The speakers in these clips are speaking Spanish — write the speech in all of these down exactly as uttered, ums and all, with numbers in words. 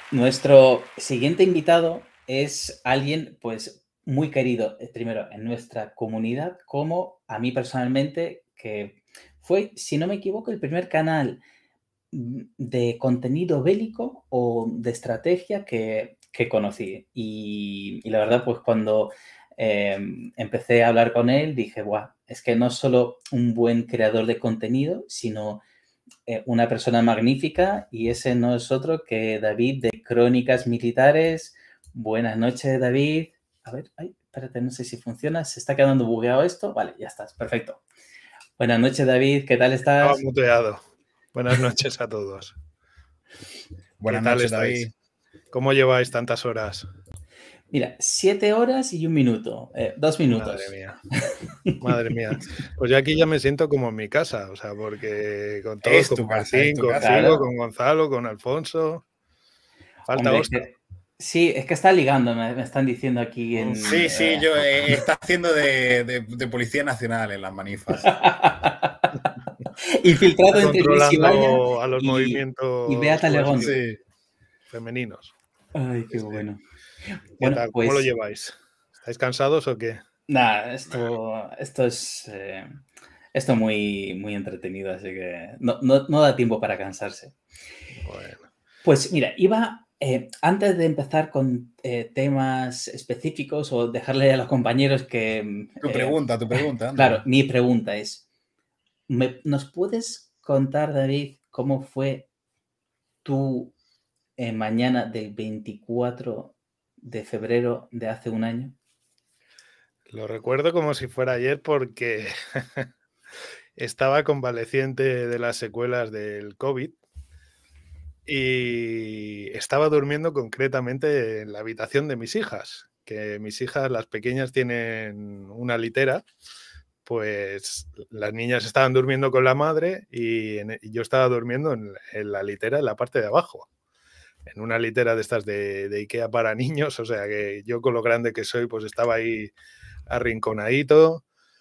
Nuestro siguiente invitado es alguien, pues, muy querido, eh, primero en nuestra comunidad, como a mí personalmente, que fue, si no me equivoco, el primer canal mm, de contenido bélico o de estrategia que, que conocí. Y, y la verdad, pues cuando eh, empecé a hablar con él, dije, guau, es que no es solo un buen creador de contenido, sino eh, una persona magnífica, y ese no es otro que David de Crónicas Militares. Buenas noches, David. A ver, ay, espérate, no sé si funciona. ¿Se está quedando bugueado esto? Vale, ya estás, perfecto. Buenas noches, David. ¿Qué tal Estaba estás? muteado. Buenas noches a todos. ¿Qué Buenas tal noches, estáis? David. ¿Cómo lleváis tantas horas? Mira, siete horas y un minuto. Eh, dos Madre minutos. mía, madre mía. Pues yo aquí ya me siento como en mi casa, o sea, porque con todos, Es con tu casa, es Martín, tu casa. contigo, Claro. con Gonzalo, con Alfonso. Falta Hombre, es Óscar. que sí, es que está ligando, me, me están diciendo aquí en... Sí, sí, eh, yo eh, está haciendo de, de- de Policía Nacional en las manifas. Infiltrado Está entre Luis Ibaya controlando a los y, y movimientos Beata Legón. subversivos Sí. femeninos. Ay, Sí, qué sí. bueno. ¿Qué Bueno, tal? ¿Cómo lo pues lleváis? ¿Estáis cansados o qué? nada, esto, esto es eh, esto muy, muy entretenido, así que no, no, no da tiempo para cansarse. Bueno, Pues mira, iba, eh, antes de empezar con eh, temas específicos o dejarle a los compañeros que, mm, Tu eh, pregunta, tu pregunta, claro, anda. mi pregunta es, ¿me- ¿nos puedes contar, David, cómo fue tu eh, mañana del veinticuatro de febrero de hace un año? lo recuerdo como si fuera ayer porque estaba convaleciente de las secuelas del COVID y estaba durmiendo concretamente en la habitación de mis hijas, que mis hijas, las pequeñas, tienen una litera, pues las niñas estaban durmiendo con la madre y, en- y yo estaba durmiendo en, en la litera en la parte de abajo, en una litera de estas de, de IKEA para niños, o sea que yo con lo grande que soy, pues estaba ahí arrinconadito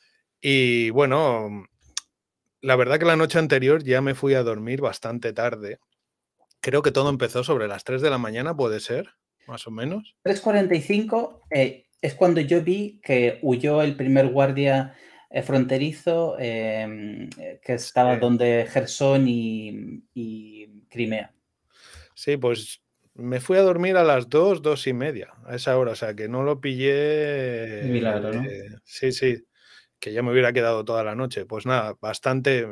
y bueno, la verdad que la noche anterior ya me fui a dormir bastante tarde. Creo que todo empezó sobre las tres de la mañana, ¿puede ser? Más o menos. tres cuarenta y cinco eh, es cuando yo vi que huyó el primer guardia eh, fronterizo eh, que estaba Sí, donde Jersón y, y Crimea. sí, pues me fui a dormir a las dos, dos y media, a esa hora, o sea, que no lo pillé, De milagro, ¿no? eh, sí, sí, que ya me hubiera quedado toda la noche. Pues nada, bastante,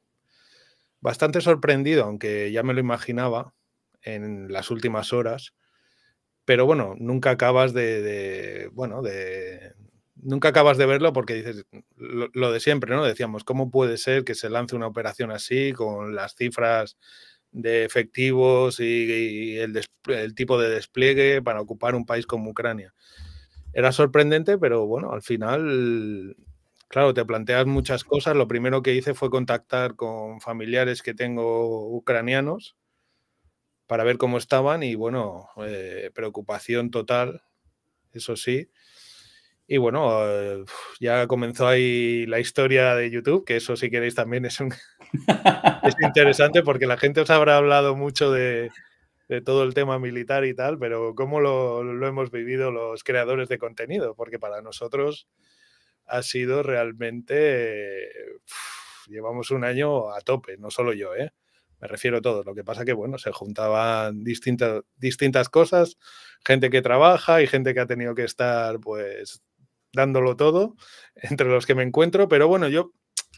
bastante sorprendido, aunque ya me lo imaginaba en las últimas horas. Pero bueno, nunca acabas de de, bueno, de nunca acabas de verlo porque dices lo lo de siempre, ¿no? Decíamos, ¿cómo puede ser que se lance una operación así con las cifras de efectivos y y el des el tipo de despliegue para ocupar un país como Ucrania? Era sorprendente, pero bueno, al final, claro, te planteas muchas cosas. Lo primero que hice fue contactar con familiares que tengo ucranianos para ver cómo estaban y bueno, eh, preocupación total, eso sí. Y bueno, eh, ya comenzó ahí la historia de YouTube, que eso si queréis también es, un- es interesante porque la gente os habrá hablado mucho de, de todo el tema militar y tal, pero cómo lo, lo hemos vivido los creadores de contenido, porque para nosotros ha sido realmente, eh, uf, llevamos un año a tope, no solo yo, ¿eh? Me refiero a todos. Lo que pasa que, bueno, se juntaban distintas, distintas cosas, gente que trabaja y gente que ha tenido que estar, pues, dándolo todo, entre los que me encuentro. Pero bueno, yo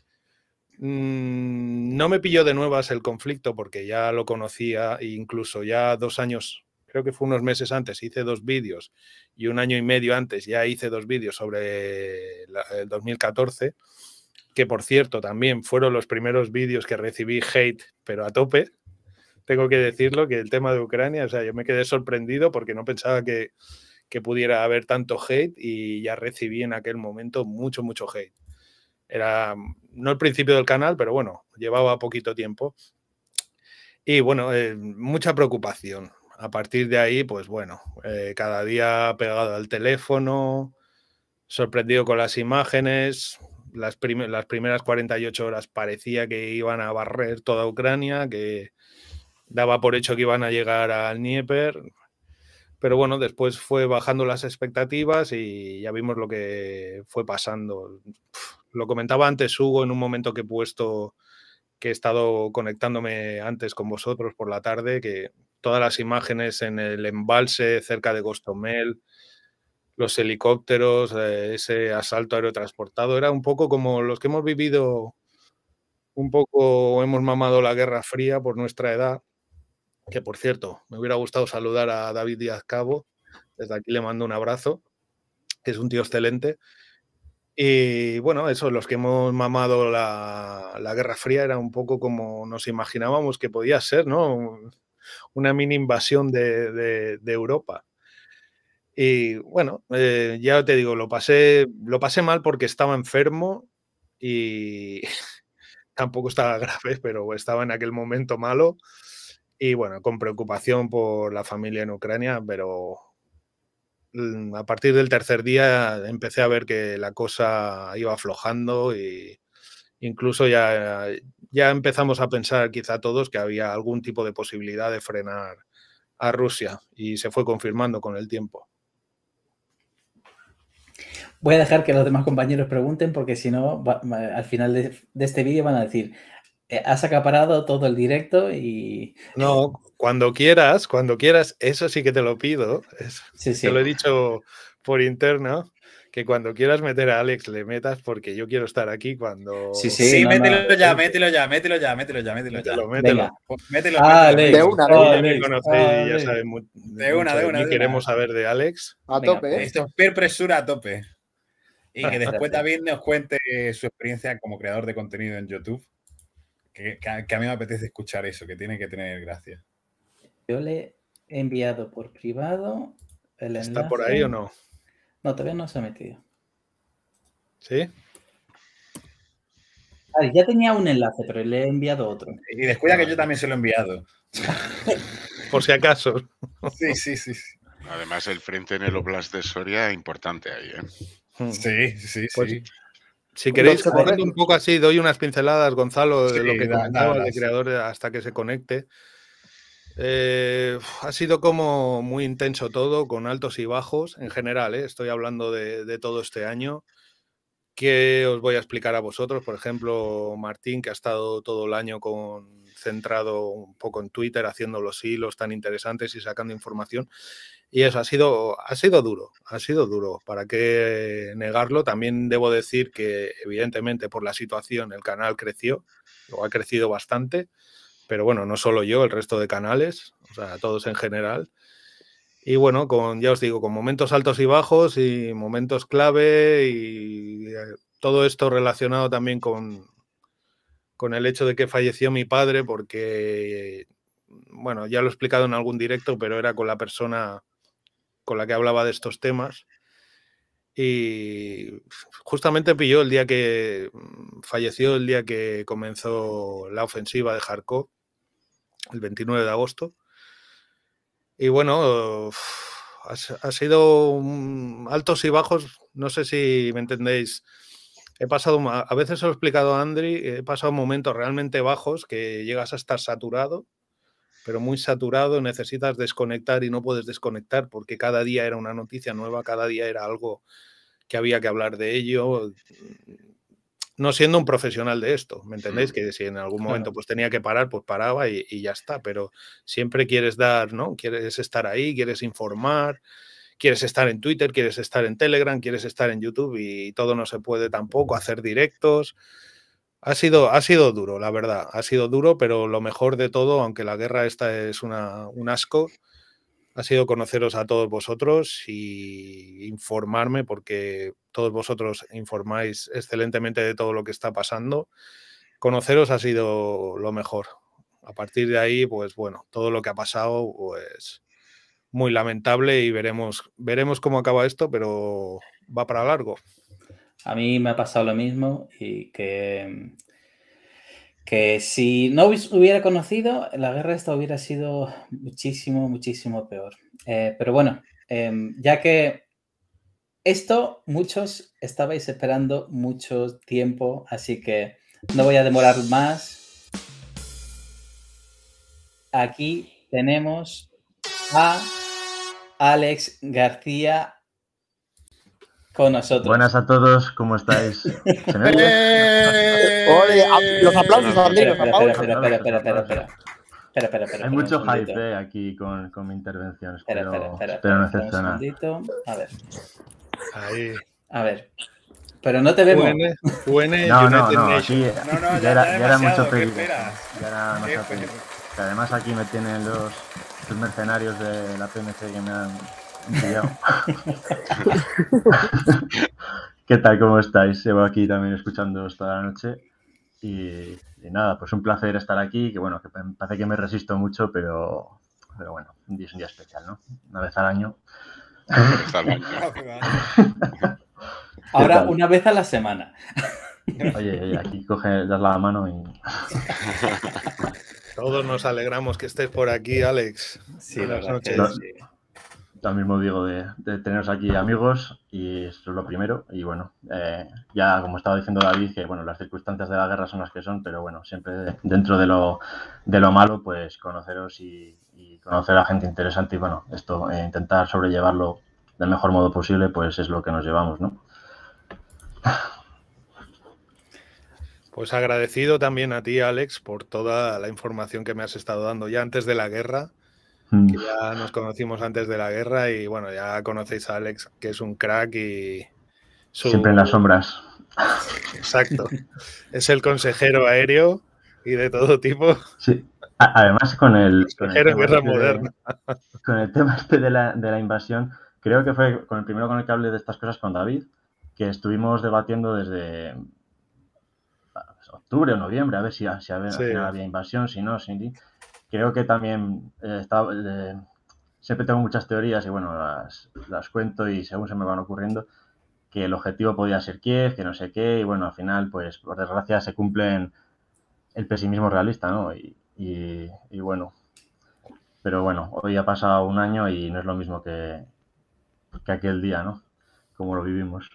mmm, no me pilló de nuevas el conflicto porque ya lo conocía e incluso ya dos años, creo que fue unos meses antes, hice dos vídeos y un año y medio antes ya hice dos vídeos sobre la, el dos mil catorce, que por cierto también fueron los primeros vídeos que recibí hate, pero a tope. Tengo que decirlo, que el tema de Ucrania, o sea, yo me quedé sorprendido porque no pensaba que, que pudiera haber tanto hate y ya recibí en aquel momento mucho, mucho hate. Era no el principio del canal, pero bueno, llevaba poquito tiempo. Y bueno, eh, mucha preocupación. A partir de ahí, pues bueno, eh, cada día pegado al teléfono, sorprendido con las imágenes. Las, prim las primeras cuarenta y ocho horas parecía que iban a barrer toda Ucrania, que daba por hecho que iban a llegar al Dnieper, pero bueno, después fue bajando las expectativas y ya vimos lo que fue pasando. Lo comentaba antes Hugo en un momento que he puesto, que he estado conectándome antes con vosotros por la tarde, que todas las imágenes en el embalse cerca de Gostomel, los helicópteros, eh, ese asalto aerotransportado, era un poco como los que hemos vivido, un poco hemos mamado la Guerra Fría por nuestra edad, que por cierto, me hubiera gustado saludar a David Díaz Cabo, desde aquí le mando un abrazo, que es un tío excelente. Y bueno, eso, los que hemos mamado la, la Guerra Fría era un poco como nos imaginábamos que podía ser, ¿no? Una mini invasión de, de, de Europa. Y bueno, eh, ya te digo, lo pasé, lo pasé mal porque estaba enfermo y tampoco estaba grave, pero estaba en aquel momento malo. Y bueno, con preocupación por la familia en Ucrania, pero a partir del tercer día empecé a ver que la cosa iba aflojando y incluso ya, ya empezamos a pensar quizá todos que había algún tipo de posibilidad de frenar a Rusia y se fue confirmando con el tiempo. Voy a dejar que los demás compañeros pregunten porque si no, va, va, al final de, de este vídeo van a decir, eh, has acaparado todo el directo y... No, cuando quieras, cuando quieras, eso sí que te lo pido. Eso, sí, sí. Te lo he dicho por interno, que cuando quieras meter a Alex le metas porque yo quiero estar aquí cuando... Sí, sí, sí no, mételo no. ya, mételo ya, mételo ya, mételo ya, mételo ya. Mételo, mételo. Mételo, ah, mételo, Alex, mételo. De una, de Ya una. me conocéis y ya sabéis mu de una, mucho de una, mí. de Queremos una. saber de Alex. A Venga, tope, ¿eh? Esto es peer presura a tope. Y que después Gracias. David nos cuente su experiencia como creador de contenido en YouTube. Que, que, que a mí me apetece escuchar eso, que tiene que tener gracia. Yo le he enviado por privado el enlace. ¿Está por ahí o no? No, todavía no se ha metido. ¿Sí? Ah, ya tenía un enlace, pero le he enviado otro. Y descuida que yo también se lo he enviado. Por si acaso. Sí, sí, sí. Además, el frente en el Oblast de Soria, importante ahí, ¿eh? Sí, sí, Pues, sí. si queréis, Los que haciendo un poco así, doy unas pinceladas, Gonzalo, de Sí, lo que da, comentaba da, de sí. creador hasta que se conecte. Eh, ha sido como muy intenso todo, con altos y bajos en general, ¿eh? Estoy hablando de, de todo este año. ¿Qué os voy a explicar a vosotros? Por ejemplo, Martín, que ha estado todo el año con, centrado un poco en Twitter, haciendo los hilos tan interesantes y sacando información. Y eso ha sido, ha sido duro, ha sido duro. ¿Para qué negarlo? También debo decir que, evidentemente, por la situación, el canal creció, o ha crecido bastante. Pero bueno, no solo yo, el resto de canales, o sea, todos en general. Y bueno, con, ya os digo, con momentos altos y bajos y momentos clave y todo esto relacionado también con, con el hecho de que falleció mi padre porque, bueno, ya lo he explicado en algún directo, pero era con la persona con la que hablaba de estos temas. Y justamente pilló el día que falleció, el día que comenzó la ofensiva de Kharkov, el veintinueve de agosto. Y bueno, ha, ha sido um, altos y bajos, no sé si me entendéis. He pasado, a veces se lo he explicado a Andri, he pasado momentos realmente bajos que llegas a estar saturado, pero muy saturado, necesitas desconectar y no puedes desconectar porque cada día era una noticia nueva, cada día era algo que había que hablar de ello. No siendo un profesional de esto, ¿me entendéis? Que si en algún momento pues tenía que parar, pues paraba y, y ya está, pero siempre quieres dar, ¿no? Quieres estar ahí, quieres informar, quieres estar en Twitter, quieres estar en Telegram, quieres estar en YouTube y todo no se puede tampoco, hacer directos. Ha sido, ha sido duro, la verdad, ha sido duro, pero lo mejor de todo, aunque la guerra esta es una, un asco, ha sido conoceros a todos vosotros y informarme, porque todos vosotros informáis excelentemente de todo lo que está pasando. Conoceros ha sido lo mejor. A partir de ahí, pues bueno, todo lo que ha pasado, pues muy lamentable y veremos, veremos cómo acaba esto, pero va para largo. A mí me ha pasado lo mismo y que... que si no hubiera conocido, la guerra esta hubiera sido muchísimo, muchísimo peor. Eh, pero bueno, eh, ya que esto muchos estabais esperando mucho tiempo, así que no voy a demorar más. aquí tenemos a Alex García con nosotros. Buenas a todos, ¿cómo estáis? ¿Se me oye? ¡Ole! Los aplausos, Andrés, los Espera, aplausos. espera, espera, espera, espera, espera. Espera, espera, espera. Hay espera, mucho un segundito. hype eh, aquí con, con mi intervención. Espera, Espero, espera, espera, espero no espera, espera un decepcionar. segundito. A ver, Ahí. a ver. Pero no te vemos. Fuene, Fuene, No, no, United no, Nations. aquí No, no, ya- ya, era, ya ya era mucho demasiado, ¿qué pedir. esperas? Ya era ¿Qué demasiado pedir. esperas? Que además aquí me tienen los, los mercenarios de la P M C que me han pillado. ¿Qué tal? ¿Cómo estáis? Llevo aquí también escuchándoos toda la noche. Y, y nada, pues un placer estar aquí. Que bueno, que me parece que me resisto mucho, pero, pero bueno, un día es un día especial, ¿no? Una vez al año. Una vez al año. Ahora tal? una vez a la semana. Oye, oye, aquí coge, das la mano y... Todos nos alegramos que estés por aquí, Alex. Sí, la Buenas verdad que noches. sí. Lo mismo digo de, de teneros aquí amigos y eso es lo primero. Y bueno, eh, ya como estaba diciendo David, que bueno, las circunstancias de la guerra son las que son, pero bueno, siempre dentro de lo, de lo malo, pues conoceros y, y conocer a gente interesante y bueno, esto, eh, intentar sobrellevarlo del mejor modo posible, pues es lo que nos llevamos, ¿no? Pues agradecido también a ti, Alex, por toda la información que me has estado dando ya antes de la guerra. Mm. Que ya nos conocimos antes de la guerra y bueno, ya conocéis a Alex, que es un crack y su... Siempre en las sombras. Exacto. Es el consejero aéreo y de todo tipo. Sí. A- Además, con el, con el Consejero en tema guerra este de- moderna. con el tema este de la, de la invasión, creo que fue con el primero con el que hablé de estas cosas con David, que estuvimos debatiendo desde pues, octubre o noviembre, a ver si, si a- Sí. al final había invasión, si no, si creo que también eh, estaba, eh, siempre tengo muchas teorías y bueno, las, las cuento y según se me van ocurriendo, que el objetivo podía ser Kiev, que no sé qué, y bueno, al final, pues por desgracia se cumplen el pesimismo realista, ¿no? Y, y, y bueno, pero bueno, hoy ha pasado un año y no es lo mismo que, que aquel día, ¿no? Como lo vivimos.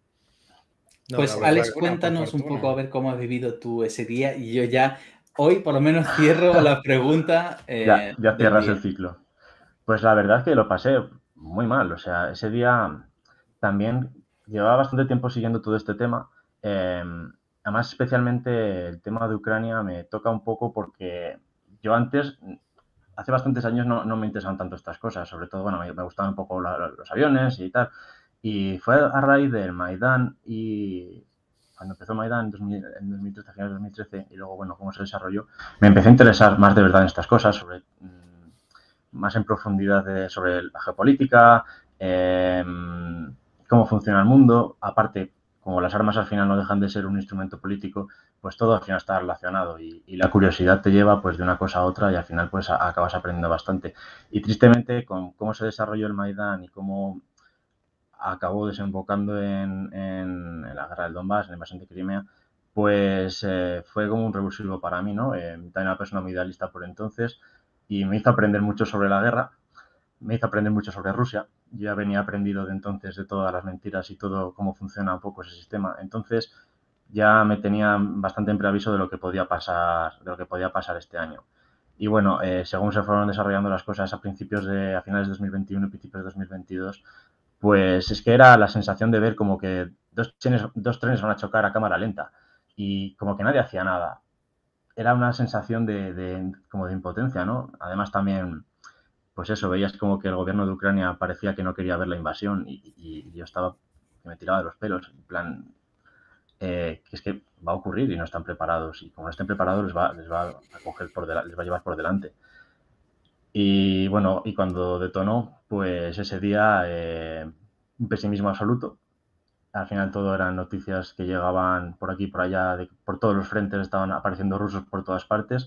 No, Pues la verdad Alex, que- Bueno, por cuéntanos un fortuna. poco a ver cómo has vivido tú ese día y yo ya hoy por lo menos cierro la pregunta. eh, Ya, ya del cierras día. el ciclo. Pues la verdad es que lo pasé muy mal. O sea, ese día también llevaba bastante tiempo siguiendo todo este tema. Eh, además, especialmente el tema de Ucrania me toca un poco porque yo antes, hace bastantes años, no, no me interesaban tanto estas cosas. Sobre todo, bueno, me, me gustaban un poco la- los aviones y tal. Y fue a raíz del Maidán y cuando empezó Maidán en, dos mil, en dos mil trece, a finales de dos mil trece, y luego, bueno, cómo se desarrolló, me empecé a interesar más de verdad en estas cosas, sobre mm, más en profundidad de, sobre la geopolítica, eh, cómo funciona el mundo. Aparte, como las armas al final no dejan de ser un instrumento político, pues todo al final está relacionado y, y la curiosidad te lleva pues de una cosa a otra y al final pues a, acabas aprendiendo bastante. Y tristemente, con cómo se desarrolló el Maidán y cómo acabó desembocando en, en, en la guerra del Donbass, en la invasión de Crimea, pues eh, fue como un revulsivo para mí, ¿no? Eh, también una persona muy idealista por entonces y me hizo aprender mucho sobre la guerra, me hizo aprender mucho sobre Rusia. Yo ya venía aprendido de entonces de todas las mentiras y todo cómo funciona un poco ese sistema. Entonces ya me tenía bastante en preaviso de lo que podía pasar, de lo que podía pasar este año. Y bueno, eh, según se fueron desarrollando las cosas a principios de, a finales de dos mil veintiuno y principios de dos mil veintidós, pues es que era la sensación de ver como que dos trenes, dos trenes van a chocar a cámara lenta y como que nadie hacía nada. Era una sensación de, de como de impotencia, ¿no? Además también, pues eso, veías como que el gobierno de Ucrania parecía que no quería ver la invasión y, y yo estaba, que me tiraba de los pelos, en plan, eh, que es que va a ocurrir y no están preparados y como no estén preparados les va, les va a coger por delante, les va a llevar por delante. Y bueno, y cuando detonó, pues ese día eh, un pesimismo absoluto. Al final todo eran noticias que llegaban por aquí y por allá, de, por todos los frentes estaban apareciendo rusos por todas partes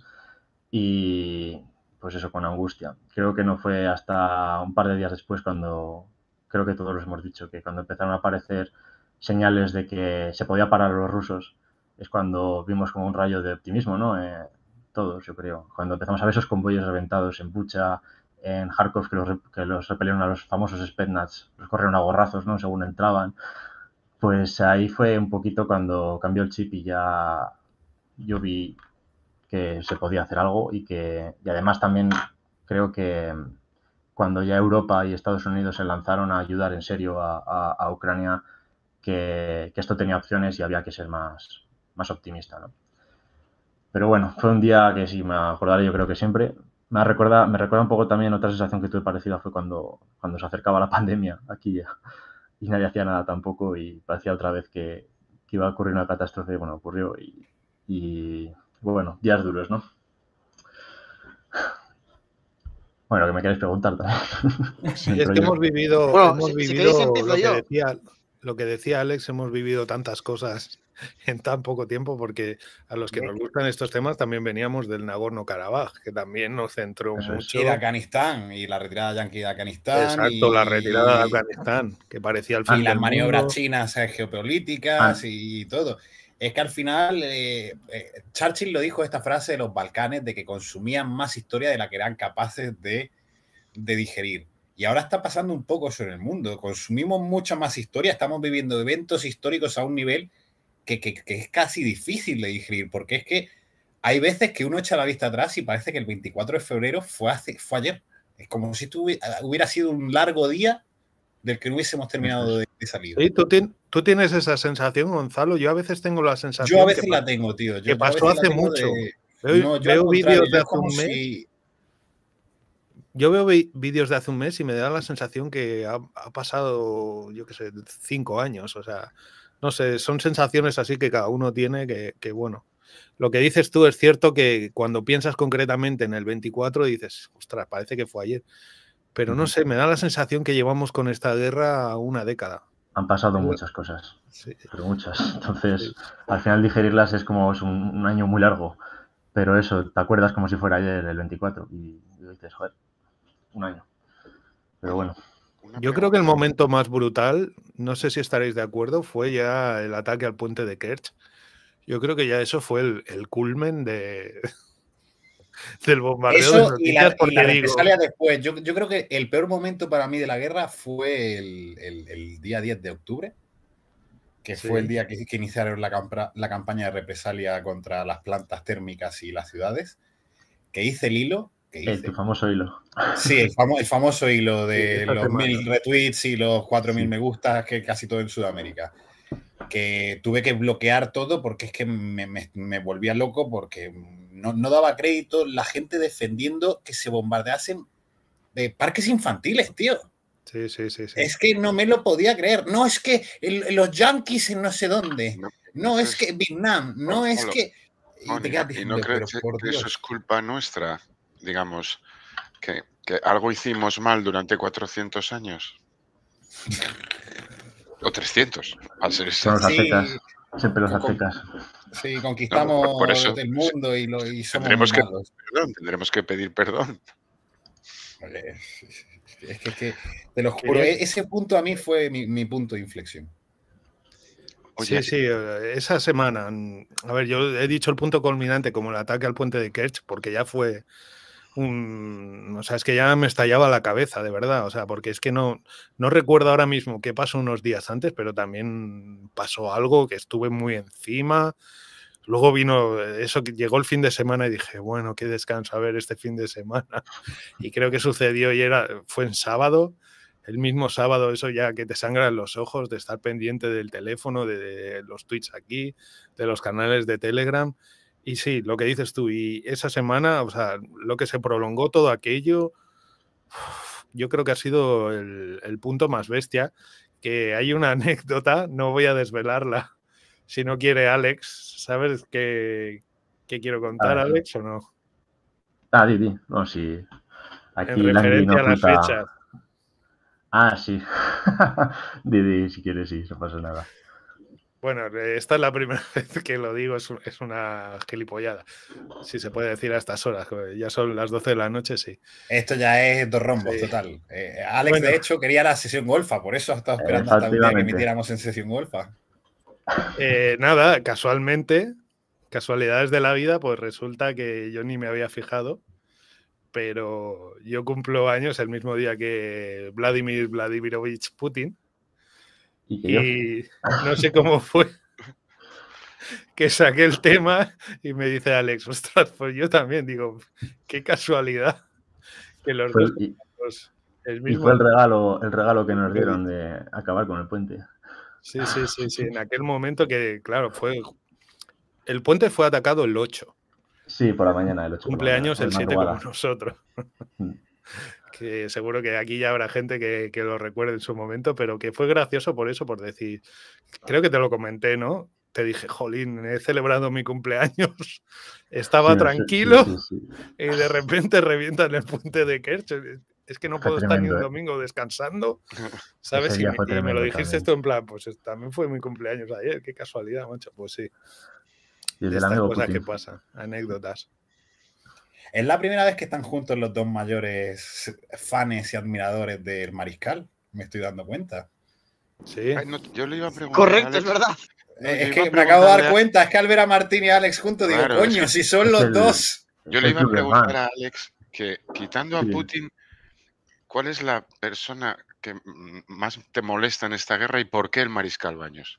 y pues eso con angustia. Creo que no fue hasta un par de días después cuando, creo que todos los hemos dicho, que cuando empezaron a aparecer señales de que se podía parar a los rusos, es cuando vimos como un rayo de optimismo, ¿no? Eh, todos, yo creo. Cuando empezamos a ver esos convoyes reventados en Bucha, en Kharkov, que los, que los repelieron a los famosos Spetsnaz, los corrieron a gorrazos, ¿no? Según entraban. Pues ahí fue un poquito cuando cambió el chip y ya yo vi que se podía hacer algo y que y además también creo que cuando ya Europa y Estados Unidos se lanzaron a ayudar en serio a, a, a Ucrania, que, que esto tenía opciones y había que ser más, más optimista, ¿no? Pero bueno, fue un día que sí me acordaré yo creo que siempre. Me recuerda, me recuerda un poco también otra sensación que tuve parecida fue cuando, cuando se acercaba la pandemia aquí y nadie hacía nada tampoco y parecía otra vez que, que iba a ocurrir una catástrofe. Bueno, ocurrió y, y bueno, días duros, ¿no? Bueno, que me queréis preguntar también. Sí, es que hemos vivido, bueno, hemos si, vivido si queréis lo, que yo. decía, lo que decía Alex, hemos vivido tantas cosas en tan poco tiempo, porque a los que nos gustan estos temas también veníamos del Nagorno-Karabaj, que también nos centró Eso es. mucho. Y de Afganistán, y la retirada yanqui de Afganistán. Exacto, y, la retirada de Afganistán, que parecía el fin y las del maniobras mundo. chinas eh, geopolíticas Ah. y todo. Es que al final eh, eh, Churchill lo dijo esta frase de los Balcanes, de que consumían más historia de la que eran capaces de, de digerir. Y ahora está pasando un poco eso en el mundo. Consumimos mucha más historia, estamos viviendo eventos históricos a un nivel que, que, que es casi difícil de digerir, porque es que hay veces que uno echa la vista atrás y parece que el veinticuatro de febrero fue, hace, fue ayer. Es como si tuve, hubiera sido un largo día del que no hubiésemos terminado de, de salir. Sí, ¿tú, tien, tú tienes esa sensación, Gonzalo. Yo a veces tengo la sensación yo a veces que, la tengo, tío. Yo, que yo pasó hace mucho. De... Veo, no, yo veo vídeos de yo hace un mes. Si... Yo veo vídeos de hace un mes y me da la sensación que ha, ha pasado, yo qué sé, cinco años. O sea, no sé, son sensaciones así que cada uno tiene que, que, bueno, lo que dices tú es cierto que cuando piensas concretamente en el veinticuatro dices, ostras, parece que fue ayer. Pero no sé, me da la sensación que llevamos con esta guerra una década. Han pasado muchas cosas, sí. pero muchas. Entonces, sí. al final digerirlas es como es un, un año muy largo. Pero eso, te acuerdas como si fuera ayer el veinticuatro y, y dices, joder, un año. Pero bueno. Yo creo que el momento más brutal, no sé si estaréis de acuerdo, fue ya el ataque al puente de Kerch. Yo creo que ya eso fue el, el culmen de, del bombardeo eso de noticias. Y la, porque y la digo, represalia después. Yo, yo creo que el peor momento para mí de la guerra fue el, el, el día diez de octubre, que sí. fue el día que, que iniciaron la, la campaña de represalia contra las plantas térmicas y las ciudades, que hice el hilo. Que hice. El tu famoso hilo. Sí, el, famo, el famoso hilo de sí, los semana. mil retweets y los cuatro mil Sí. me gustas, que casi todo en Sudamérica. Que tuve que bloquear todo porque es que me, me, me volvía loco porque no, no daba crédito la gente defendiendo que se bombardeasen de parques infantiles, tío. Sí, sí, sí, sí. Es que no me lo podía creer. No, es que el, los yanquis en no sé dónde. No, no es que Vietnam. No oh, es que... Oh, y, no, diciendo, y no crees que, que eso es culpa nuestra, digamos, que, que algo hicimos mal durante cuatrocientos años. O trescientos, al ser Son los aztecas, sí, siempre los aztecas. Sí, conquistamos no, por, por eso, el mundo y, lo, y somos tendremos, que, malos. Perdón, tendremos que pedir perdón. Es que, es que te lo juro, ese punto a mí fue mi, mi punto de inflexión. Oye, sí, sí, esa semana, a ver, yo he dicho el punto culminante como el ataque al puente de Kerch, porque ya fue un, o sea, es que ya me estallaba la cabeza, de verdad, o sea, porque es que no, no recuerdo ahora mismo qué pasó unos días antes, pero también pasó algo que estuve muy encima. Luego vino eso, que llegó el fin de semana y dije, bueno, qué descanso a ver este fin de semana. Y creo que sucedió y era, fue en sábado, el mismo sábado, eso ya que te sangran los ojos de estar pendiente del teléfono, de, de los tweets aquí, de los canales de Telegram. Y sí, lo que dices tú, y esa semana, o sea, lo que se prolongó todo aquello, yo creo que ha sido el, el punto más bestia, que hay una anécdota, no voy a desvelarla, si no quiere Alex, ¿sabes qué, qué quiero contar, Alex, o no? Ah, di, di, no, sí. Aquí en referencia no a las fechas. Ah, sí. di, di, si quieres, sí, no pasa nada. Bueno, esta es la primera vez que lo digo, es, es una gilipollada, si se puede decir a estas horas, ya son las doce de la noche, sí. Esto ya es dos rombos, sí. Total. Eh, Alex, bueno. de hecho, quería la sesión golfa, por eso ha estado esperando hasta un día que emitiéramos en sesión golfa. Eh, nada, casualmente, casualidades de la vida, pues resulta que yo ni me había fijado, pero yo cumplo años el mismo día que Vladimir Vladimirovich Putin. Y, y no sé cómo fue que saqué el tema y me dice Alex, ostras, pues yo también digo, qué casualidad que los Fue dos el- y, tenemos el y mismo. fue el regalo, el regalo que nos dieron de acabar con el puente. Sí, sí, sí, sí. En aquel momento que, claro, fue. El puente fue atacado el ocho. Sí, por la mañana, el ocho por la mañana, Cumpleaños o de el siete como madrugada. nosotros. Mm. Que seguro que aquí ya habrá gente que, que lo recuerde en su momento, pero que fue gracioso por eso, por decir, creo que te lo comenté, ¿no? Te dije, jolín, he celebrado mi cumpleaños, estaba Sí, no sé, sí, tranquilo sí, sí. y de repente revientan el puente de Kerch. Es que no Fue puedo estar ni un tremendo, ¿eh? domingo descansando, ¿sabes? Ese Y día me, fue y me lo tremendo dijiste también. esto en plan, pues es- también fue mi cumpleaños ayer, qué casualidad, macho. Pues sí, Y el de del estas amigo cosas que Putin. pasan, anécdotas. Es la primera vez que están juntos los dos mayores fans y admiradores del Mariscal, me estoy dando cuenta. Sí. Ay, no, yo le iba a preguntar Correcto, a es Alex. verdad. No, Eh, yo es iba a que me acabo de dar preguntarle a- cuenta, es que al ver a Martín y a Alex juntos, digo, Claro, es coño, que- si son Es los el, dos. Yo es le el iba a club de preguntar fans. a Alex que, quitando a Sí. Putin, ¿cuál es la persona que mm, más te molesta en esta guerra y por qué el Mariscal Baños?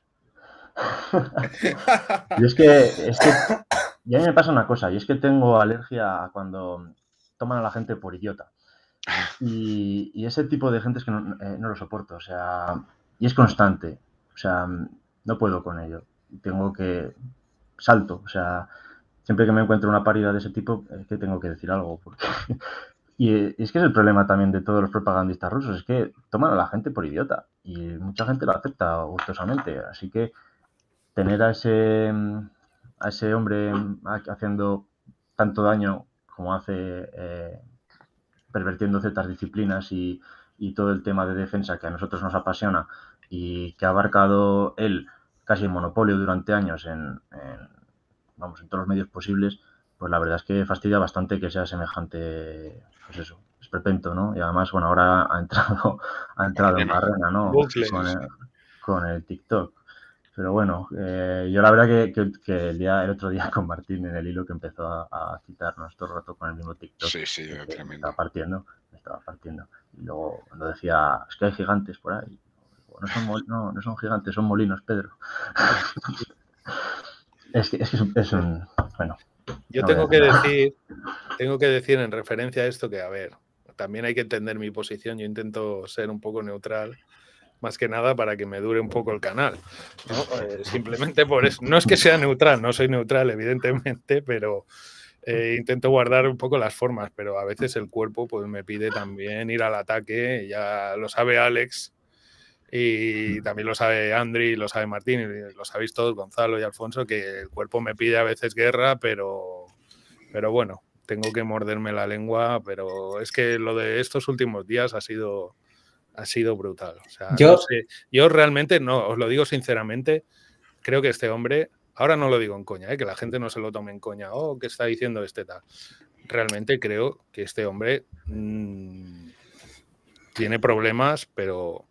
Y es que, es que, y a mí me pasa una cosa, y es que tengo alergia a cuando toman a la gente por idiota. Y, y ese tipo de gente es que no, eh, no lo soporto, o sea, y es constante, o sea, no puedo con ello. Tengo que, salto, o sea, siempre que me encuentro una parida de ese tipo, es que tengo que decir algo, porque... Y, y es que es el problema también de todos los propagandistas rusos, es que toman a la gente por idiota, y mucha gente lo acepta gustosamente, así que tener a ese, a ese hombre haciendo tanto daño como hace, eh, pervirtiendo ciertas disciplinas y, y, todo el tema de defensa que a nosotros nos apasiona y que ha abarcado él casi el monopolio durante años en, en, vamos, en todos los medios posibles, pues la verdad es que fastidia bastante que sea semejante, pues eso, esperpento, ¿no? Y además, bueno, ahora ha entrado, ha entrado en barrena, ¿no? Bucle. Con el, con el TikTok. Pero bueno, eh, yo la verdad que, que, que, el, día, el otro día con Martín en el hilo que empezó a, a citarnos todo el rato con el mismo TikTok, Sí, sí, que tremendo. Me estaba partiendo, me estaba partiendo. Y luego cuando decía, es que hay gigantes por ahí. No son, no, no son gigantes, son molinos, Pedro. es que es, que es, un, es un... Bueno. Yo no tengo que decir, tengo que decir en referencia a esto que, a ver, también hay que entender mi posición. Yo intento ser un poco neutral, más que nada para que me dure un poco el canal, ¿no? Eh, simplemente por eso. No es que sea neutral, no soy neutral, evidentemente, pero eh, intento guardar un poco las formas, pero a veces el cuerpo pues, me pide también ir al ataque, ya lo sabe Alex, y también lo sabe Andri, lo sabe Martín, y lo sabéis todos, Gonzalo y Alfonso, que el cuerpo me pide a veces guerra, pero, pero bueno, tengo que morderme la lengua, pero es que lo de estos últimos días ha sido, ha sido brutal. O sea, yo, no sé, yo realmente, no, os lo digo sinceramente, creo que este hombre, ahora no lo digo en coña, ¿eh? Que la gente no se lo tome en coña, oh, ¿qué está diciendo este tal? Realmente creo que este hombre mmm, tiene problemas, pero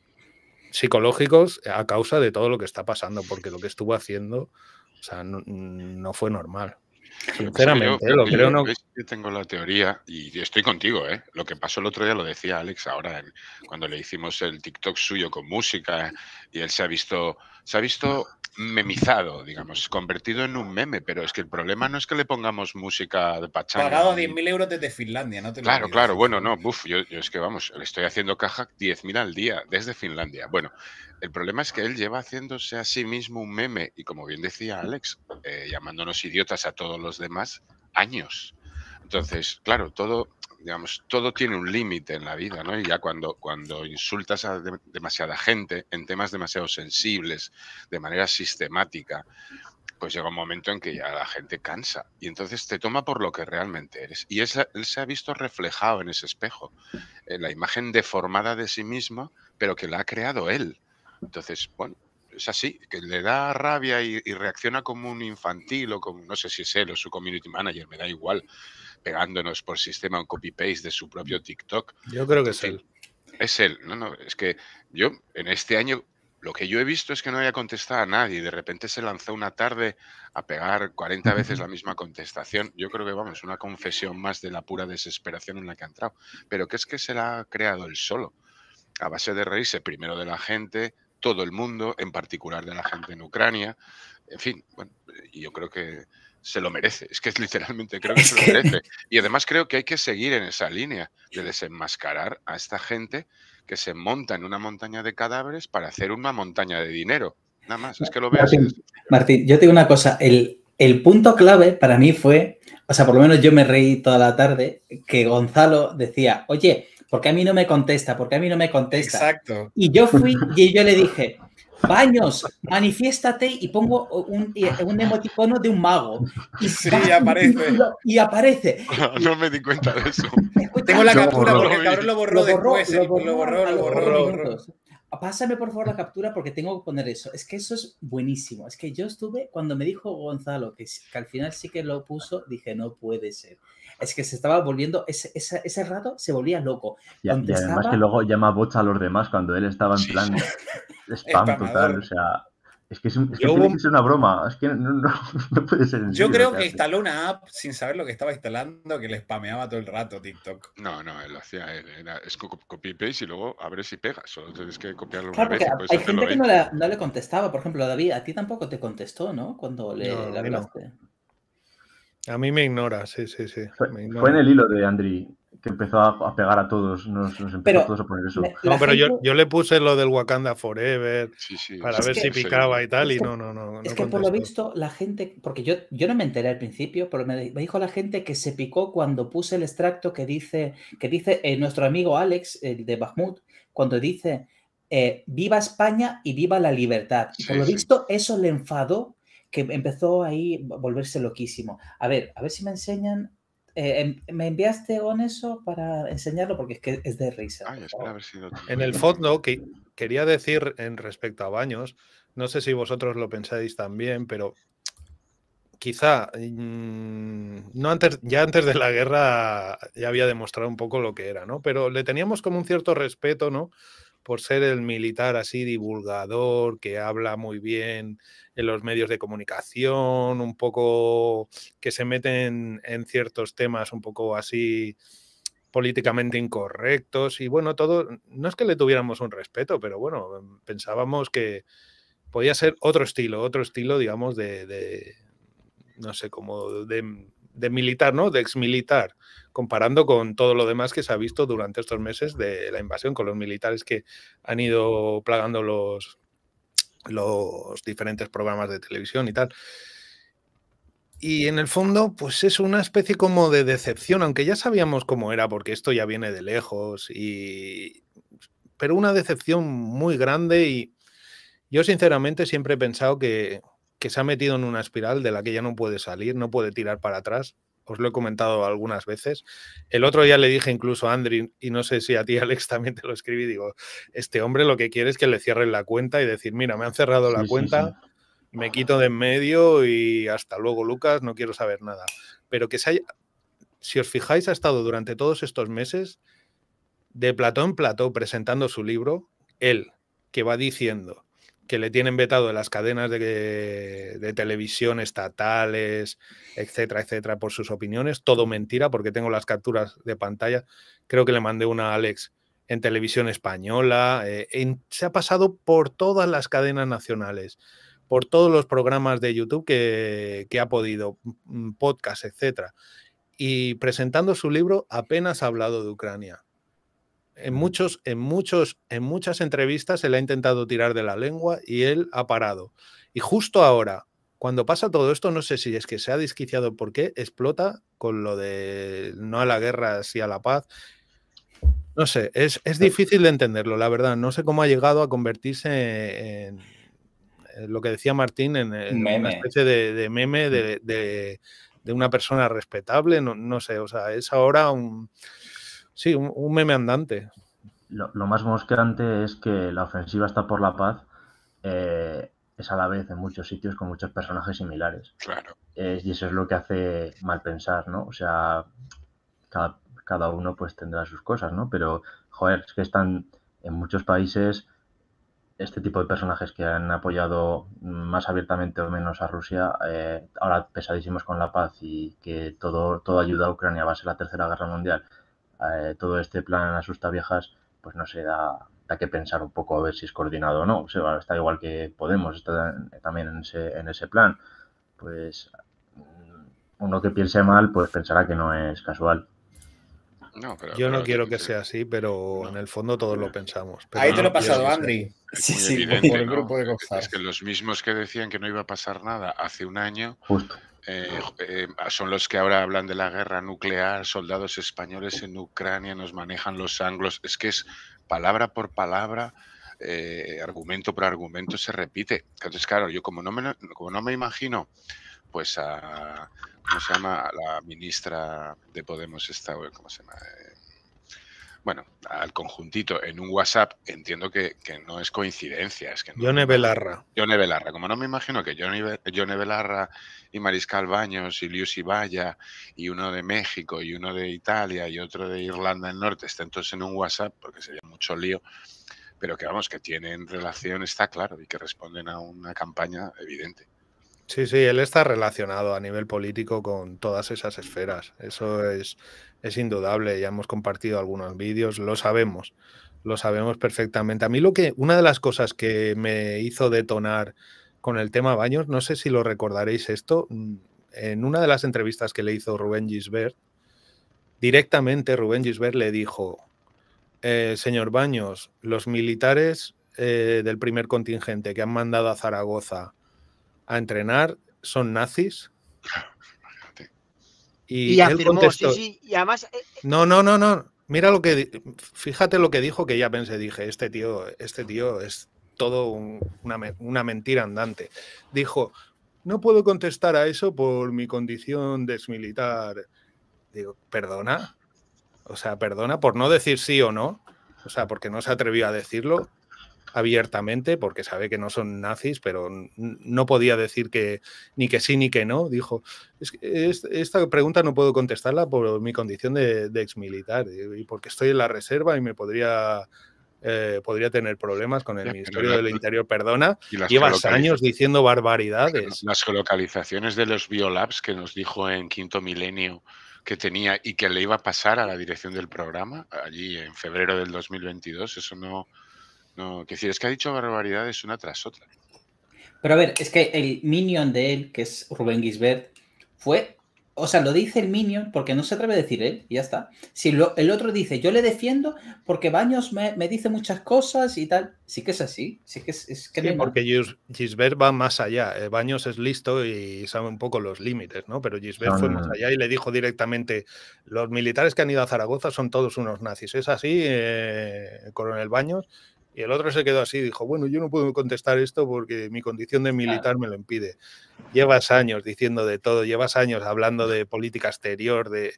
psicológicos a causa de todo lo que está pasando, porque lo que estuvo haciendo, o sea, no, no fue normal. Sinceramente, yo, ¿eh? lo yo, creo no. Yo tengo la teoría y estoy contigo, ¿eh? Lo que pasó el otro día lo decía Alex ahora en, cuando le hicimos el TikTok suyo con música y él se ha visto, se ha visto memizado, digamos, convertido en un meme, pero es que el problema no es que le pongamos música de pachanga. Pagado diez mil euros desde Finlandia, no te lo Claro, olvides, claro, sí, bueno, sí. no, buf, yo, yo es que vamos, le estoy haciendo caja diez mil al día desde Finlandia. Bueno, el problema es que él lleva haciéndose a sí mismo un meme y como bien decía Alex, eh, llamándonos idiotas a todos los demás, años. Entonces, claro, todo, digamos, todo tiene un límite en la vida, ¿no? Y ya cuando, cuando insultas a de, demasiada gente en temas demasiado sensibles, de manera sistemática, pues llega un momento en que ya la gente cansa y entonces te toma por lo que realmente eres. Y es, él se ha visto reflejado en ese espejo, en la imagen deformada de sí mismo, pero que la ha creado él. Entonces, bueno, es así, que le da rabia y, y reacciona como un infantil o como, no sé si es él o su community manager, me da igual, pegándonos por sistema un copy-paste de su propio TikTok. Yo creo que En es fin, él. Es él, no, no, es que yo en este año lo que yo he visto es que no había contestado a nadie y de repente se lanzó una tarde a pegar cuarenta veces la misma contestación. Yo creo que, vamos, una confesión más de la pura desesperación en la que ha entrado. Pero que es que se la ha creado él solo, a base de reírse primero de la gente, todo el mundo, en particular de la gente en Ucrania. En fin, bueno, y yo creo que se lo merece. Es que es literalmente creo que Es se lo que- merece. Y además creo que hay que seguir en esa línea de desenmascarar a esta gente que se monta en una montaña de cadáveres para hacer una montaña de dinero. Nada más, es que lo veo así. Martín, Martín, yo te digo una cosa, el, el punto clave para mí fue, o sea, por lo menos yo me reí toda la tarde, que Gonzalo decía, oye, ¿por qué a mí no me contesta? ¿Por qué a mí no me contesta? Exacto. Y yo fui y yo le dije, Baños, manifiéstate y pongo un, un emoticono de un mago. Y, Sí, va- aparece. y, lo- y aparece. No me di cuenta de eso. Escucha, Tengo la Yo captura borro. porque el cabrón lo borró, después. lo Lo borró, borró, a lo los borró, pocos lo borró. minutos. Pásame por favor la captura porque tengo que poner eso. Es que eso es buenísimo. Es que yo estuve, cuando me dijo Gonzalo que, que al final sí que lo puso, dije, no puede ser. Es que se estaba volviendo, ese, ese, ese rato se volvía loco. Y, y además que luego llama bots a los demás cuando él estaba en Sí, plan sí. spam Spamador. total, o sea, es que, es, un- es que Yo tiene hubo- que ser una broma, es que no, no, no puede ser en Yo serio creo lo que hace. instaló una app sin saber lo que estaba instalando que le spameaba todo el rato TikTok. No, no, él lo hacía él. Era, es co- copy y paste y luego abres y pegas. Solo tienes que copiarlo Claro, una vez porque y puedes hay hacerlo gente que ahí. no le, no le contestaba. Por ejemplo, David, a ti tampoco te contestó, ¿no? Cuando le, No, le a mí no. hablaste. A mí me ignora, sí, sí, sí. Fue, me fue ignora. en el hilo de Andri que empezó a, a pegar a todos, nos, nos empezó Pero a todos a poner eso. me- No, la pero yo, gente- yo le puse lo del Wakanda Forever Sí, sí. para eso ver que- si lo sé picaba yo. y tal, Es y que- no, no, no, no Es que por lo contestó. visto la gente, porque yo, yo no me enteré al principio, pero me, me dijo la gente que se picó cuando puse el extracto que dice, que dice eh, nuestro amigo Alex, el de Bakhmut, cuando dice eh, viva España y viva la libertad. Y por Sí, lo sí. visto eso le enfadó, que empezó ahí a volverse loquísimo. A ver, a ver si me enseñan. eh, em- ¿Me enviaste con eso para enseñarlo? Porque es que es de risa. Ay, por espera a favor. ver si lo tengo En el yo. fondo, que quería decir en respecto a Baños, no sé si vosotros lo pensáis también, pero quizá mmm, no antes, ya antes de la guerra ya había demostrado un poco lo que era, ¿no? Pero le teníamos como un cierto respeto, ¿no? Por ser el militar así divulgador, que habla muy bien en los medios de comunicación, un poco que se mete en, en ciertos temas un poco así políticamente incorrectos y bueno, todo, no es que le tuviéramos un respeto, pero bueno, pensábamos que podía ser otro estilo, otro estilo, digamos, de, de no sé, como de, de militar, ¿no? De exmilitar, comparando con todo lo demás que se ha visto durante estos meses de la invasión, con los militares que han ido plagando los, los diferentes programas de televisión y tal. Y en el fondo, pues es una especie como de decepción, aunque ya sabíamos cómo era, porque esto ya viene de lejos, y... pero una decepción muy grande y yo sinceramente siempre he pensado que, que se ha metido en una espiral de la que ya no puede salir, no puede tirar para atrás. Os lo he comentado algunas veces. El otro día le dije incluso a Andri, y no sé si a ti, Alex, también te lo escribí, digo, este hombre lo que quiere es que le cierren la cuenta y decir, mira, me han cerrado la Sí, sí, cuenta, sí. me quito de en medio y hasta luego, Lucas, no quiero saber nada. Pero que se haya, si os fijáis, ha estado durante todos estos meses de plató en plató presentando su libro, él, que va diciendo que le tienen vetado de las cadenas de, de televisión estatales, etcétera, etcétera, por sus opiniones, todo mentira, porque tengo las capturas de pantalla, creo que le mandé una a Alex en televisión española, eh, en, se ha pasado por todas las cadenas nacionales, por todos los programas de YouTube que, que ha podido, podcast, etcétera, y presentando su libro apenas ha hablado de Ucrania. En, muchos, en, muchos, en muchas entrevistas se le ha intentado tirar de la lengua y él ha parado. Y justo ahora, cuando pasa todo esto, no sé si es que se ha desquiciado por qué, explota con lo de no a la guerra, sí a la paz. No sé, es, es difícil de entenderlo, la verdad. No sé cómo ha llegado a convertirse en, en lo que decía Martín, en, en Meme. una especie de, de meme de, de, de una persona respetable. No, no sé, o sea, es ahora un... Sí, un, un meme andante. Lo, lo más mosqueante es que la ofensiva está por la paz eh, es a la vez en muchos sitios con muchos personajes similares. Claro. Eh, y eso es lo que hace mal pensar, ¿no? O sea, cada, cada uno pues tendrá sus cosas, ¿no? Pero, joder, es que están en muchos países este tipo de personajes que han apoyado más abiertamente o menos a Rusia, eh, ahora pesadísimos con la paz y que todo, todo ayuda a Ucrania va a ser la tercera guerra mundial. Eh, todo este plan asusta viejas, pues no se da, da que pensar un poco a ver si es coordinado o no. O sea, está igual que Podemos, está también en ese, en ese plan. Pues uno que piense mal, pues pensará que no es casual. No, pero, Yo no pero quiero que, que sea así, pero no. en el fondo todos lo pensamos. Pero Ahí te no lo he quiero pasado, que sea Andri. así. Es Sí, muy sí, evidente, por el ¿no? grupo de Es Cockstars. que los mismos que decían que no iba a pasar nada hace un año Justo. eh, eh, son los que ahora hablan de la guerra nuclear, soldados españoles en Ucrania, nos manejan los anglos. Es que es palabra por palabra, eh, argumento por argumento se repite. Entonces, claro, yo como no me, como no me imagino, pues a, ¿cómo se llama? A la ministra de Podemos, esta, ¿cómo se llama? Eh, bueno, al conjuntito en un WhatsApp, entiendo que, que no es coincidencia. Es que no Yone Belarra. Yone Belarra. Como no me imagino que Yone, Yone Belarra y Mariscal Baños y Lius Ibaya y uno de México y uno de Italia y otro de Irlanda del Norte estén todos en un WhatsApp, porque sería mucho lío, pero que vamos, que tienen relación, está claro, y que responden a una campaña evidente. Sí, sí, él está relacionado a nivel político con todas esas esferas. Eso es, es indudable. Ya hemos compartido algunos vídeos, lo sabemos, lo sabemos perfectamente. A mí lo que, una de las cosas que me hizo detonar con el tema Baños, no sé si lo recordaréis esto, en una de las entrevistas que le hizo Rubén Gisbert, directamente Rubén Gisbert le dijo, eh, señor Baños, los militares eh, del primer contingente que han mandado a Zaragoza a entrenar son nazis. Y, Y él afirmó, contestó, sí, sí, y además... eh, no, no, no, no, mira lo que, fíjate lo que dijo, que ya pensé, dije, este tío, este tío es todo un, una, una mentira andante. Dijo, no puedo contestar a eso por mi condición de exmilitar. Digo, ¿perdona? O sea, perdona por no decir sí o no, o sea, porque no se atrevió a decirlo abiertamente, porque sabe que no son nazis, pero no podía decir que ni que sí ni que no. Dijo, es que es, esta pregunta no puedo contestarla por mi condición de, de exmilitar y porque estoy en la reserva y me podría... Eh, podría tener problemas con el Ya, Ministerio la, del Interior, perdona, y las llevas años diciendo barbaridades. Las colocalizaciones de los biolabs que nos dijo en Quinto Milenio que tenía y que le iba a pasar a la dirección del programa allí en febrero del dos mil veintidós, eso no... no que decir, es que ha dicho barbaridades una tras otra. Pero a ver, es que el minion de él, que es Rubén Gisbert, fue... O sea, lo dice el minion porque no se atreve a decir él, y ya está. Si lo, el otro dice, yo le defiendo porque Baños me, me dice muchas cosas y tal. Sí que es así. Sí que es, es que sí, no porque Gis, Gisbert va más allá. Eh, Baños es listo y sabe un poco los límites, ¿no? Pero Gisbert son... fue más allá y le dijo directamente, los militares que han ido a Zaragoza son todos unos nazis. Es así, eh, coronel Baños. Y el otro se quedó así, dijo, bueno, yo no puedo contestar esto porque mi condición de militar claro. me lo impide. Llevas años diciendo de todo, llevas años hablando de política exterior, de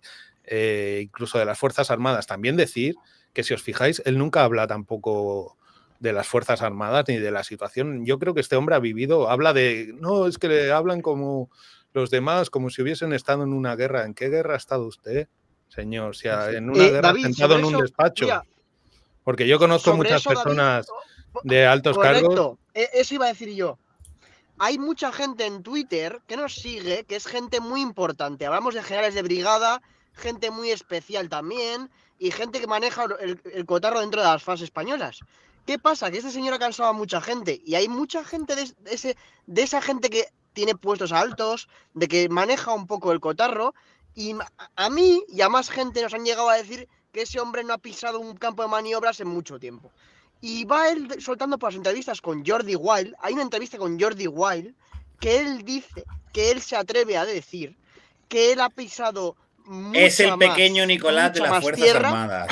eh, incluso de las Fuerzas Armadas. También decir que si os fijáis, él nunca habla tampoco de las Fuerzas Armadas ni de la situación. Yo creo que este hombre ha vivido, habla de, no, es que le hablan como los demás, como si hubiesen estado en una guerra. ¿En qué guerra ha estado usted, señor? O sea, en una eh, guerra David, sentado en un eso, despacho. Mira, porque yo conozco muchas eso, personas David, de altos correcto, cargos. Eso iba a decir yo. Hay mucha gente en Twitter que nos sigue, que es gente muy importante. Hablamos de generales de brigada, gente muy especial también, y gente que maneja el, el cotarro dentro de las FAS españolas. ¿Qué pasa? Que este señor ha cansado a mucha gente, y hay mucha gente de, de, ese, de esa gente que tiene puestos altos, de que maneja un poco el cotarro, y a mí y a más gente nos han llegado a decir que ese hombre no ha pisado un campo de maniobras en mucho tiempo. Y va él soltando por las entrevistas con Jordi Wild. Hay una entrevista con Jordi Wild que él dice, que él se atreve a decir que él ha pisado mucha Es el más, pequeño Nicolás de las Fuerzas tierra. Armadas.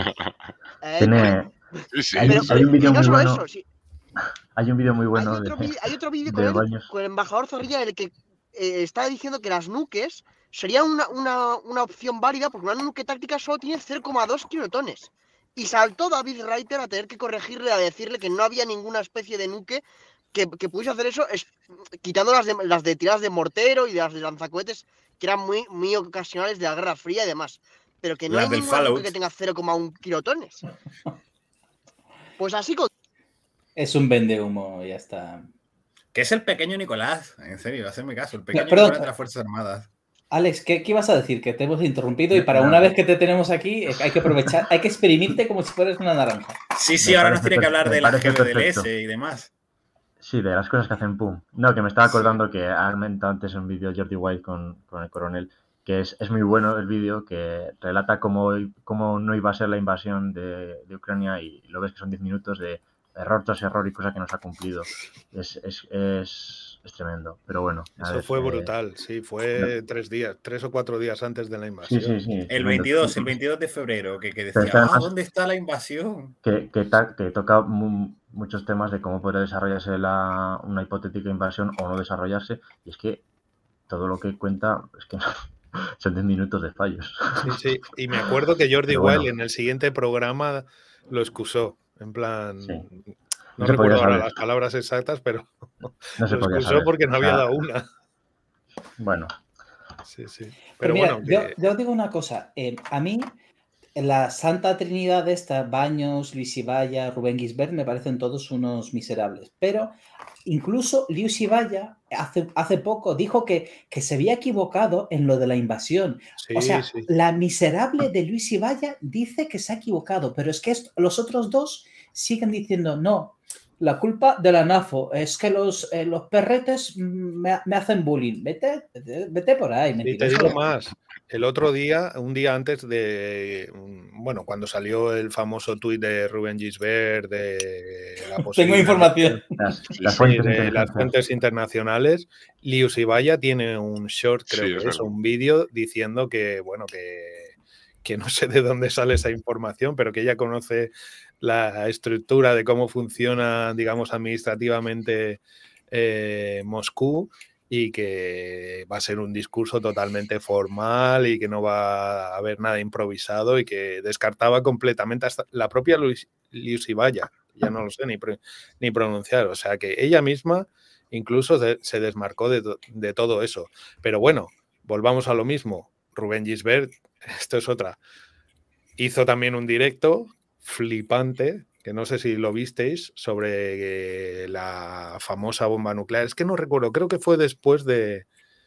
Eh, Tiene... sí. Hay, pero, hay un vídeo no muy solo bueno. Eso, sí. Hay un vídeo muy bueno. Hay otro, de, hay otro vídeo con, con el embajador Zorrilla en el que eh, está diciendo que las nuques sería una, una, una opción válida porque una nuque táctica solo tiene cero coma dos kilotones. Y saltó David Reiter a tener que corregirle, a decirle que no había ninguna especie de nuque que, que pudiese hacer eso, es, quitando las de, las de tiradas de mortero y de las de lanzacohetes, que eran muy, muy ocasionales de la Guerra Fría y demás. Pero que no las hay del ninguna Fallout. nuque que tenga cero coma uno kilotones. Pues así con... Es un vendehumo, ya está. Que es el pequeño Nicolás, en serio, hacedme caso, el pequeño no, perdón, Nicolás de las Fuerzas Armadas. Alex, ¿qué, ¿qué ibas a decir? Que te hemos interrumpido y para una vez que te tenemos aquí hay que aprovechar, hay que exprimirte como si fueras una naranja. Sí, sí, ahora nos tiene que hablar de la G B D L S y demás. Sí, de las cosas que hacen pum. No, que me estaba acordando sí. que ha comentado antes un vídeo Jordi Wild con, con el coronel, que es, es muy bueno el vídeo, que relata cómo, cómo no iba a ser la invasión de, de Ucrania y lo ves que son diez minutos de error tras error y cosa que no se ha cumplido. Es, es, es, es tremendo, pero bueno. Eso ver, fue eh, brutal, sí, fue no. tres días, tres o cuatro días antes de la invasión. Sí, sí, sí. El veintidós, el veintidós de febrero, que, que decía, ah, ¿dónde está la invasión? Que, que, ta, que toca mu muchos temas de cómo podría desarrollarse la, una hipotética invasión o no desarrollarse, y es que todo lo que cuenta es que son diez minutos de fallos. Sí, sí, y me acuerdo que Jordi bueno. Wild en el siguiente programa lo excusó, en plan... Sí. No, no recuerdo ahora las palabras exactas, pero no se lo excusó saber. porque no había o sea, dado una. Bueno. Sí, sí. Pero, pero mira, bueno, yo, que... yo os digo una cosa. Eh, a mí, la Santa Trinidad de esta, Baños, Luis Ibaya, Rubén Gisbert, me parecen todos unos miserables. Pero incluso Luis Ibaya hace, hace poco dijo que, que se había equivocado en lo de la invasión. Sí, o sea, sí. la miserable de Luis Ibaya dice que se ha equivocado, pero es que esto, los otros dos siguen diciendo no. La culpa de la NAFO es que los, eh, los perretes me, me hacen bullying. Vete, vete, vete por ahí, mentiroso. Y te digo más. El otro día, un día antes de, bueno, cuando salió el famoso tuit de Rubén Gisbert de la Tengo información. Las, las, sí, fuentes de las fuentes internacionales, Lius Ibaya tiene un short, creo Sí, que es, es, un vídeo diciendo que, bueno, que, que no sé de dónde sale esa información, pero que ella conoce la estructura de cómo funciona, digamos, administrativamente eh, Moscú, y que va a ser un discurso totalmente formal y que no va a haber nada improvisado, y que descartaba completamente hasta la propia Luis, Lius Ibaya, ya no lo sé ni, ni pronunciar, o sea que ella misma incluso de, se desmarcó de, de todo eso. Pero bueno, volvamos a lo mismo. Rubén Gisbert, esto es otra, hizo también un directo flipante, que no sé si lo visteis, sobre la famosa bomba nuclear. Es que no recuerdo, creo que fue después de,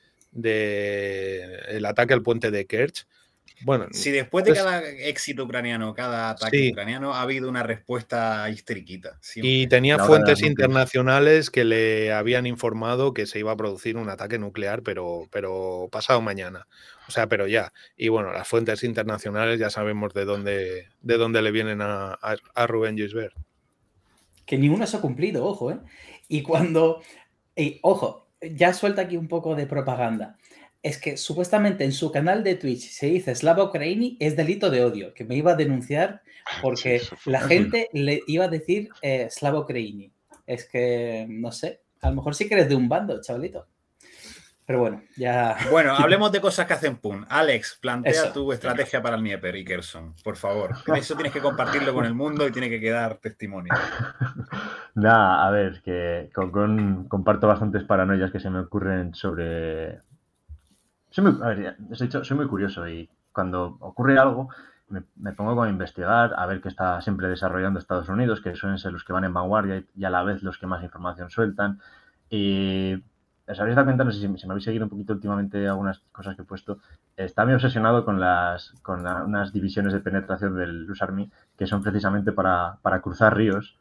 de el ataque al puente de Kerch. Bueno, si después de cada éxito ucraniano, cada ataque sí. ucraniano, ha habido una respuesta histeriquita. Siempre. Y tenía fuentes internacionales que le habían informado que se iba a producir un ataque nuclear, pero, pero pasado mañana. O sea, pero ya. Y bueno, las fuentes internacionales ya sabemos de dónde, de dónde le vienen a, a, a Rubén Gisbert. Que ninguno se ha cumplido, ojo, ¿eh? Y cuando... Y, ojo, ya suelta aquí un poco de propaganda. Es que supuestamente en su canal de Twitch se dice Slava Ukraini, es delito de odio, que me iba a denunciar porque sí, la gente le iba a decir eh, Slava Ukraini. Es que, no sé, a lo mejor sí que eres de un bando, chavalito. Pero bueno, ya... Bueno, hablemos de cosas que hacen pum. Alex, plantea eso, tu estrategia para el Dnieper y Kherson, por favor. Eso tienes que compartirlo con el mundo y tiene que quedar testimonio. Nada, a ver, que con, con, comparto bastantes paranoias que se me ocurren sobre... Soy muy, a ver, os he dicho, soy muy curioso y cuando ocurre algo me, me pongo a investigar, a ver qué está siempre desarrollando Estados Unidos, que suelen ser los que van en vanguardia y, y a la vez los que más información sueltan. Y os habéis dado cuenta, no sé si, si me habéis seguido un poquito últimamente algunas cosas que he puesto, está muy obsesionado con, las, con la, unas divisiones de penetración del U S Army que son precisamente para, para cruzar ríos.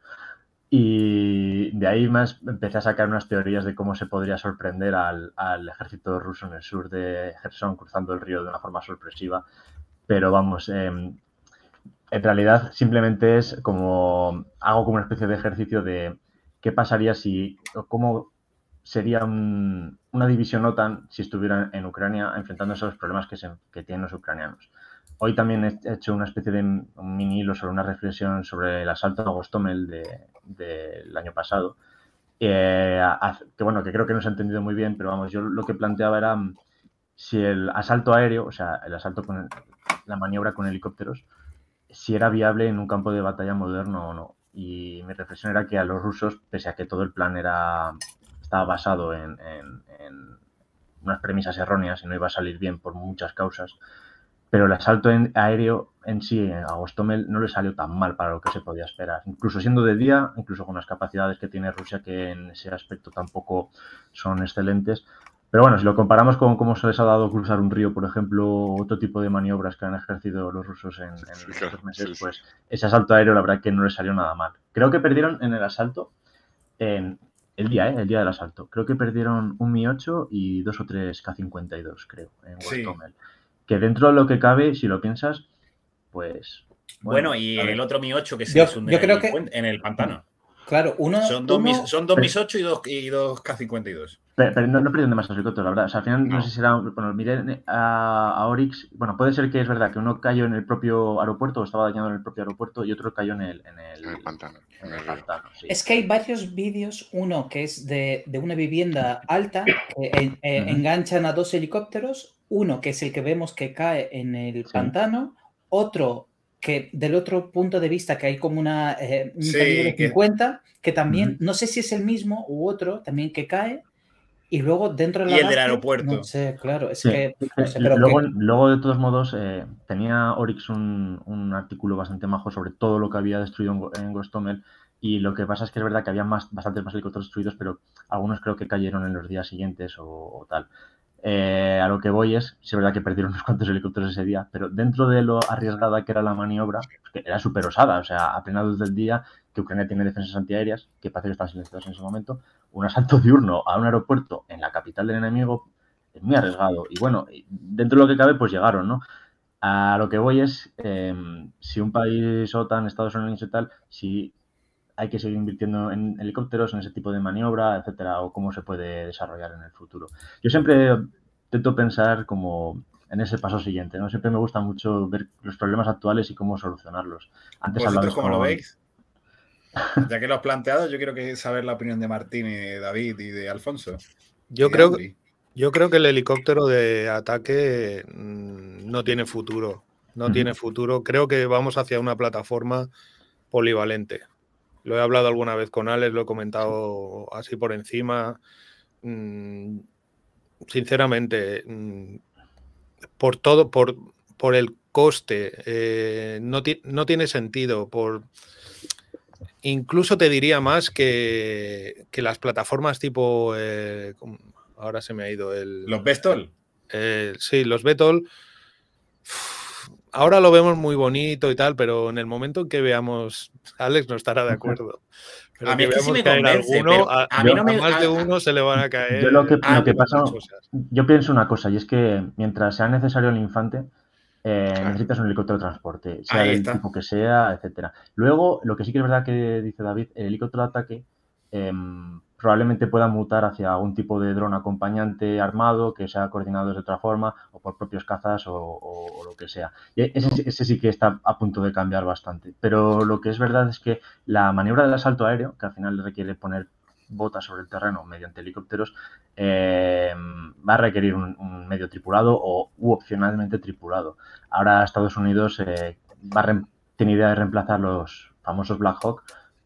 Y de ahí más empecé a sacar unas teorías de cómo se podría sorprender al, al ejército ruso en el sur de Kherson cruzando el río de una forma sorpresiva. Pero vamos, eh, en realidad simplemente es como, hago como una especie de ejercicio de qué pasaría si, cómo sería un, una división OTAN si estuvieran en Ucrania enfrentándose a los problemas que, se, que tienen los ucranianos. Hoy también he hecho una especie de un mini hilo sobre una reflexión sobre el asalto a Gostomel de, del año pasado, eh, a, que bueno, que creo que no se ha entendido muy bien, pero vamos, yo lo que planteaba era si el asalto aéreo, o sea, el asalto con el, la maniobra con helicópteros, si era viable en un campo de batalla moderno o no. Y mi reflexión era que a los rusos, pese a que todo el plan era estaba basado en, en, en unas premisas erróneas y no iba a salir bien por muchas causas, pero el asalto en, aéreo en sí, a Gostomel, no le salió tan mal para lo que se podía esperar. Incluso siendo de día, incluso con las capacidades que tiene Rusia, que en ese aspecto tampoco son excelentes, Pero bueno, si lo comparamos con cómo se les ha dado cruzar un río, por ejemplo, otro tipo de maniobras que han ejercido los rusos en, en Sí, claro, estos meses, sí, sí. pues ese asalto aéreo la verdad que no les salió nada mal. Creo que perdieron en el asalto, en el día, ¿eh? El día del asalto. Creo que perdieron un Mi ocho y dos o tres Ka cincuenta y dos, creo, en Sí. Gostomel. Que dentro de lo que cabe, si lo piensas, pues... Bueno, Bueno, y a ver. el otro Mi ocho que se Yo- les hunde yo en, creo el, que- puen- en el pantano. Claro, uno, Son dos, uno- mis, son dos Mis ocho y dos, y dos Ka cincuenta y dos. Pero, pero no, no perdieron demasiados helicópteros, la verdad. O sea, al final no, No. sé si era. Bueno, miré a, a Oryx. Bueno, puede ser que es verdad que uno cayó en el propio aeropuerto o estaba dañado en el propio aeropuerto y otro cayó en el, en el, En el pantano, en en el el río. pantano. Sí. es que hay varios vídeos, uno que es de, de una vivienda alta, que en- eh, Ujú. enganchan a dos helicópteros, uno que es el que vemos que cae en el Sí. pantano, otro que del otro punto de vista que hay como una, eh, un Sí, calibre que- cincuenta, que también, Ujú. no sé si es el mismo u otro, también que cae, y luego dentro de la Y el del base, aeropuerto. no sé, claro, es Sí. que, Eh, no sé, pero luego, que- luego, de todos modos, eh, tenía Oryx un, un artículo bastante majo sobre todo lo que había destruido en, Go- en Gostomel. Y lo que pasa es que es verdad que había más, bastantes más helicópteros destruidos, pero algunos creo que cayeron en los días siguientes o, o tal. Eh, a lo que voy es, sí es verdad que perdieron unos cuantos helicópteros ese día, pero dentro de lo arriesgada que era la maniobra, que era súper osada, o sea, a plena luz del día, que Ucrania tiene defensas antiaéreas, que parece que están silenciadas en ese momento, un asalto diurno a un aeropuerto en la capital del enemigo es muy arriesgado. Y bueno, dentro de lo que cabe, pues llegaron, ¿no? A lo que voy es, eh, si un país OTAN, Estados Unidos y tal, si hay que seguir invirtiendo en helicópteros, en ese tipo de maniobra, etcétera, o cómo se puede desarrollar en el futuro. Yo siempre intento pensar como en ese paso siguiente, ¿no? Siempre me gusta mucho ver los problemas actuales y cómo solucionarlos. Antes ¿Vosotros hablabas cómo con... lo veis? Ya que lo has planteado, yo quiero que saber la opinión de Martín y de David y de Alfonso. Yo y de creo, que- Andri. yo creo que el helicóptero de ataque mm, no tiene futuro. No Ujú. tiene futuro. Creo que vamos hacia una plataforma polivalente. Lo he hablado alguna vez con Alex, lo he comentado así por encima. Mm, sinceramente, mm, por todo, por, por el coste, eh, no, ti- no tiene sentido. Por, incluso te diría más que, que las plataformas tipo, eh, ¿cómo? Ahora se me ha ido el... Los Bestol. Eh, sí, los Beetle. Ahora lo vemos muy bonito y tal, pero en el momento en que veamos, Alex no estará de acuerdo. Pero A mí que es que sí veamos me caer convence, alguno, pero a, a mí yo- no a me... más de a- uno se le van a caer. Yo lo que, Ah, lo que muchas pasa, cosas. yo pienso una cosa, y es que mientras sea necesario el infante, eh, Claro. necesitas un helicóptero de transporte, sea Ahí del está. tipo que sea, etcétera. Luego, lo que sí que es verdad que dice David, el helicóptero de ataque em, probablemente pueda mutar hacia algún tipo de dron acompañante armado que sea coordinado de otra forma o por propios cazas o, o- o lo que sea. Y ese, sí- ese sí que está a punto de cambiar bastante. Pero lo que es verdad es que la maniobra del asalto aéreo, que al final requiere poner botas sobre el terreno mediante helicópteros, eh, va a requerir un, un medio tripulado o u opcionalmente tripulado. Ahora Estados Unidos eh, va a rem- tiene idea de reemplazar los famosos Black Hawk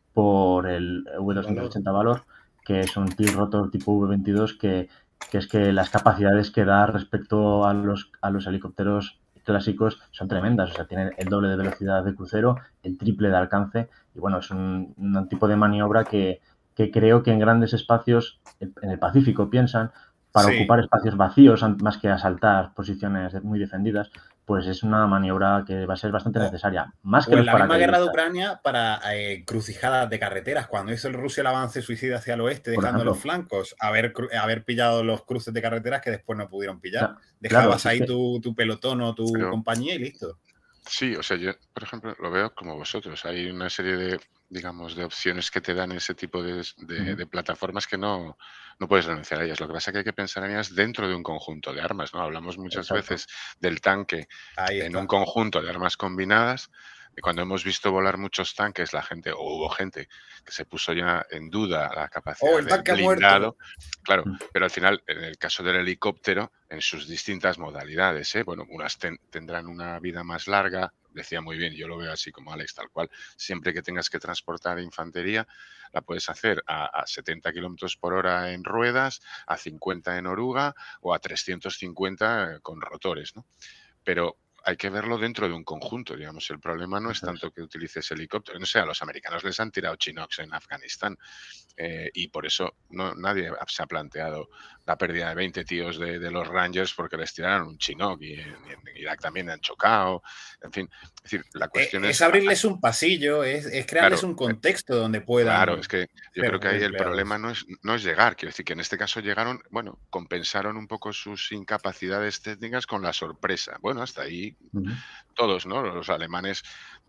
por el V doscientos ochenta Valor, que es un tilt rotor tipo V veintidós que, que es que las capacidades que da respecto a los, a los helicópteros clásicos son tremendas, o sea, tienen el doble de velocidad de crucero, el triple de alcance, y bueno, es un, un tipo de maniobra que, que creo que en grandes espacios, en el Pacífico piensan, para Sí. ocupar espacios vacíos an- más que asaltar posiciones de- muy defendidas, pues es una maniobra que va a ser bastante O- necesaria. Más que O en los la misma guerra de paracaidistas, Ucrania para eh, crucijadas de carreteras, cuando hizo el Rusia el avance suicida hacia el oeste, Por dejando ejemplo. los flancos, haber, cru- haber pillado los cruces de carreteras que después no pudieron pillar. Claro, Dejabas si es ahí que- tu, tu pelotón o tu Pero- compañía y listo. Sí, o sea, yo, por ejemplo, lo veo como vosotros. Hay una serie de, digamos, de opciones que te dan ese tipo de, de- Ujú. de plataformas que no, no puedes renunciar a ellas. Lo que pasa es que hay que pensar en ellas dentro de un conjunto de armas, ¿no? Hablamos muchas Exacto. veces del tanque Ahí en está. un conjunto de armas combinadas. Y cuando hemos visto volar muchos tanques, la gente, o hubo gente que se puso ya en duda la capacidad ¡Oh, el del tanque ha muerto! blindado. Claro, Mm. pero al final, en el caso del helicóptero, en sus distintas modalidades, ¿eh? Bueno, unas ten- tendrán una vida más larga, decía muy bien, yo lo veo así como Alex, tal cual. Siempre que tengas que transportar infantería, la puedes hacer a, a setenta kilómetros por hora en ruedas, a cincuenta en oruga o a trescientos cincuenta eh, con rotores, ¿no? Pero hay que verlo dentro de un conjunto, digamos. El problema no es Eso es. tanto que utilices helicóptero. No sé, a los americanos les han tirado Chinooks en Afganistán. Eh, y por eso no, nadie se ha planteado la pérdida de veinte tíos de, de los Rangers porque les tiraron un Chinook y en, en Irak también han chocado. En fin, es decir, la cuestión es, es... es abrirles un pasillo, es, es crearles claro, un contexto donde puedan... Claro, es que yo creo que ahí el problema no es, no es llegar. Quiero decir que en este caso llegaron, bueno, compensaron un poco sus incapacidades técnicas con la sorpresa. Bueno, hasta ahí uh-huh. todos, ¿no? Los alemanes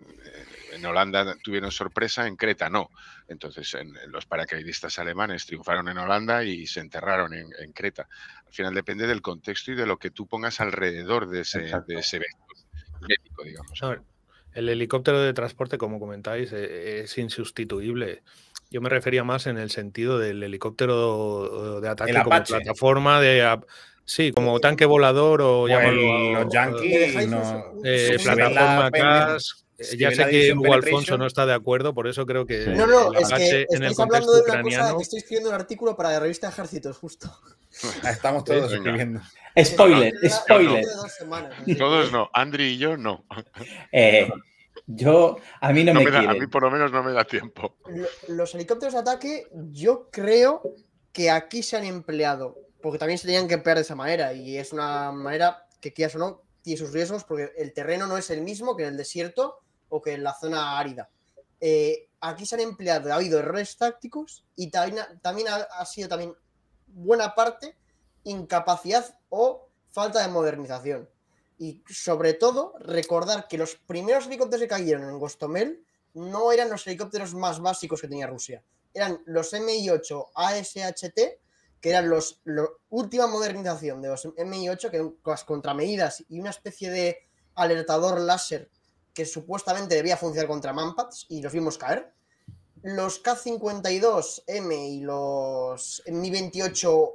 en Holanda tuvieron sorpresa, en Creta no. Entonces en, en los paracaidistas alemanes triunfaron en Holanda y se enterraron en, en Creta. Al final depende del contexto y de lo que tú pongas alrededor de ese, de ese evento médico, digamos. A ver, el helicóptero de transporte, como comentáis, es insustituible. Yo me refería más en el sentido del helicóptero de ataque como plataforma de... Sí, como tanque volador o pues llámalo... Los Yankees no, eh, plataforma gas... Ya sé que Hugo Alfonso no está de acuerdo, por eso creo que... No, no, es que estáis hablando de una cosa que estoy escribiendo un artículo para la revista Ejércitos, justo. Estamos todos escribiendo. Spoiler, spoiler. Todos no, Andri y yo no. Eh, yo, a mí no, no me, me da, quieren. A mí por lo menos no me da tiempo. Los helicópteros de ataque, yo creo que aquí se han empleado, porque también se tenían que emplear de esa manera, y es una manera que, quieras o no, tiene sus riesgos, porque el terreno no es el mismo que en el desierto o que en la zona árida. Eh, aquí se han empleado, ha habido errores tácticos y también, también ha, ha sido también buena parte incapacidad o falta de modernización. Y sobre todo, recordar que los primeros helicópteros que cayeron en Gostomel no eran los helicópteros más básicos que tenía Rusia. Eran los M I ocho A S H T, que eran los, la última modernización de los M I ocho, que eran las contramedidas y una especie de alertador láser que supuestamente debía funcionar contra Manpads, y los vimos caer. Los K cincuenta y dos M y los Mi veintiocho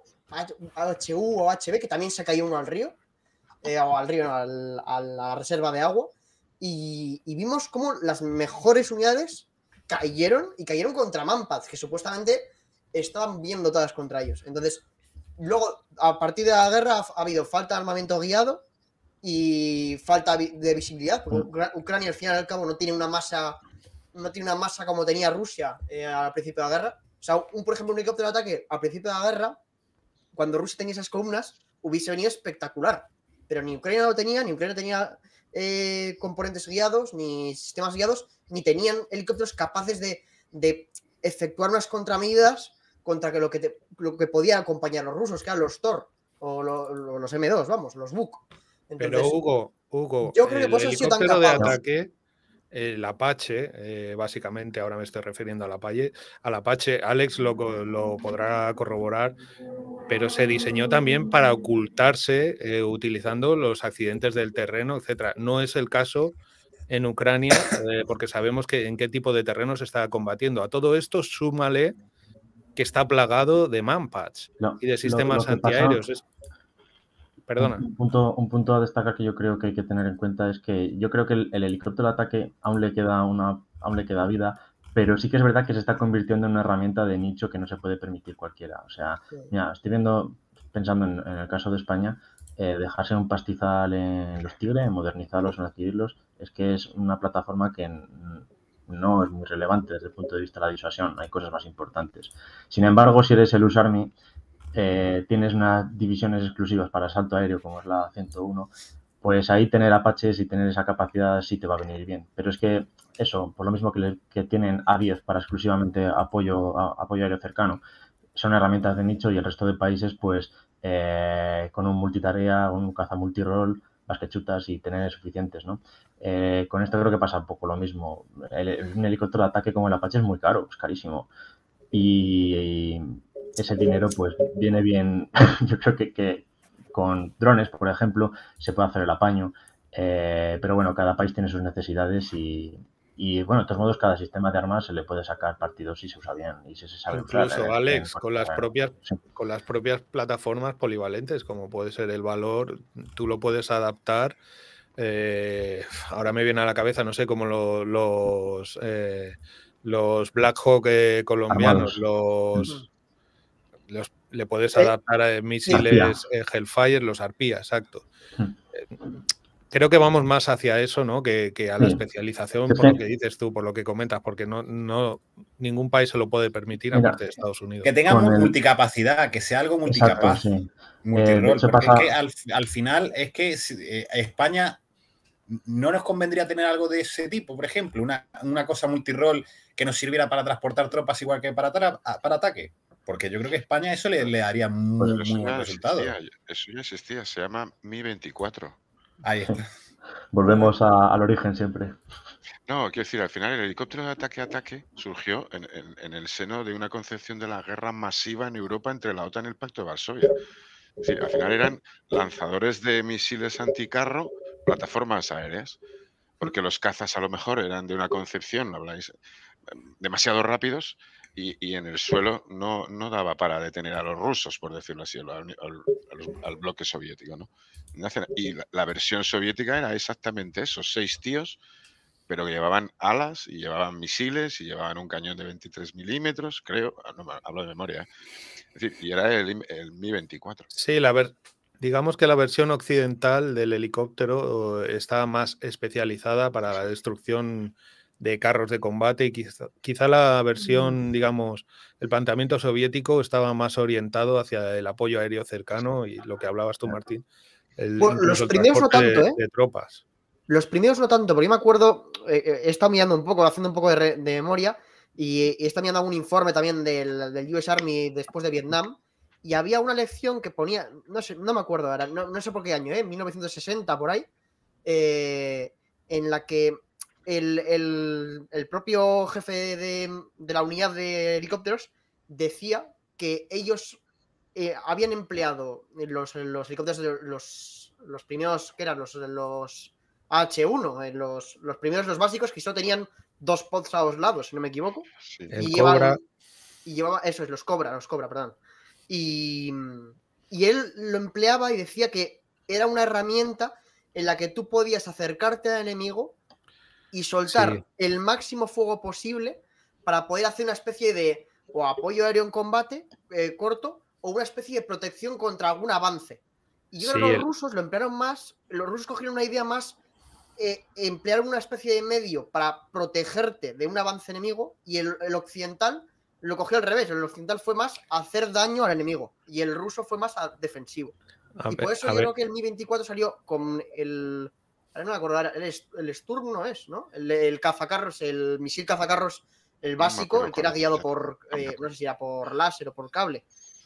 H U o H B, que también se cayó uno al río, eh, o al río, no, al, a la reserva de agua, y, y vimos cómo las mejores unidades cayeron, y cayeron contra Manpads, que supuestamente estaban bien dotadas contra ellos. Entonces, luego, a partir de la guerra, ha, ha habido falta de armamento guiado y falta de visibilidad, porque Ucrania al final y al cabo no tiene una masa no tiene una masa como tenía Rusia eh, al principio de la guerra. O sea, un, por ejemplo, un helicóptero de ataque al principio de la guerra, cuando Rusia tenía esas columnas, hubiese venido espectacular, pero ni Ucrania lo tenía, ni Ucrania tenía eh, componentes guiados, ni sistemas guiados, ni tenían helicópteros capaces de, de efectuar unas contramedidas contra que lo, que te, lo que podían acompañar los rusos, que eran los Tor o lo, lo, los M dos, vamos, los Buk. Entonces, pero Hugo, Hugo, yo creo que el helicóptero de ataque, el Apache, eh, básicamente, ahora me estoy refiriendo al Apache, al Apache, Alex lo, lo podrá corroborar, pero se diseñó también para ocultarse eh, utilizando los accidentes del terreno, etcétera. No es el caso en Ucrania, eh, porque sabemos que en qué tipo de terreno se está combatiendo. A todo esto, súmale que está plagado de Manpads no, y de sistemas lo, lo antiaéreos. Es... Perdona. Un punto, un punto a destacar que yo creo que hay que tener en cuenta es que yo creo que el, el helicóptero de ataque aún le queda una, aún le queda vida, pero sí que es verdad que se está convirtiendo en una herramienta de nicho que no se puede permitir cualquiera. O sea, mira, estoy viendo, pensando en, en el caso de España, eh, dejarse un pastizal en los Tigre, modernizarlos, en adquirirlos, es que es una plataforma que no es muy relevante desde el punto de vista de la disuasión. Hay cosas más importantes. Sin embargo, si eres el U S Army, Eh, tienes unas divisiones exclusivas para asalto aéreo como es la ciento uno, pues ahí tener Apaches y tener esa capacidad sí te va a venir bien. Pero es que eso, por lo mismo que, le, que tienen A diez para exclusivamente apoyo, a, apoyo aéreo cercano, son herramientas de nicho y el resto de países pues eh, con un multitarea, un caza multirol, las que chutas y tener suficientes, ¿no? Eh, con esto creo que pasa un poco lo mismo. El, un helicóptero de ataque como el Apache es muy caro, es carísimo. Y... y ese dinero pues viene bien, yo creo que, que con drones, por ejemplo, se puede hacer el apaño, eh, pero bueno, cada país tiene sus necesidades y, y bueno, de todos modos cada sistema de armas se le puede sacar partido si se usa bien y si se sabe incluso, usar. Incluso, Alex, con las, propias, sí. con las propias plataformas polivalentes, como puede ser el Valor, tú lo puedes adaptar. Eh, ahora me viene a la cabeza, no sé, como lo, los, eh, los Black Hawk eh, colombianos, Armados. los... Uh-huh. Los, le puedes adaptar a misiles eh, Hellfire, los Arpía, exacto. Eh, creo que vamos más hacia eso, ¿no? Que, que a la Sí. especialización, Es por lo que- que dices tú, por lo que comentas, porque no, no ningún país se lo puede permitir, Mira, aparte de Estados Unidos. Que tenga Con mu- el- multicapacidad, que sea algo Exacto, multicapaz, sí. Eh, de multirol, hecho, porque pasa- es que al, al final es que si- eh, España no nos convendría tener algo de ese tipo, por ejemplo, una, una cosa multirol que nos sirviera para transportar tropas igual que para, tra- para ataque. Porque yo creo que a España eso le, le daría muy, Pero eso muy buen ya resultado. existía, eso ya existía, se llama Mi veinticuatro. Ahí está. Volvemos a- al origen siempre. No, quiero decir, al final el helicóptero de ataque-ataque surgió en, en- en el seno de una concepción de la guerra masiva en Europa entre la OTAN y el Pacto de Varsovia. Es decir, al final eran lanzadores de misiles anticarro, plataformas aéreas, porque los cazas a lo mejor eran de una concepción, ¿no habláis? Demasiado rápidos y, y en el suelo no, no daba para detener a los rusos, por decirlo así, al, al- a los- al bloque soviético, ¿no? Y la, la versión soviética era exactamente eso, seis tíos, pero que llevaban alas y llevaban misiles y llevaban un cañón de veintitrés milímetros, creo, no me hablo de memoria, ¿eh? Es decir, y era el, el Mi veinticuatro. Sí, la ver- digamos que la versión occidental del helicóptero eh, está más especializada para la destrucción de carros de combate y quizá, quizá la versión, digamos, el planteamiento soviético estaba más orientado hacia el apoyo aéreo cercano y lo que hablabas tú, Martín, el, Bueno, incluso los el primeros no transporte tanto, de, ¿eh? de tropas. Los primeros no tanto, porque yo me acuerdo, eh, eh, he estado mirando un poco, haciendo un poco de, re- de memoria, y, y he estado mirando algún informe también del, del U S Army después de Vietnam, y había una lección que ponía, no sé, no me acuerdo ahora, no, no sé por qué año, ¿eh? mil novecientos sesenta por ahí, eh, en la que el, el- el propio jefe de, de la unidad de helicópteros decía que ellos eh, habían empleado los, los helicópteros, de los, los primeros, que eran los, los H uno, en los, los primeros, los básicos, que solo tenían dos pods a los lados, si no me equivoco. Sí. El y llevaban- Cobra. Y llevaba, eso es, los Cobra, los Cobra, perdón. Y, y él lo empleaba y decía que era una herramienta en la que tú podías acercarte al enemigo y soltar Sí. el máximo fuego posible para poder hacer una especie de o apoyo aéreo en combate eh, corto o una especie de protección contra algún avance. Y yo creo Sí, que los el- rusos lo emplearon más, los rusos cogieron una idea más, eh, emplear una especie de medio para protegerte de un avance enemigo y el, el occidental lo cogió al revés. El occidental fue más hacer daño al enemigo y el ruso fue más a- defensivo. A Y ver- por eso a yo ver, creo que el Mi veinticuatro salió con el... Ahora no me acuerdo, ahora, el, Est- el Sturm no es, ¿no? El, el cazacarros, el misil cazacarros, el me básico, acuerdo el que era cuál es, guiado ya. por, eh, no sé si era por láser o por cable.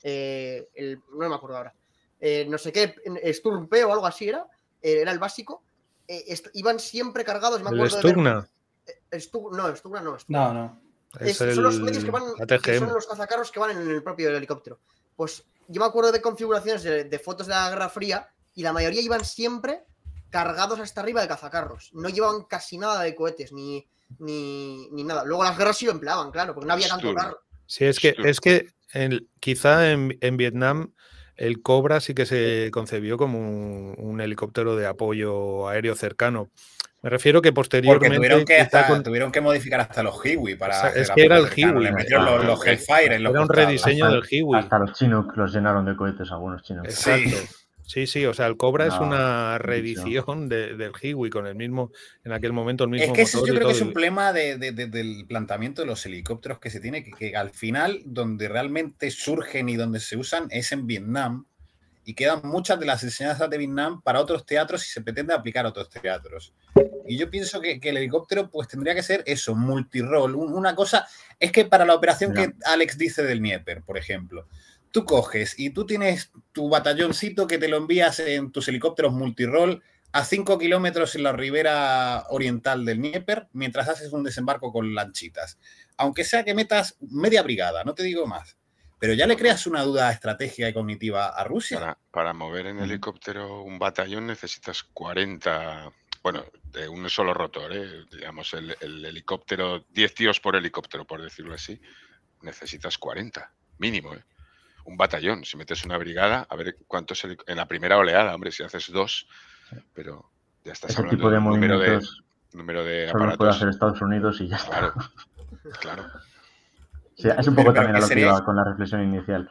Eh, el, no me acuerdo ahora. Eh, no sé qué, Sturm P o algo así era, eh, era el básico. Eh, est- iban siempre cargados, me el acuerdo de ver- Stugna eh, Stug- no, Stugna no, Stugna. No, no. es Es- son los medios que el van, que son A T G M. los cazacarros que van en el propio helicóptero. Pues yo me acuerdo de configuraciones de, de fotos de la Guerra Fría y la mayoría iban siempre cargados hasta arriba de cazacarros. No llevaban casi nada de cohetes ni, ni, ni nada. Luego las guerras sí lo empleaban, claro, porque no había tanto Sturm. carro. Sí, es que, Sturm. es que el- quizá en, en Vietnam el Cobra sí que se concebió como un, un helicóptero de apoyo aéreo cercano. Me refiero que Porque posteriormente tuvieron que, quizá hasta, con- tuvieron que modificar hasta los Hiwi para Esa- hacer es que era el apoyo cercano. Hiwi. Le metieron los, los Hellfire en los era un costados. rediseño Hasta- del Hiwi. Hasta los Chinook los llenaron de cohetes, algunos Chinook. Exacto. Sí. Sí, sí, o sea, el Cobra es No, una mucho. reedición de- del Hiwi con el mismo, en aquel momento el mismo Es que ese motor yo y creo que todo, es un y- problema de- de- de- del planteamiento de los helicópteros que se tiene, que, que al final donde realmente surgen y donde se usan es en Vietnam y quedan muchas de las enseñanzas de Vietnam para otros teatros y se pretende aplicar a otros teatros. Y yo pienso que, que el helicóptero pues tendría que ser eso, multirol, un- una cosa, es que para la operación Mira. que Alex dice del Dnieper, por ejemplo, tú coges y tú tienes tu batalloncito que te lo envías en tus helicópteros multirol a cinco kilómetros en la ribera oriental del Dnieper mientras haces un desembarco con lanchitas. Aunque sea que metas media brigada, no te digo más. Pero ya le creas una duda estratégica y cognitiva a Rusia. Para, para mover en Mm. helicóptero un batallón necesitas cuarenta, bueno, de un solo rotor, ¿eh? Digamos, el, el helicóptero, diez tíos por helicóptero, por decirlo así, necesitas cuarenta, mínimo, ¿eh? Un batallón, si metes una brigada, a ver cuántos helic- en la primera oleada, hombre, si haces dos, pero ya estás Ese hablando tipo de un número de, movimientos número de solo puede aparatos. hacer Estados Unidos y ya está. Claro, claro. Sí, es un Pero- poco pero también ¿qué a lo que sería? iba con la reflexión inicial.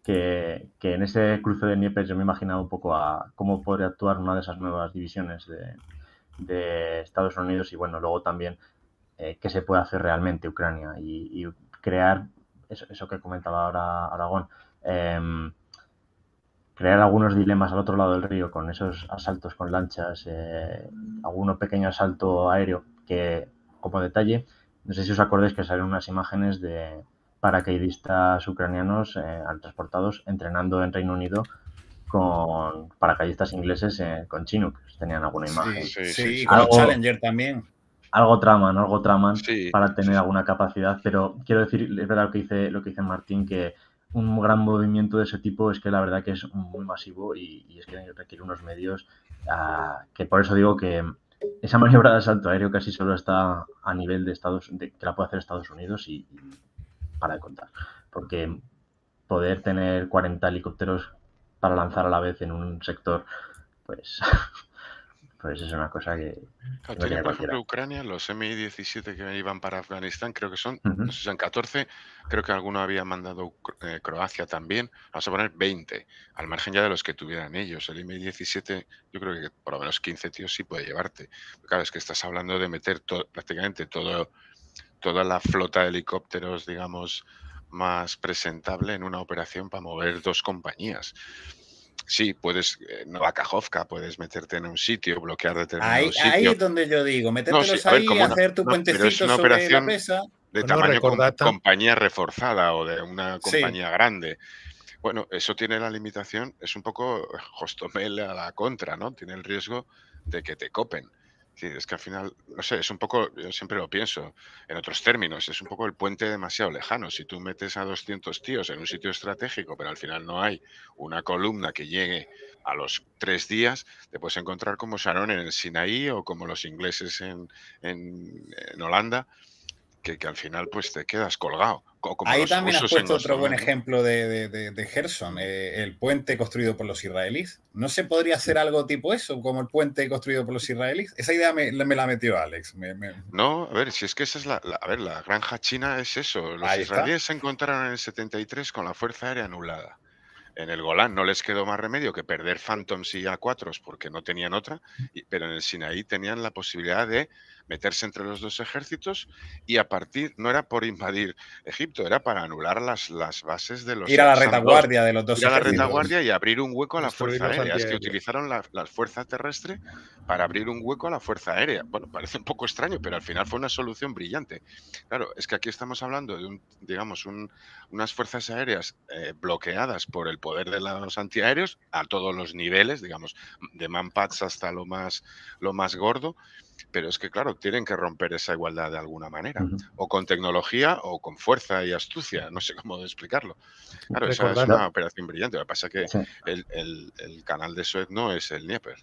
que, que en ese cruce de Dnieper yo me imaginaba un poco a cómo podría actuar una de esas nuevas divisiones de, de Estados Unidos y bueno, luego también eh, qué se puede hacer realmente Ucrania y, y crear eso, eso que comentaba ahora Aragón, eh, crear algunos dilemas al otro lado del río con esos asaltos con lanchas, eh, alguno pequeño asalto aéreo que, como detalle, no sé si os acordáis que salieron unas imágenes de paracaidistas ucranianos eh, transportados entrenando en Reino Unido con paracaidistas ingleses eh, con Chinook. Tenían alguna imagen. Sí, Sí, sí, sí, y sí. con los Algo- Challenger también. Algo traman, algo traman Sí, para sí, tener sí. alguna capacidad, pero quiero decir, es verdad lo que dice, lo que dice Martín, que un gran movimiento de ese tipo es que la verdad que es muy masivo y, y es que requiere unos medios ah, que por eso digo que esa maniobra de asalto aéreo casi solo está a nivel de Estados de, que la puede hacer Estados Unidos y, y para de contar, porque poder tener cuarenta helicópteros para lanzar a la vez en un sector, pues, pues es una cosa que, Claro, que no tienen, tiene por cualquiera. ejemplo, Ucrania, los M I diecisiete que iban para Afganistán, creo que son, Ujú. no sé si son catorce, creo que alguno había mandado Cro- eh, Croacia también, vamos a poner veinte, al margen ya de los que tuvieran ellos. El M I diecisiete, yo creo que por lo menos quince tíos sí puede llevarte. Pero claro, es que estás hablando de meter to- prácticamente todo, toda la flota de helicópteros, digamos, más presentable en una operación para mover dos compañías. Sí, puedes, eh, Nueva Kajovka, puedes meterte en un sitio, bloquear determinado Ahí, ahí sitio. es donde yo digo, No, sí, metértelos a ver, ahí, como una, hacer tu no, pero es puentecito una sobre la operación presa. de Bueno, tamaño com- recordad tam- compañía reforzada o de una Sí, compañía grande. Bueno, eso tiene la limitación, es un poco Hostomel a la contra, ¿no? Tiene el riesgo de que te copen. Sí, es que al final, no sé, es un poco, yo siempre lo pienso en otros términos, es un poco el puente demasiado lejano. Si tú metes a doscientos tíos en un sitio estratégico, pero al final no hay una columna que llegue a los tres días, te puedes encontrar como Sharon en el Sinaí o como los ingleses en, en- en Holanda, que, que al final pues te quedas colgado, o como ahí los también has rusos en puesto otro buen Hostomel, ¿no? ejemplo de, de, de, de Gerson, eh, el puente construido por los israelíes. ¿No se podría hacer algo tipo eso, como el puente construido por los israelíes? Esa idea me, me la metió Alex. Me, me... No, a ver, si es que esa es la, la- a ver, la granja china es eso. Los Ahí está. israelíes se encontraron en el setenta y tres con la fuerza aérea anulada. En el Golán no les quedó más remedio que perder Phantoms y A cuatro porque no tenían otra, y- pero en el Sinaí tenían la posibilidad de meterse entre los dos ejércitos y a partir, no era por invadir Egipto, era para anular las, las bases de los Ir a la Qassam dos. retaguardia de los dos Ir a la ejércitos. retaguardia y abrir un hueco a la Destruir fuerza los aérea. Es que antiaéreos. utilizaron la, la fuerza terrestre para abrir un hueco a la fuerza aérea. Bueno, parece un poco extraño, pero al final fue una solución brillante. Claro, es que aquí estamos hablando de un, digamos, un, unas fuerzas aéreas eh, bloqueadas por el poder de los antiaéreos a todos los niveles, digamos, de manpads hasta lo más, lo más gordo, pero es que, claro, tienen que romper esa igualdad de alguna manera, Ujú. o con tecnología o con fuerza y astucia, no sé cómo explicarlo. Claro, esa es Recordad- una operación brillante, lo que pasa es que Sí. el, el- el canal de Suez no es el Dnieper.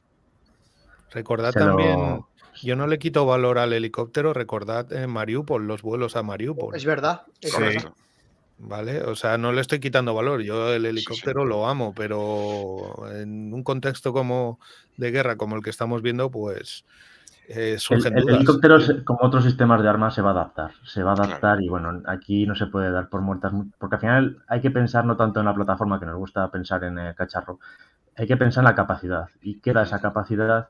Recordad Se lo- también, yo no le quito valor al helicóptero, recordad en Mariupol, los vuelos a Mariupol. Es verdad. Es Sí. verdad. Correcto. ¿Vale? O sea, no le estoy quitando valor. Yo el helicóptero lo amo, pero en un contexto como de guerra como el que estamos viendo, pues eh, El, surgen el dudas. helicóptero, se- como otros sistemas de armas, se va a adaptar. Se va a adaptar Claro. y bueno, aquí no se puede dar por muertas, mu- porque al final hay que pensar no tanto en la plataforma, que nos gusta pensar en el cacharro, hay que pensar en la capacidad. Y queda esa Ujú. capacidad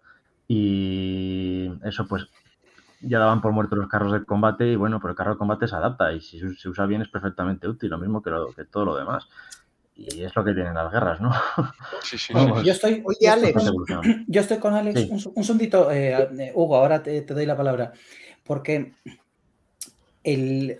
y eso pues ya daban por muertos los carros de combate y bueno, pero el carro de combate se adapta y si se se usa bien es perfectamente útil, lo mismo que, lo, que todo lo demás. Y es lo que tienen las guerras, ¿no? Sí, sí, Bueno, sí. yo estoy, Oye, yo estoy Alex. Vamos con, evolucionando. yo estoy con Alex. Sí. Un, un segundito, eh, eh, Hugo, ahora te, te doy la palabra. Porque el,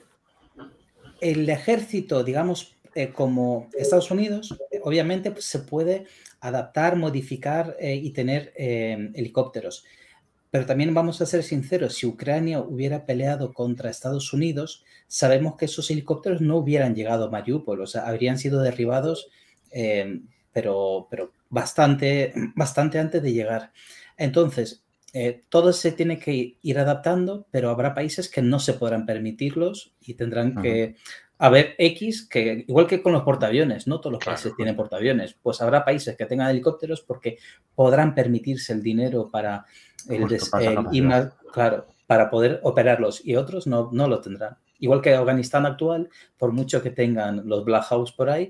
el ejército, digamos, eh, como Estados Unidos, eh, obviamente pues, se puede adaptar, modificar eh, y tener eh, helicópteros. Pero también vamos a ser sinceros, si Ucrania hubiera peleado contra Estados Unidos, sabemos que esos helicópteros no hubieran llegado a Mariupol, o sea, habrían sido derribados, eh, pero, pero bastante, bastante antes de llegar. Entonces, eh, todo se tiene que ir adaptando, pero habrá países que no se podrán permitirlos y tendrán Ujú. que haber X, que igual que con los portaaviones, no todos los Claro. países tienen portaaviones, pues habrá países que tengan helicópteros porque podrán permitirse el dinero para el, Justo, des- para esa el capacidad. ir más, claro, para poder operarlos y otros no, no lo tendrán. Igual que Afganistán actual, por mucho que tengan los Black House por ahí,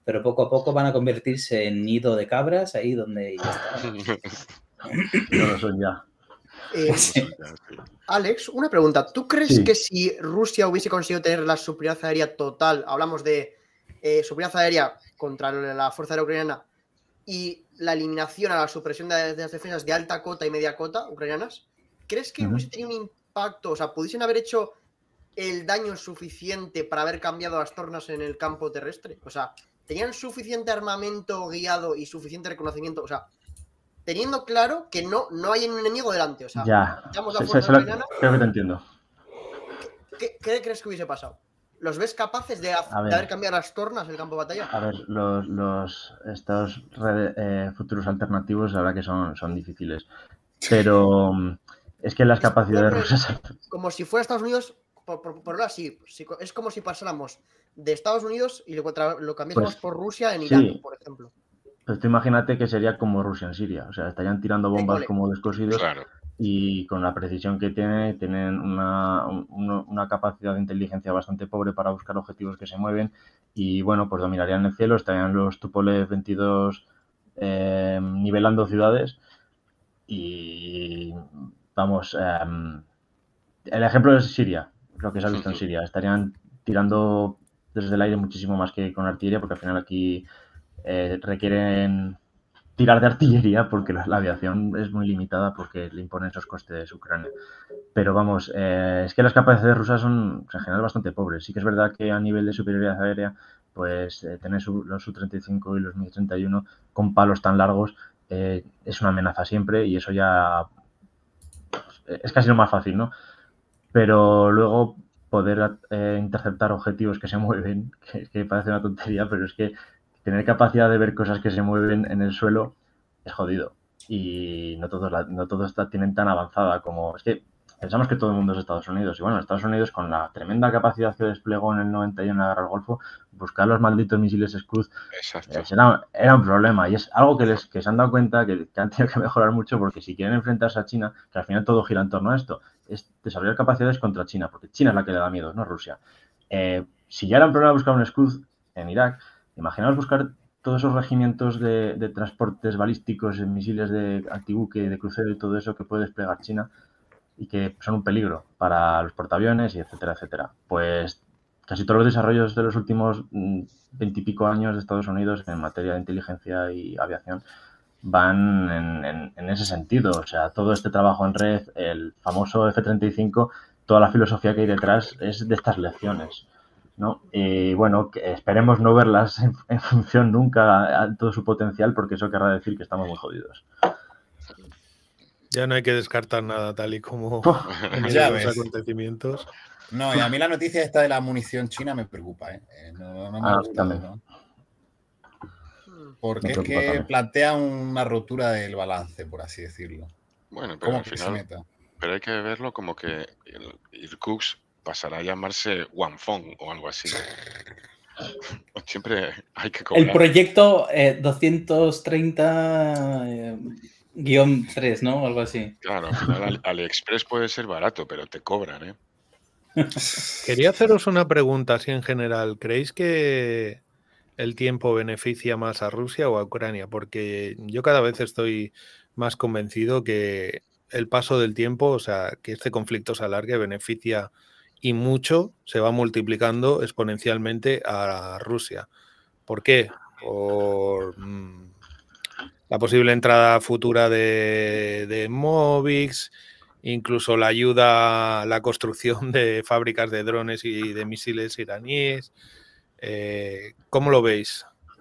pero poco a poco van a convertirse en nido de cabras, ahí donde ya está. No lo son ya. Eh, Sí. Alex, una pregunta. ¿Tú crees Sí. que si Rusia hubiese conseguido tener la superioridad aérea total, hablamos de eh, superioridad aérea contra la Fuerza Aérea Ucraniana y la eliminación a la supresión de, de las defensas de alta cota y media cota ucranianas, ¿crees que Ujú. hubiese tenido un impacto? O sea, ¿pudiesen haber hecho el daño suficiente para haber cambiado las tornas en el campo terrestre? O sea, ¿tenían suficiente armamento guiado y suficiente reconocimiento? O sea, teniendo claro que no, no hay un enemigo delante. O sea, Ya. quitamos la Se- se- fuerza se la- ucraniana. creo que te entiendo. ¿Qué, qué crees que hubiese pasado? ¿Los ves capaces de, ha- A de ver. haber cambiado las tornas del campo de batalla? A ver, los, los estos re- eh, futuros alternativos, la verdad que son, son difíciles. Pero mm, es que las Es- capacidades pero- rusas. Como si fuera Estados Unidos, por, por, por ponerlo así, si- es como si pasáramos de Estados Unidos y lo, contra- lo cambiásemos Pues, por Rusia en sí. Irak, por ejemplo. Pues tú imagínate que sería como Rusia en Siria. O sea, estarían tirando bombas Vale. como descosidos Claro. y con la precisión que tienen, tienen una, un- una capacidad de inteligencia bastante pobre para buscar objetivos que se mueven. Y bueno, pues dominarían el cielo, estarían los Tupolev veintidós eh, nivelando ciudades. Y vamos, em, el ejemplo es Siria, lo que se ha visto en Siria. Estarían tirando desde el aire muchísimo más que con artillería, porque al final aquí eh, requieren tirar de artillería porque la, la aviación es muy limitada porque le imponen esos costes Ucrania. Pero vamos, eh, es que las capacidades rusas son en general bastante pobres. Sí que es verdad que a nivel de superioridad aérea, pues eh, tener su- los U treinta y cinco y los MiG treinta y uno con palos tan largos eh, es una amenaza siempre y eso ya pues, es casi lo más fácil, ¿no? Pero luego poder eh, interceptar objetivos que se mueven, que, que parece una tontería, pero es que tener capacidad de ver cosas que se mueven en el suelo es jodido. Y no todos la, no todos la tienen tan avanzada como... Es que pensamos que todo el mundo es Estados Unidos. Y bueno, Estados Unidos, con la tremenda capacidad que desplegó en el noventa y uno en la guerra del Golfo, buscar los malditos misiles Scud Exacto. eh, era, era un problema. Y es algo que, les, que se han dado cuenta que, que han tenido que mejorar mucho, porque si quieren enfrentarse a China, que al final todo gira en torno a esto, es desarrollar capacidades contra China, porque China es la que le da miedo, no Rusia. Eh, si ya era un problema buscar un Scud en Irak, imaginaos buscar todos esos regimientos de, de transportes balísticos, misiles de antibuque, de crucero y todo eso que puede desplegar China y que son un peligro para los portaaviones y etcétera, etcétera. Pues casi todos los desarrollos de los últimos veintipico años de Estados Unidos en materia de inteligencia y aviación van en, en, en ese sentido. O sea, todo este trabajo en red, el famoso F treinta y cinco, toda la filosofía que hay detrás es de estas lecciones, ¿no? Y bueno, que esperemos no verlas en, en función nunca a todo su potencial, porque eso querrá decir que estamos muy jodidos. Ya no hay que descartar nada tal y como han ido Ya los ves. acontecimientos. No, y a mí la noticia esta de la munición china me preocupa, ¿eh? Eh, No, no me Ah, ha gustado, también. ¿no? Porque Me es preocupa que también. plantea una rotura del balance, por así decirlo. Bueno, pero ¿Cómo al que se final, meta? pero hay que verlo como que el Irkutsk pasará a llamarse Wanfong o algo así. Siempre hay que El cobrar. proyecto eh, doscientos treinta guión tres, ¿no? Algo así. Claro, al final Ali- AliExpress puede ser barato, pero te cobran, ¿eh? Quería haceros una pregunta así en general. ¿Creéis que el tiempo beneficia más a Rusia o a Ucrania? Porque yo cada vez estoy más convencido que el paso del tiempo, o sea, que este conflicto se alargue, beneficia y mucho, se va multiplicando exponencialmente a Rusia. ¿Por qué? Por mm, la posible entrada futura de, de Movix, incluso la ayuda a la construcción de fábricas de drones y de misiles iraníes. Eh, ¿Cómo lo veis?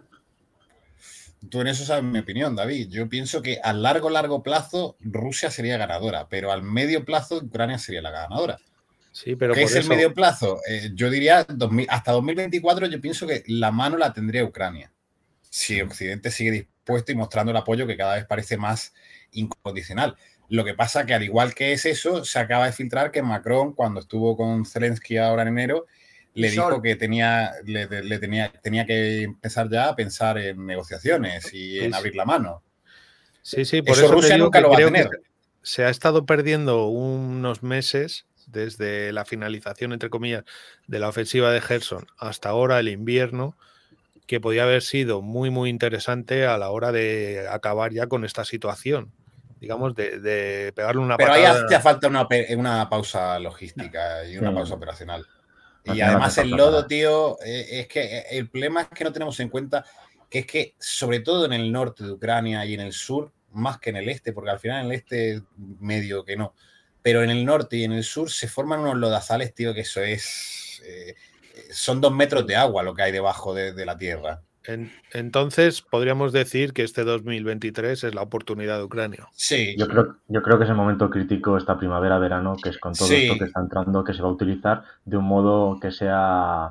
Tú en eso sabes mi opinión, David. Yo pienso que a largo, largo plazo Rusia sería ganadora, pero al medio plazo Ucrania sería la ganadora. Sí, pero ¿Qué por es eso, el medio plazo? Eh, yo diría dos mil, hasta dos mil veinticuatro yo pienso que la mano la tendría Ucrania. Si Occidente sigue dispuesto y mostrando el apoyo que cada vez parece más incondicional. Lo que pasa que al igual que es eso, se acaba de filtrar que Macron, cuando estuvo con Zelensky ahora en enero, le Sol. dijo que tenía, le, le tenía, tenía que empezar ya a pensar en negociaciones y en Sí, abrir la mano. sí, sí, por Eso eso, te Rusia digo nunca que lo va a creo que tener. se, se ha estado perdiendo unos meses desde la finalización, entre comillas, de la ofensiva de Gerson hasta ahora, el invierno, que podía haber sido muy, muy interesante a la hora de acabar ya con esta situación. Digamos, de, de pegarle una Pero patada. ahí hacía falta una, una pausa logística y una Sí. pausa operacional. No Y tiene además falta el pausa lodo, para- tío, eh, es que el problema es que no tenemos en cuenta que es que, sobre todo en el norte de Ucrania y en el sur, más que en el este, porque al final en el este medio que no, pero en el norte y en el sur se forman unos lodazales, tío, que eso es... Eh, son dos metros de agua lo que hay debajo de, de la tierra. En, entonces, podríamos decir que este dos mil veintitrés es la oportunidad de Ucrania. Sí. Yo creo, yo creo que es el momento crítico esta primavera-verano, que es con todo Sí. esto que está entrando, que se va a utilizar de un modo que sea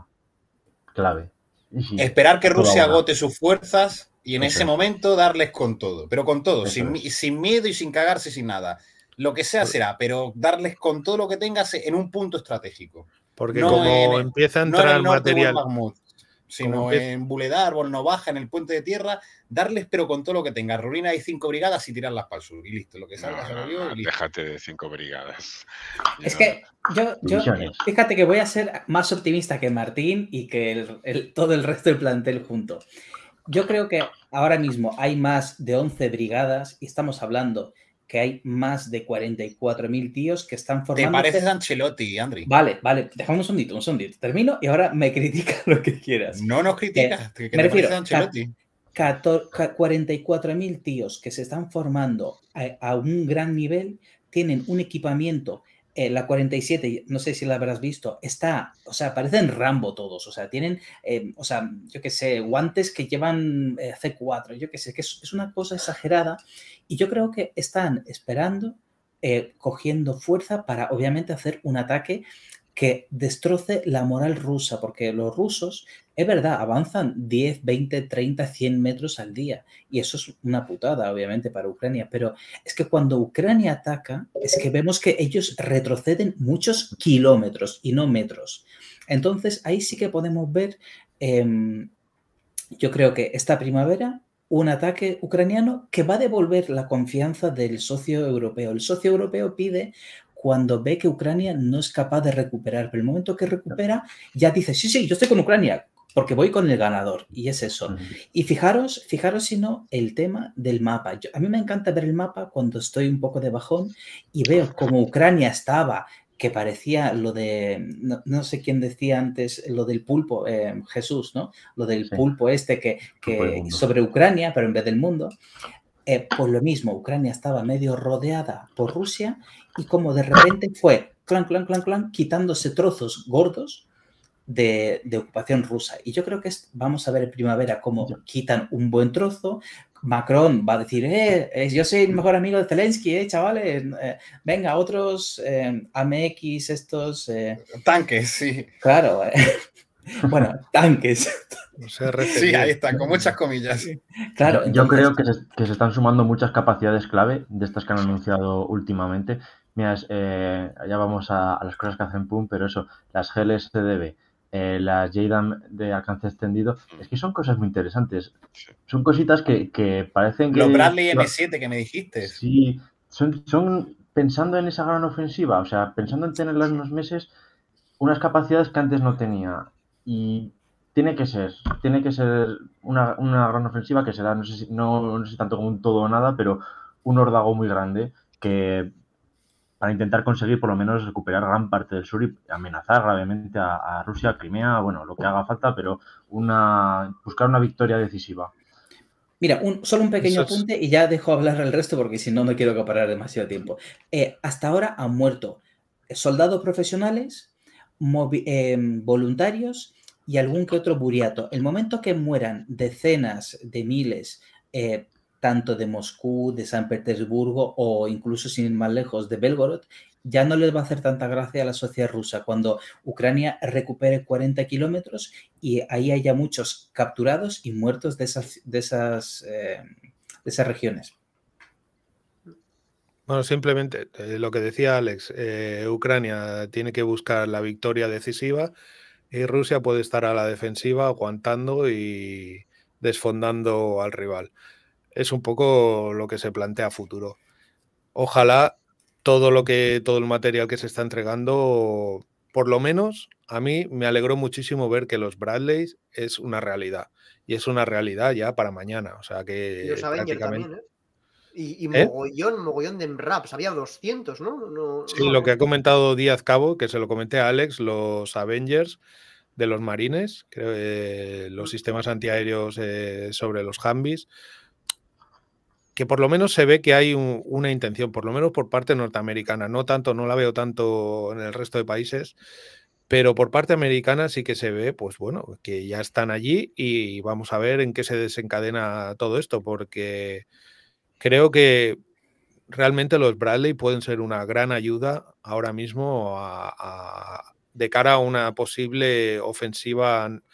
clave. Y sí, Esperar que a toda Rusia hora. agote sus fuerzas y en Eso ese es. momento darles con todo, pero con todo, Eso sin, es. mi- sin miedo y sin cagarse, sin nada. Lo que sea será, pero darles con todo lo que tengas en un punto estratégico. Porque No como en- empieza a No en entrar el norte o en material, Bakhmut, sino como empieza- en Buledar, Volnobaja, en el puente de tierra, darles pero con todo lo que tengas. Ruina hay cinco brigadas y tirarlas para el sur. Y listo, lo que No, salga, no, salga yo no, y listo. déjate de cinco brigadas. Yo Es no- que yo, yo, Divisiones. fíjate que voy a ser más optimista que Martín y que el- el- todo el resto del plantel junto. Yo creo que ahora mismo hay más de once brigadas y estamos hablando que hay más de cuarenta y cuatro mil tíos que están ¿Te formando. pareces a Ancelotti, Andri? Vale, vale, déjame un segundito, un segundito. Termino y ahora me critica lo que quieras. No nos criticas, que, que me te refiero, pareces a Ancelotti. cator- ca- cuarenta y cuatro mil tíos que se están formando a, a un gran nivel, tienen un equipamiento, eh, la cuarenta y siete, no sé si la habrás visto, está, o sea, parecen Rambo todos, o sea, tienen, eh, o sea, yo qué sé, guantes que llevan eh, C cuatro, yo qué sé, que es, es una cosa exagerada y yo creo que están esperando, eh, cogiendo fuerza para obviamente hacer un ataque que destroce la moral rusa, porque los rusos, es verdad, avanzan diez, veinte, treinta, cien metros al día, y eso es una putada, obviamente, para Ucrania, pero es que cuando Ucrania ataca, es que vemos que ellos retroceden muchos kilómetros y no metros. Entonces, ahí sí que podemos ver, eh, yo creo que esta primavera, un ataque ucraniano que va a devolver la confianza del socio europeo. El socio europeo pide cuando ve que Ucrania no es capaz de recuperar, pero el momento que recupera ya dice, sí, sí, yo estoy con Ucrania, porque voy con el ganador, y es eso. Ujú. Y fijaros, fijaros si no, el tema del mapa. Yo, a mí me encanta ver el mapa cuando estoy un poco de bajón y veo como Ucrania estaba, que parecía lo de, no, no sé quién decía antes, lo del pulpo, eh, Jesús, ¿no? Lo del Sí. pulpo este que, Pulpo del que mundo. sobre Ucrania, pero en vez del mundo. Eh, pues lo mismo, Ucrania estaba medio rodeada por Rusia y como de repente fue clan, clan, clan, clan, quitándose trozos gordos de, de ocupación rusa. Y yo creo que es, vamos a ver en primavera cómo quitan un buen trozo. Macron va a decir, eh, eh, yo soy el mejor amigo de Zelensky, eh, chavales. Eh, venga, otros eh, A M X, estos... Eh, Tanques, sí. claro. Eh, bueno, tanques. no sé, R C Sí, diez. ahí está, con muchas comillas. Claro, Yo, yo entonces, creo que se, que se están sumando muchas capacidades clave de estas que han anunciado últimamente. Mira, es, eh, ya vamos a, a las cosas que hacen pum, pero eso, las G L S D B, eh, las J D A M de alcance extendido, es que son cosas muy interesantes. Son cositas que, que parecen que... Los Bradley M siete que me dijiste. Sí, son, son pensando en esa gran ofensiva, o sea, pensando en tenerlas en unos meses, unas capacidades que antes no tenía. Y tiene que ser, tiene que ser una, una gran ofensiva que será, no sé, si, no, no sé tanto como un todo o nada, pero un órdago muy grande que para intentar conseguir por lo menos recuperar gran parte del sur y amenazar gravemente a, a Rusia, a Crimea, bueno, lo que haga falta, pero una buscar una victoria decisiva. Mira, un, solo un pequeño Eso es- apunte y ya dejo hablar al resto porque si no, no quiero acaparar demasiado tiempo. Eh, hasta ahora han muerto soldados profesionales, movi- eh, voluntarios y algún que otro buriato. El momento que mueran decenas de miles, eh, tanto de Moscú, de San Petersburgo o incluso sin ir más lejos de Belgorod, ya no les va a hacer tanta gracia a la sociedad rusa cuando Ucrania recupere cuarenta kilómetros y ahí haya muchos capturados y muertos de esas, de esas, eh, de esas regiones. Bueno, simplemente eh, lo que decía Alex, eh, Ucrania tiene que buscar la victoria decisiva y Rusia puede estar a la defensiva aguantando y desfondando al rival. Es un poco lo que se plantea a futuro. Ojalá todo lo que todo el material que se está entregando, por lo menos a mí me alegró muchísimo ver que los Bradleys es una realidad. Y es una realidad ya para mañana. O sea Y que los Avengers prácticamente... también, ¿eh? Y, y ¿Eh? mogollón, mogollón de raps. Había doscientos, ¿no? no, Sí, no lo que ha había. comentado Díaz Cabo, que se lo comenté a Alex, los Avengers de los marines, creo, eh, los Mm. sistemas antiaéreos eh, sobre los Humvees, que por lo menos se ve que hay un- una intención, por lo menos por parte norteamericana. No tanto, no la veo tanto en el resto de países, pero por parte americana sí que se ve, pues bueno, que ya están allí y vamos a ver en qué se desencadena todo esto, porque creo que realmente los Bradley pueden ser una gran ayuda ahora mismo a, a- de cara a una posible ofensiva n-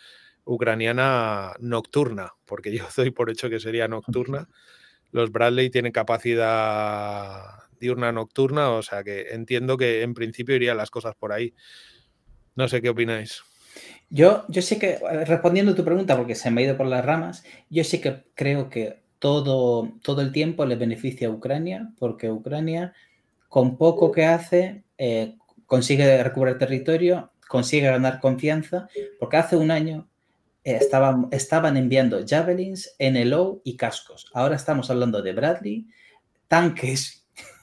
ucraniana nocturna, porque yo doy por hecho que sería nocturna. Los Bradley tienen capacidad diurna nocturna, o sea que entiendo que en principio irían las cosas por ahí. No sé qué opináis. Yo, yo sí que, eh, respondiendo a tu pregunta, porque se me ha ido por las ramas, yo sí que creo que todo, todo el tiempo le beneficia a Ucrania, porque Ucrania, con poco que hace, eh, consigue recuperar territorio, consigue ganar confianza, porque hace un año eh, estaban, estaban enviando Javelins, N L O y cascos. Ahora estamos hablando de Bradley, tanques,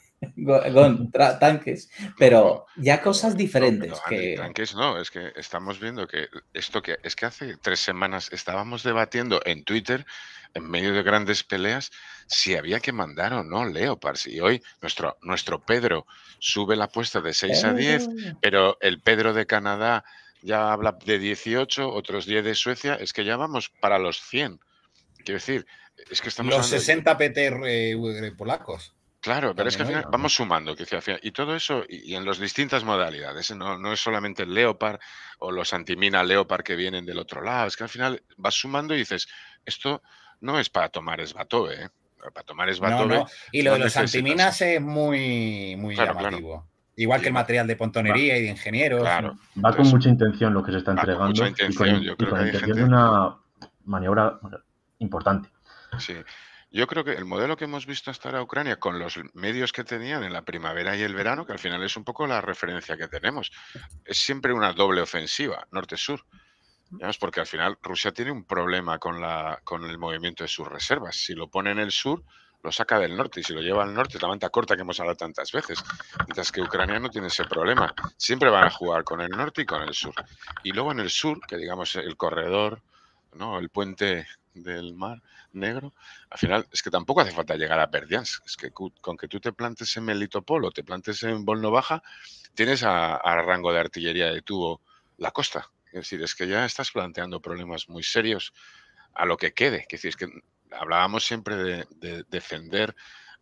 go- gon- tra- tanques, No, pero ya pero, cosas no, diferentes pero Andri, que... tranques no, es que estamos viendo que esto que es que hace tres semanas estábamos debatiendo en Twitter, en medio de grandes peleas, si había que mandar o no Leopards. Y hoy nuestro, nuestro Pedro sube la apuesta de seis a diez, Eh, pero el Pedro de Canadá ya habla de dieciocho, otros diez de Suecia, es que ya vamos para los cien. Quiero decir, es que estamos Los hablando... sesenta P T eh, polacos. Claro, pero es que También al hoy. final vamos sumando, que decía, al final- y todo eso, y, y en las distintas modalidades, ¿eh? no, no es solamente el Leopard o los antimina Leopard que vienen del otro lado, es que al final vas sumando y dices, esto no es para tomar esbatove, ¿eh? Para tomar No, esbatove no. Y lo no de los necesitas antiminas eso. es muy, muy Claro, claro. llamativo. Igual Y que el no, material de Va, pontonería y de ingenieros. claro. va con Entonces, mucha intención lo que se está va con mucha entregando y con, intención. in- Yo y creo que con hay intención de gente, una maniobra importante. sí. Yo creo que el modelo que hemos visto hasta ahora Ucrania, con los medios que tenían en la primavera y el verano, que al final es un poco la referencia que tenemos, es siempre una doble ofensiva, norte-sur. Digamos, porque al final Rusia tiene un problema con, la, con el movimiento de sus reservas. Si lo pone en el sur, lo saca del norte. Y si lo lleva al norte, es la manta corta que hemos hablado tantas veces. Mientras que Ucrania no tiene ese problema. Siempre van a jugar con el norte y con el sur. Y luego en el sur, que digamos el corredor, ¿no? El puente del mar Negro, al final es que tampoco hace falta llegar a Berdiansk. Es que cu- con que tú te plantes en Melitopol o te plantes en Volnovaja, tienes a, a rango de artillería de tubo la costa. Es decir, es que ya estás planteando problemas muy serios a lo que quede. Es decir, es que hablábamos siempre de, de defender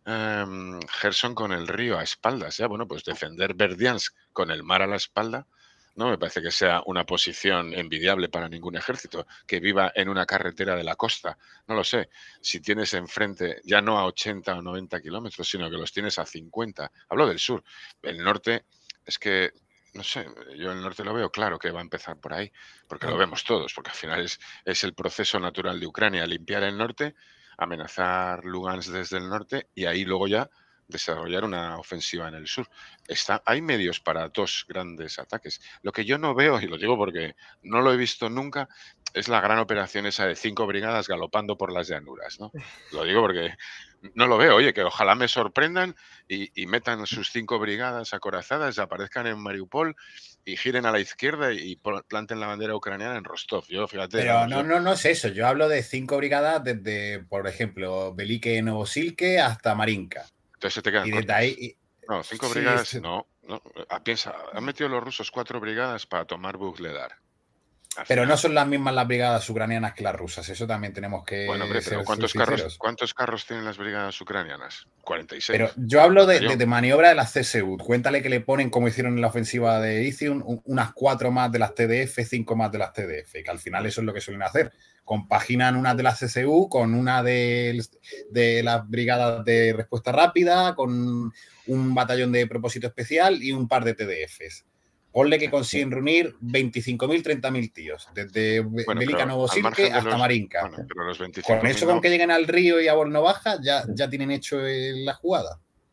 em, Gerson con el río a espaldas. Ya, bueno, pues defender Berdiansk con el mar a la espalda no me parece que sea una posición envidiable para ningún ejército que viva en una carretera de la costa. No lo sé. Si tienes enfrente ya no a ochenta o noventa kilómetros, sino que los tienes a cincuenta. Hablo del sur. El norte es que no sé, yo el norte lo veo claro que va a empezar por ahí, porque lo Claro. vemos todos, porque al final es, es el proceso natural de Ucrania, limpiar el norte, amenazar Lugansk desde el norte y ahí luego ya desarrollar una ofensiva en el sur. Está, hay medios para dos grandes ataques. Lo que yo no veo, y lo digo porque no lo he visto nunca, es la gran operación esa de cinco brigadas galopando por las llanuras, ¿no? Lo digo porque no lo veo. Oye, que ojalá me sorprendan y, y metan sus cinco brigadas acorazadas, aparezcan en Mariupol y giren a la izquierda y pol- planten la bandera ucraniana en Rostov. Yo, fíjate, Pero vamos, no, yo... no, no es eso. Yo hablo de cinco brigadas desde, por ejemplo, Velike Novosilke hasta Marinka. Entonces se te quedan Y desde cortos. ahí. y- No, cinco sí, brigadas, es- no. no. Ah, piensa, han metido los rusos cuatro brigadas para tomar Bugledar. Al pero final. no son las mismas las brigadas ucranianas que las rusas. Eso también tenemos que Bueno, hombre, pero ser ¿cuántos carros, sinceros. ¿cuántos carros tienen las brigadas ucranianas? cuarenta y seis. Pero yo hablo de, Batallón. de, de maniobra de las C S U. Cuéntale que le ponen, como hicieron en la ofensiva de Izium, un- unas cuatro más de las T D F, cinco más de las T D F, que al final eso es lo que suelen hacer. Compaginan una de las C S U con una de, de las brigadas de respuesta rápida, con un batallón de propósito especial y un par de T D Fs. Ponle que consiguen reunir veinticinco mil, treinta mil tíos, desde Bueno, Velika pero al Novosilke margen de hasta los, Marinka. bueno, pero los Con veinticinco mil eso, con no. que lleguen al río y a Volnovaja, ya, ya tienen hecho eh, la jugada.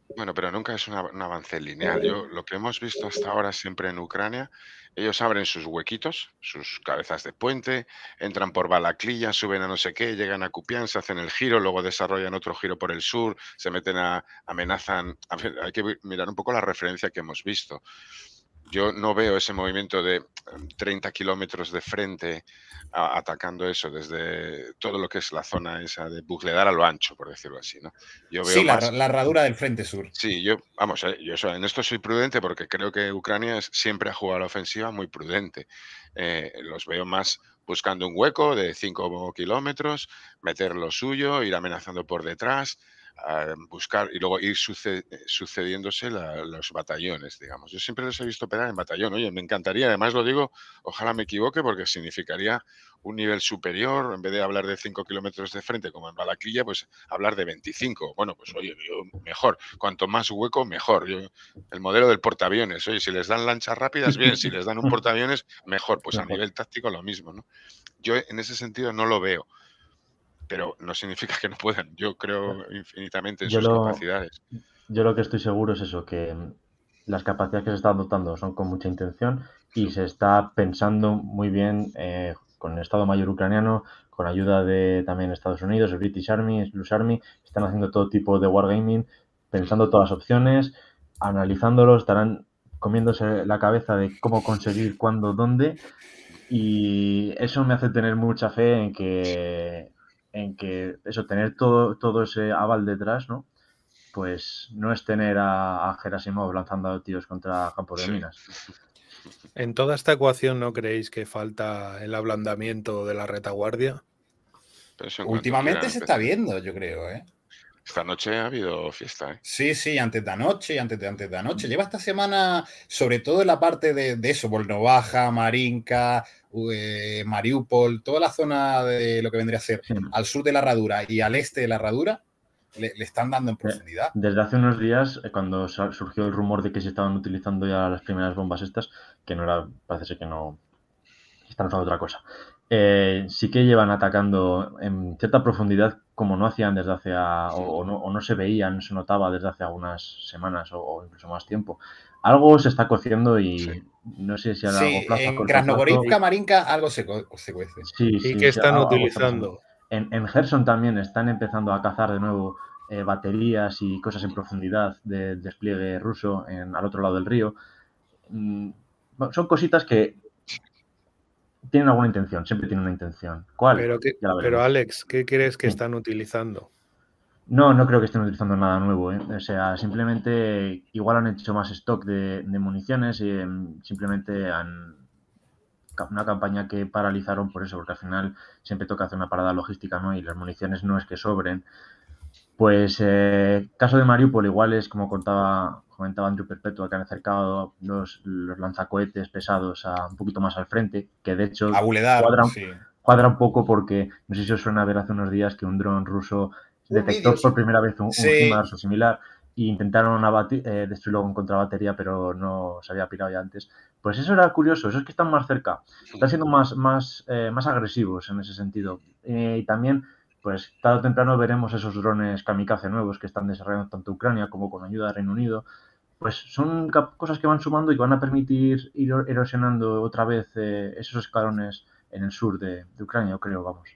Bueno, pero nunca es una- un avance lineal. Yo, lo que hemos visto hasta ahora siempre en Ucrania, ellos abren sus huequitos, sus cabezas de puente, entran por Balaclilla, suben a no sé qué, llegan a Kupiansk, hacen el giro, luego desarrollan otro giro por el sur, se meten a, amenazan. A ver, hay que vi- mirar un poco la referencia que hemos visto. Yo no veo ese movimiento de em, treinta kilómetros de frente a- atacando eso desde todo lo que es la zona esa de Bucledar a lo ancho, por decirlo así, ¿no? Yo veo Sí, la, más. la herradura del frente sur. Sí, yo, vamos, eh, yo so- en esto soy prudente porque creo que Ucrania es- siempre ha jugado a la ofensiva muy prudente. Eh, los veo más buscando un hueco de cinco kilómetros, meter lo suyo, ir amenazando por detrás, ah, buscar y luego ir suce- eh, sucediéndose la- los batallones, digamos. Yo siempre los he visto operar en batallón. Oye, me encantaría, además lo digo, ojalá me equivoque porque significaría un nivel superior, en vez de hablar de cinco kilómetros de frente como en Balaquilla, pues hablar de veinticinco. Bueno, pues oye, yo mejor. Cuanto más hueco, mejor. Yo, el modelo del portaaviones. Oye, si les dan lanchas rápidas, bien. Si les dan un portaaviones, mejor. Pues a Mejor. nivel táctico lo mismo, ¿no? Yo en ese sentido no lo veo. Pero no significa que no puedan. Yo creo infinitamente en Yo sus lo, capacidades. yo lo que estoy seguro es eso, que mm, las capacidades que se están dotando son con mucha intención y se está pensando muy bien eh, con el Estado Mayor ucraniano, con ayuda de también Estados Unidos, el British Army, el Blues Army, están haciendo todo tipo de wargaming, pensando todas las opciones, analizándolo, estarán comiéndose la cabeza de cómo conseguir, cuándo, dónde, y eso me hace tener mucha fe en que, en que eso, tener todo, todo ese aval detrás, ¿no? Pues no es tener a, a Gerasimov lanzando tiros contra campos de Sí. minas. En toda esta ecuación, ¿no creéis que falta el ablandamiento de la retaguardia? Pero eso en cuanto Últimamente quieran se está empezar. viendo, yo creo, ¿eh? Esta noche ha habido fiesta, ¿eh? Sí, sí, antes de anoche y antes de antes de anoche. Lleva esta semana, sobre todo en la parte de, de eso, Volnovaja, Marinka, eh, Mariupol, toda la zona de lo que vendría a ser Sí. al sur de la herradura y al este de la herradura, le, le están dando en profundidad. Desde hace unos días, eh, cuando sa- surgió el rumor de que se estaban utilizando ya las primeras bombas estas, que no era, parece ser que no, están usando otra cosa. Eh, sí que llevan atacando en cierta profundidad como no hacían desde hace, a- o, o no, o no se veía, no se notaba desde hace algunas semanas o, o incluso más tiempo. Algo se está cociendo y Sí. no sé si a largo Sí, plazo, a en corto plazo. Krasnogorivka, Marinka, algo se, co- se cuece. Sí, ¿Y sí, qué sí, están algo- algo está pasando. utilizando? En, en Gerson también están empezando a cazar de nuevo eh, baterías y cosas en profundidad del despliegue ruso en, al otro lado del río. Mm, bueno, son cositas que tienen alguna intención, siempre tienen una intención. ¿Cuál? Pero, qué- Ya la pero veremos. Alex, ¿qué crees que Sí. están utilizando? No, no creo que estén utilizando nada nuevo, ¿eh? O sea, simplemente igual han hecho más stock de, de municiones y em, simplemente han ca- una campaña que paralizaron por eso, porque al final siempre toca hacer una parada logística, ¿no? Y las municiones no es que sobren. Pues eh, caso de Mariupol igual es como contaba, comentaba Andrew Perpetua, que han acercado los, los lanzacohetes pesados a un poquito más al frente, que de hecho A Buledar, cuadra, sí. cuadra un poco porque no sé si os suena ver hace unos días que un dron ruso Un detectó vídeo, sí. por primera vez un, un Sí. HIMARS o similar e intentaron abati- eh, destruirlo con contrabatería, pero no se había pirado ya antes. Pues eso era curioso, eso es que están más cerca, están siendo más, más, eh, más agresivos en ese sentido. Eh, y también, pues tarde o temprano veremos esos drones kamikaze nuevos que están desarrollando tanto Ucrania como con ayuda de Reino Unido. Pues son cap- cosas que van sumando y que van a permitir ir erosionando otra vez eh, esos escalones en el sur de, de Ucrania, yo creo, vamos.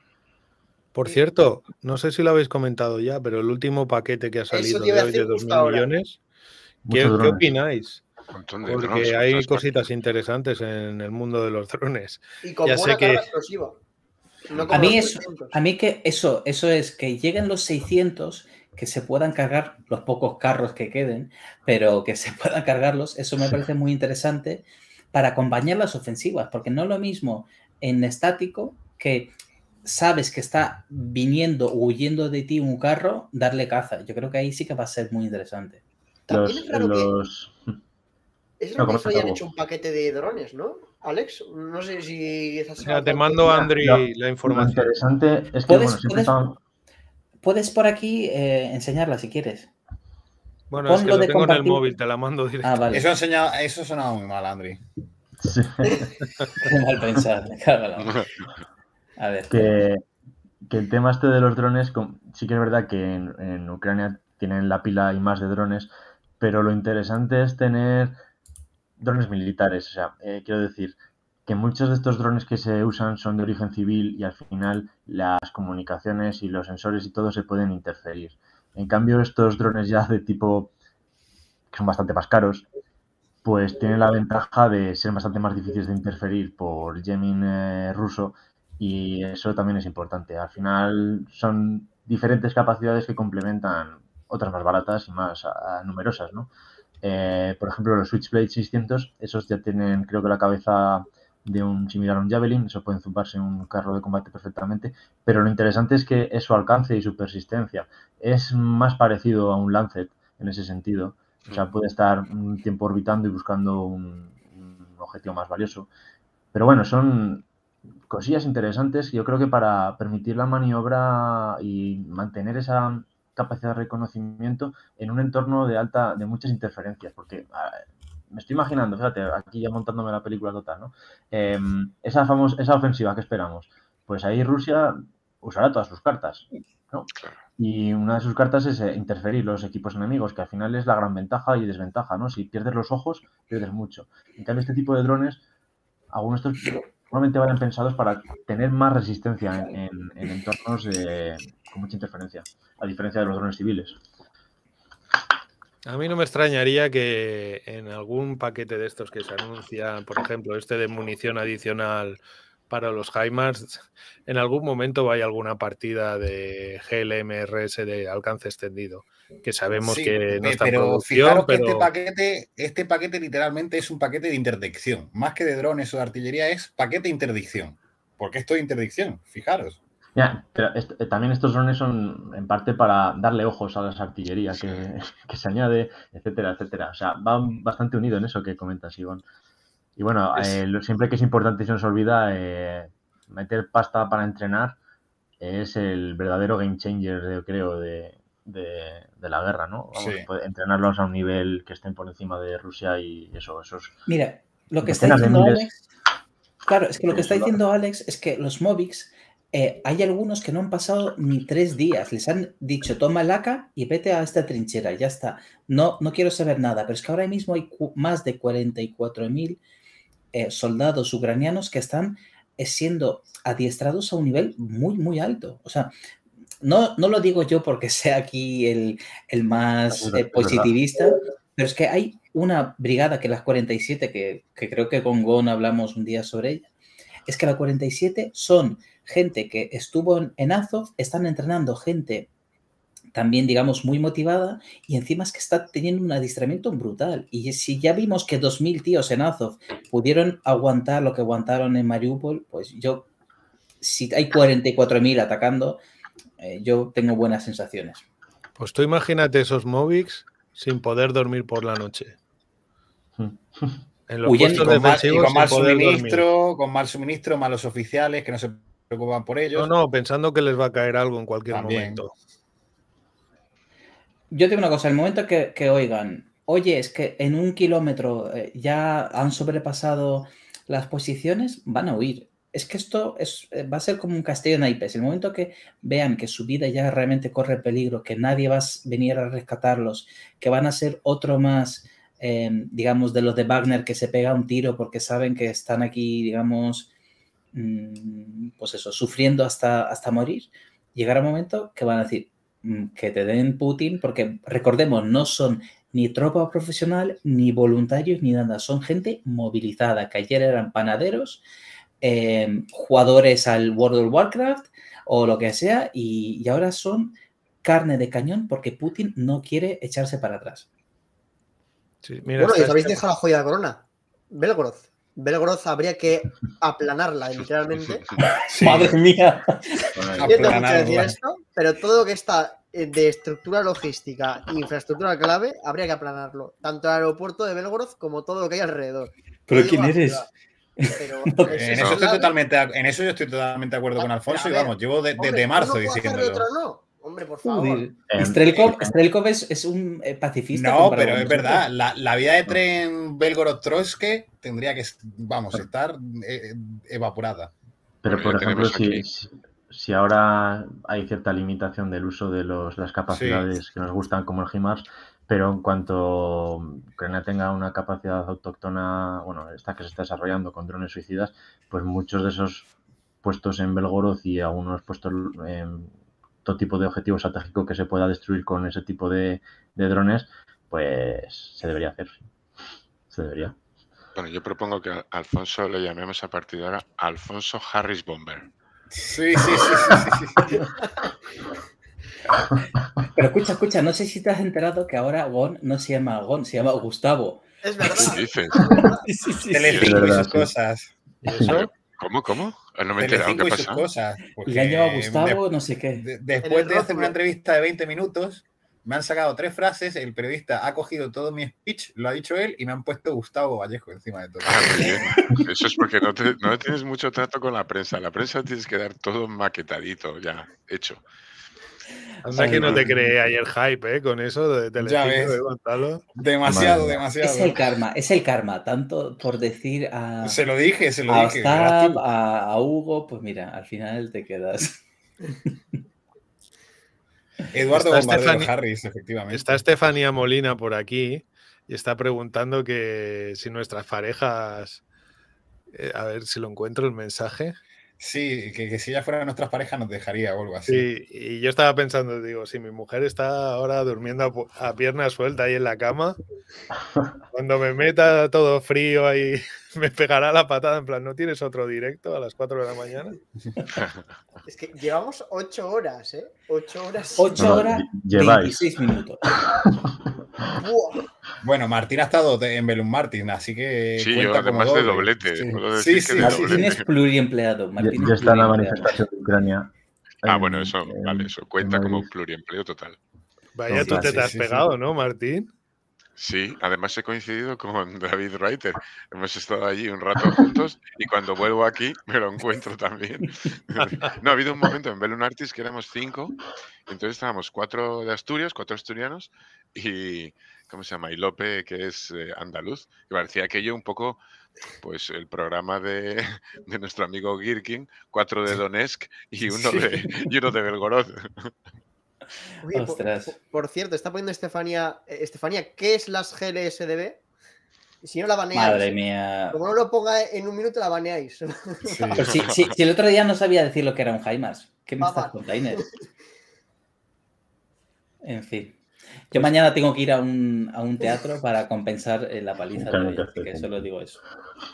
Por Sí. cierto, no sé si lo habéis comentado ya, pero el último paquete que ha salido te iba de a hoy de decir dos justo mil ahora. millones, Muchos ¿qué, qué drones. opináis? Un montón de Porque drones. por hay todas cositas partes. interesantes en el mundo de los drones. Y con Ya buena sé que- carga explosiva. No como A mí, los es, trescientos. a mí que eso, eso es que lleguen los seiscientos, que se puedan cargar los pocos carros que queden, pero que se puedan cargarlos, eso me Sí. parece muy interesante para acompañar las ofensivas, porque no es lo mismo en estático que sabes que está viniendo o huyendo de ti un carro, darle caza. Yo creo que ahí sí que va a ser muy interesante. También Los, es raro que los... es No, raro que comenta solo hayan algo. hecho un paquete de drones, ¿no? Alex, no sé si estás Venga, te al mando, tanto. Andri, Lo- la Lo información. interesante es que, ¿Puedes- bueno, siempre puedes- estaban... Puedes por aquí eh, enseñarla si quieres. Bueno, Pon es que lo lo de tengo en el compartir. móvil, te la mando directo. Ah, vale. Eso, ha enseñado, eso sonaba muy mal, Andri. Sí. Qué mal pensar. me cago en la mar. A ver. espera. que, que el tema este de los drones, com- sí que es verdad que en, en Ucrania tienen la pila y más de drones, pero lo interesante es tener drones militares. O sea, eh, quiero decir que muchos de estos drones que se usan son de origen civil y al final las comunicaciones y los sensores y todo se pueden interferir. En cambio, estos drones ya de tipo que son bastante más caros, pues tienen la ventaja de ser bastante más difíciles de interferir por jamming eh, ruso, y eso también es importante. Al final son diferentes capacidades que complementan otras más baratas y más a, a numerosas, ¿no? Eh, por ejemplo, los Switchblade seiscientos, esos ya tienen, creo que la cabeza de un similar a un Javelin, eso pueden zumbarse en un carro de combate perfectamente, pero lo interesante es que es su alcance y su persistencia. Es más parecido a un Lancet en ese sentido. O sea, puede estar un tiempo orbitando y buscando un, un objetivo más valioso. Pero bueno, son cosillas interesantes. Yo creo que para permitir la maniobra y mantener esa capacidad de reconocimiento en un entorno de alta, de muchas interferencias, porque a, me estoy imaginando, fíjate, aquí ya montándome la película total, ¿no? Eh, esa famosa, esa ofensiva que esperamos, pues ahí Rusia usará todas sus cartas, ¿no? Y una de sus cartas es eh, interferir los equipos enemigos, que al final es la gran ventaja y desventaja, ¿no? Si pierdes los ojos, pierdes mucho. En cambio, este tipo de drones, algunos de estos normalmente van pensados para tener más resistencia en, en, en entornos eh, con mucha interferencia, a diferencia de los drones civiles. A mí no me extrañaría que en algún paquete de estos que se anuncian, por ejemplo, este de munición adicional para los HIMARS, en algún momento vaya alguna partida de G L M R S de alcance extendido, que sabemos Sí, que no eh, está en pero producción, fijaros que pero... este paquete, este paquete literalmente es un paquete de interdicción. Más que de drones o de artillería, es paquete de interdicción. ¿Por qué esto de interdicción? Fijaros. Ya, pero est también estos drones son en parte para darle ojos a las artillerías sí. que, que se añade, etcétera, etcétera. O sea, va bastante unido en eso que comentas, Iván. Y bueno, es... eh, lo, siempre que es importante y se nos olvida, eh, meter pasta para entrenar es el verdadero game changer, yo creo, de, de, de la guerra, ¿no? Vamos, sí. Poder entrenarlos a un nivel que estén por encima de Rusia y eso, esos... Mira, lo que está diciendo Alex... Claro, es que lo que está diciendo Alex es que los Movics, eh, hay algunos que no han pasado ni tres días. Les han dicho, toma el A K y vete a esta trinchera, ya está. No, no quiero saber nada, pero es que ahora mismo hay más de cuarenta y cuatro mil eh, soldados ucranianos que están eh, siendo adiestrados a un nivel muy, muy alto. O sea, no, no lo digo yo porque sea aquí el, el más eh, positivista, pero es que hay una brigada que las cuarenta y siete, que, que creo que con Gon hablamos un día sobre ella, es que la cuarenta y siete son gente que estuvo en, en Azov, están entrenando gente también, digamos, muy motivada, y encima es que está teniendo un adiestramiento brutal. Y si ya vimos que dos mil tíos en Azov pudieron aguantar lo que aguantaron en Mariupol, pues yo, si hay cuarenta y cuatro mil atacando, eh, yo tengo buenas sensaciones. Pues tú imagínate esos Movics sin poder dormir por la noche. En los puestos defensivos mal, y con mal suministro, dormir. con mal suministro, malos oficiales que no se preocupan por ellos. No, no, pensando que les va a caer algo en cualquier También. momento. Yo tengo una cosa, el momento que, que oigan, oye, es que en un kilómetro eh, ya han sobrepasado las posiciones, van a huir. Es que esto es, va a ser como un castillo de naipes. El momento que vean que su vida ya realmente corre peligro, que nadie va a venir a rescatarlos, que van a ser otro más, eh, digamos, de los de Wagner que se pega un tiro porque saben que están aquí, digamos, mmm, pues eso, sufriendo hasta, hasta morir, llegará un momento que van a decir mmm, que te den Putin, porque recordemos, no son ni tropa profesional, ni voluntarios, ni nada. Son gente movilizada, que ayer eran panaderos, Eh, jugadores al World of Warcraft o lo que sea, y, y ahora son carne de cañón porque Putin no quiere echarse para atrás. Sí, mira, bueno, y os habéis este... dejado la joya de corona. Belgorod. Belgorod habría que aplanarla, literalmente. Sí. Madre mía. Yo tengo mucho que decir esto, pero todo lo que está de estructura logística e infraestructura clave habría que aplanarlo. Tanto el aeropuerto de Belgorod como todo lo que hay alrededor. ¿Pero quién eres? Pero no, en, eso estoy totalmente, en eso yo estoy totalmente de acuerdo con Alfonso ver, y vamos, llevo de, desde marzo no diciéndolo. No. Hombre, por favor. Strelkov, Strelkov es, es un eh, pacifista. No, pero es verdad, la, la vía de tren Belgorod-Troitsk tendría que, vamos, estar eh, evaporada. Pero, por ejemplo, si, si, si ahora hay cierta limitación del uso de los, las capacidades Sí. que nos gustan como el HIMARS, pero en cuanto Ucrania tenga una capacidad autóctona, bueno, esta que se está desarrollando con drones suicidas, pues muchos de esos puestos en Belgorod y algunos puestos en todo tipo de objetivo estratégico que se pueda destruir con ese tipo de, de drones, pues se debería hacer, sí. Se debería. Bueno, yo propongo que a Alfonso le llamemos a partir de ahora Alfonso Harris Bomber. Sí, sí, sí, sí, sí, sí. Pero escucha, escucha, no sé si te has enterado que ahora Gon no se llama Gon, se llama Gustavo. Es verdad. ¿Qué dices? Sí, sí, sí. Telecinco sí, y sus verdad, sí. cosas. ¿Y eso? ¿Cómo, cómo? Ah, No me he enterado. ¿Qué Telecinco ha y sus pasado? cosas. Le han llamado Porque Gustavo, de- no sé qué. de- En después el de hacer rótulo. una entrevista de veinte minutos, me han sacado tres frases, el periodista ha cogido todo mi speech, lo ha dicho él, y me han puesto Gustavo Vallejo encima de todo. Ah, muy bien. Eso es porque no, te- no tienes mucho trato con la prensa. La prensa tienes que dar todo maquetadito, ya, hecho. Anda Ay, que no te Dios mío. creé ayer hype, ¿eh? Con eso de Ya Telecinco, ves. ¿eh, Gonzalo? Demasiado, Madre mía. demasiado. Es el karma, es el karma, tanto por decir a, Se lo dije, se lo a dije. verás Ostap, tú. a, a Hugo, pues mira, al final te quedas. Eduardo Está Bombardero Estefani- Harris, efectivamente. Está Estefanía Molina por aquí y está preguntando que si nuestras parejas, eh, a ver si lo encuentro el mensaje. Sí, que, que si ella fuera nuestras parejas nos dejaría o algo así. Sí, y yo estaba pensando, digo, si mi mujer está ahora durmiendo a, pu- a pierna suelta ahí en la cama, cuando me meta todo frío ahí, me pegará la patada en plan, ¿no tienes otro directo a las cuatro de la mañana? Es que llevamos ocho horas, ¿eh? Ocho horas. ocho No, no, horas, lle- lleváis. veintiséis minutos. Buah. Bueno, Martín ha estado de- en Belum Martin, así que Sí, yo cuenta como además de doble. doblete. Sí, Puedo sí, decir que sí, de sí, Martín doblete. es pluriempleado. Ya, Martín ya es está en la pluriempleado. manifestación de Ucrania. Ah, en- bueno, eso, en- vale, eso en cuenta como Madrid. pluriempleo total. Vaya, Sí, tú te, sí, te has sí, sí. pegado, ¿no, Martín? Sí, además he coincidido con David Reiter. Hemos estado allí un rato juntos y cuando vuelvo aquí me lo encuentro también. No, ha habido un momento en Bellum Artis que éramos cinco, y entonces estábamos cuatro de Asturias, cuatro asturianos y, ¿cómo se llama? Y Lope, que es eh, andaluz, que parecía aquello un poco, pues el programa de, de nuestro amigo Girkin, cuatro de Donetsk y uno Sí. de, y uno de Belgorod. Oye, por, Ostras. por- por cierto, está poniendo Estefanía. eh, Estefanía, ¿qué es las G L S D B? Y si no la baneáis. Madre mía. Como no lo ponga en un minuto, la baneáis. Sí. Pero si, si- si el otro día no sabía decir lo que era un HIMARS, ¿qué me Va, estás va. contando, Inés? En fin. Yo mañana tengo que ir a un, a un teatro para compensar eh, la paliza de Claro hoy, que así hace que tiempo. solo digo eso.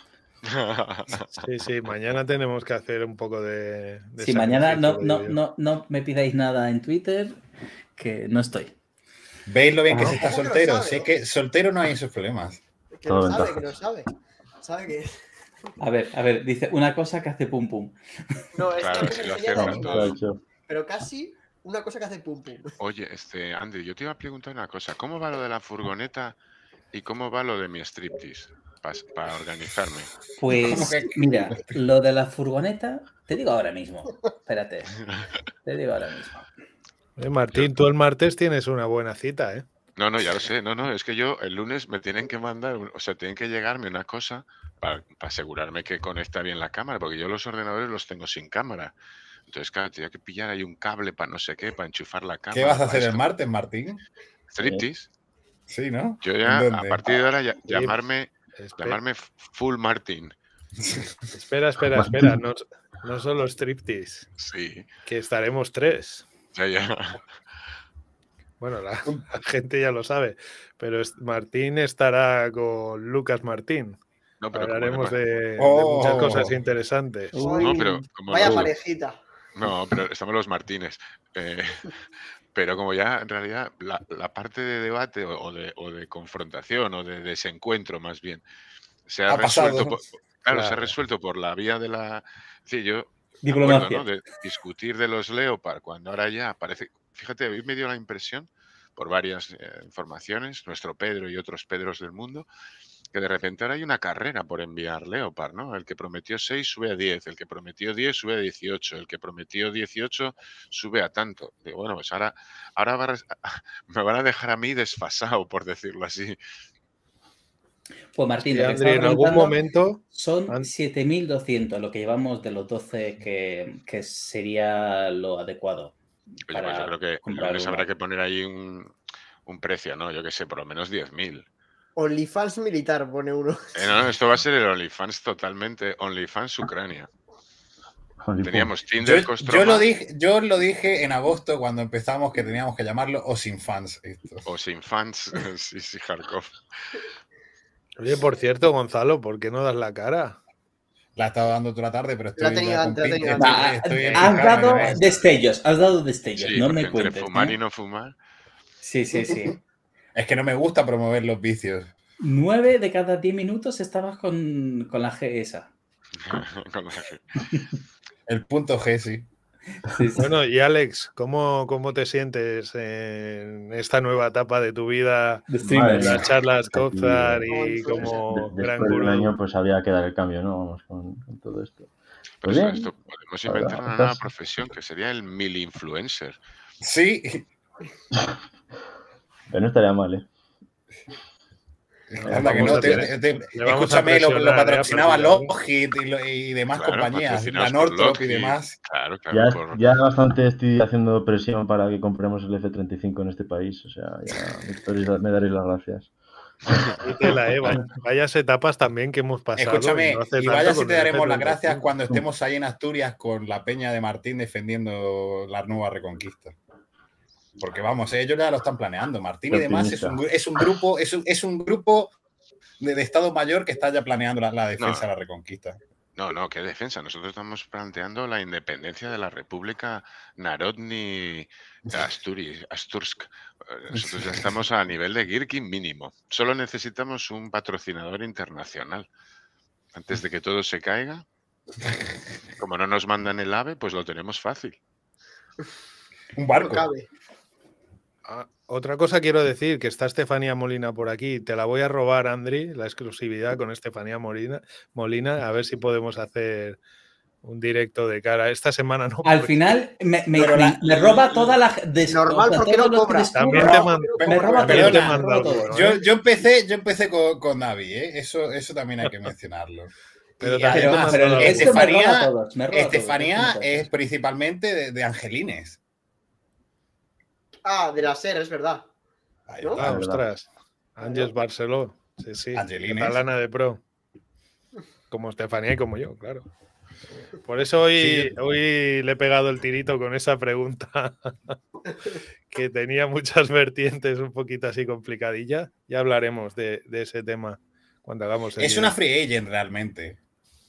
Sí, sí, mañana tenemos que hacer un poco de, de Si mañana no, sacrificio, no, digo yo. no, no me pidáis nada en Twitter, que no estoy. ¿Veis lo bien que ¿Cómo? se está ¿Cómo que lo soltero? sabe? Si es que soltero no hay esos problemas. Que lo Todo sabe, ventajas. que lo sabe. Sabe que. A ver, a ver, dice una cosa que hace pum pum. No, es Claro, que si me lo enseña aciertas de todo. animal, Muchacho. pero casi una cosa que hace pum pum. Oye, este, Andy, yo te iba a preguntar una cosa. ¿Cómo va lo de la furgoneta y cómo va lo de mi striptease? Para organizarme. Pues ¿Cómo que- mira, lo de la furgoneta, te digo ahora mismo. Espérate, te digo ahora mismo. Eh, Martín, tú el martes tienes una buena cita, ¿eh? No, no, ya lo sé. No, no, es que yo el lunes me tienen que mandar, un- o sea, tienen que llegarme una cosa para, para asegurarme que conecta bien la cámara, porque yo los ordenadores los tengo sin cámara. Entonces, claro, tenía que pillar ahí un cable para no sé qué, para enchufar la cámara. ¿Qué vas a para hacer el esto. martes, Martín? Striptease. Sí, ¿no? Yo ¿En ya, a dónde? partir de ahora, ya- Sí, llamarme, Espe- llamarme Full Martin. espera, espera, espera. No, no solo striptease, Sí, que estaremos tres. ya, ya. Bueno, la, la gente ya lo sabe, pero es- Martín estará con Lucas Martín. No, pero como Hablaremos además- de, de Oh. muchas cosas interesantes. Uy, No, pero como Vaya no- parejita. No, pero estamos los Martínez. Eh, pero como ya en realidad la, la parte de debate o, o de, o de confrontación o de desencuentro más bien se ha, Ha resuelto pasado. por, claro, se ha Claro. resuelto por la vía de la... Sí, yo me Diplomacia. acuerdo, ¿no? De discutir de los Leopard cuando ahora ya parece... Fíjate, a mí me dio la impresión, por varias eh, informaciones, nuestro Pedro y otros Pedros del mundo, que de repente ahora hay una carrera por enviar Leopard, ¿no? El que prometió seis sube a diez, el que prometió diez sube a dieciocho, el que prometió dieciocho sube a tanto. Digo, bueno, pues ahora, ahora va a res- me van a dejar a mí desfasado, por decirlo así. Pues Martín, Sí, lo que Andri, estaba en algún preguntando momento. son An- siete mil doscientos, lo que llevamos de los doce que, que sería lo adecuado Oye, pues yo para creo que el comprar lunes habrá uno. que poner ahí un, un precio, ¿no? Yo qué sé, por lo menos diez mil. OnlyFans militar, pone uno. Eh, no, no, esto va a ser el OnlyFans totalmente. OnlyFans Ucrania. OnlyFans. Teníamos Yo, Tinder yo, Kostroma lo dije, yo lo dije en agosto cuando empezamos que teníamos que llamarlo o sin fans. Esto. o sin fans. Sí, sí, hardcore. Oye, por cierto, Gonzalo, ¿por qué no das la cara? La he estado dando toda la tarde, pero La ha estoy tenido ya antes, la ha compi- tenido estoy, Va, estoy en has pijama, dado ¿no? destellos, has dado destellos, Sí, no porque me entre cuentes. fumar ¿eh? y no fumar. Sí, sí, sí. Es que no me gusta promover los vicios. Nueve de cada diez minutos estabas con, con la G esa. Con la G. El punto G, sí. Sí, sí. Bueno, y Alex, ¿cómo, cómo te sientes en esta nueva etapa de tu vida? De Madre streamer. En las mía. charlas Aquí, Cozar eh, y como De- gran después de un gurú. año, pues había que dar el cambio, ¿no? Vamos con, con todo esto. Pero Pues esto, bien, esto podemos ahora inventar una nueva estás- profesión que sería el mil influencer. Sí, pero no estaría mal, ¿eh? anda que vamos no. a te- tener- te- te- le vamos a escúchame, lo, lo presionar, ¿eh? a patrocinaba partir de ahora. Lockheed y, lo- y demás Claro, compañías, patrocinados la por Northrop y Lockheed. demás. Claro, Ya, claro. Por... ya bastante estoy haciendo presión para que compremos el F treinta y cinco en este país. O sea, ya me, podéis- me daréis las gracias. Y tela, ¿eh? Vaya- Vayas etapas también que hemos pasado. Escúchame, y no hace y tanto vaya si con te el daremos las F treinta y gracias cinco. cuando estemos ahí en Asturias con la peña de Martín defendiendo la nueva Reconquista. Porque vamos, ellos ya lo están planeando. Martín y demás es un, gru- es un grupo, es un, es un grupo de, de Estado Mayor que está ya planeando la, la defensa No. de la Reconquista. No, no, qué defensa. Nosotros estamos planteando la independencia de la República Narodni Asturias, Astursk. Eh, Nosotros ya estamos a nivel de Girkin mínimo. Solo necesitamos un patrocinador internacional. Antes de que todo se caiga, como no nos mandan el AVE, pues lo tenemos fácil. Un No barco. cabe. Ah, otra cosa quiero decir, que está Estefanía Molina por aquí. Te la voy a robar, Andri, la exclusividad con Estefanía Molina, Molina, a ver si podemos hacer un directo de cara. Esta semana no. Al porque final me, me- Pero me- la- me roba toda la... des- Normal, o sea, porque todos no los que cobra. descubro, También No, te mando, me roba Perdona, todo, te me mando roba todo. alguno, Yo, ¿eh? yo empecé, yo empecé con, con Navi, ¿eh? Eso, eso también hay que mencionarlo. Pero Y también te Pero, además, mando pero la esto me roba a Estefanía, todos. Me roba a todos, Estefanía esto me es pasa. principalmente de, de Angelines. Ah, de la SER, es verdad. Ahí ¿No? va. Ah, verdad. ostras. Ángeles Barceló. Sí, sí. Angelines. Catalana de pro. Como Estefanía y como yo, claro. Por eso hoy, Sí, yo- hoy le he pegado el tirito con esa pregunta que tenía muchas vertientes un poquito así complicadilla. Ya hablaremos de, de ese tema cuando hagamos el Es una directo. free agent realmente.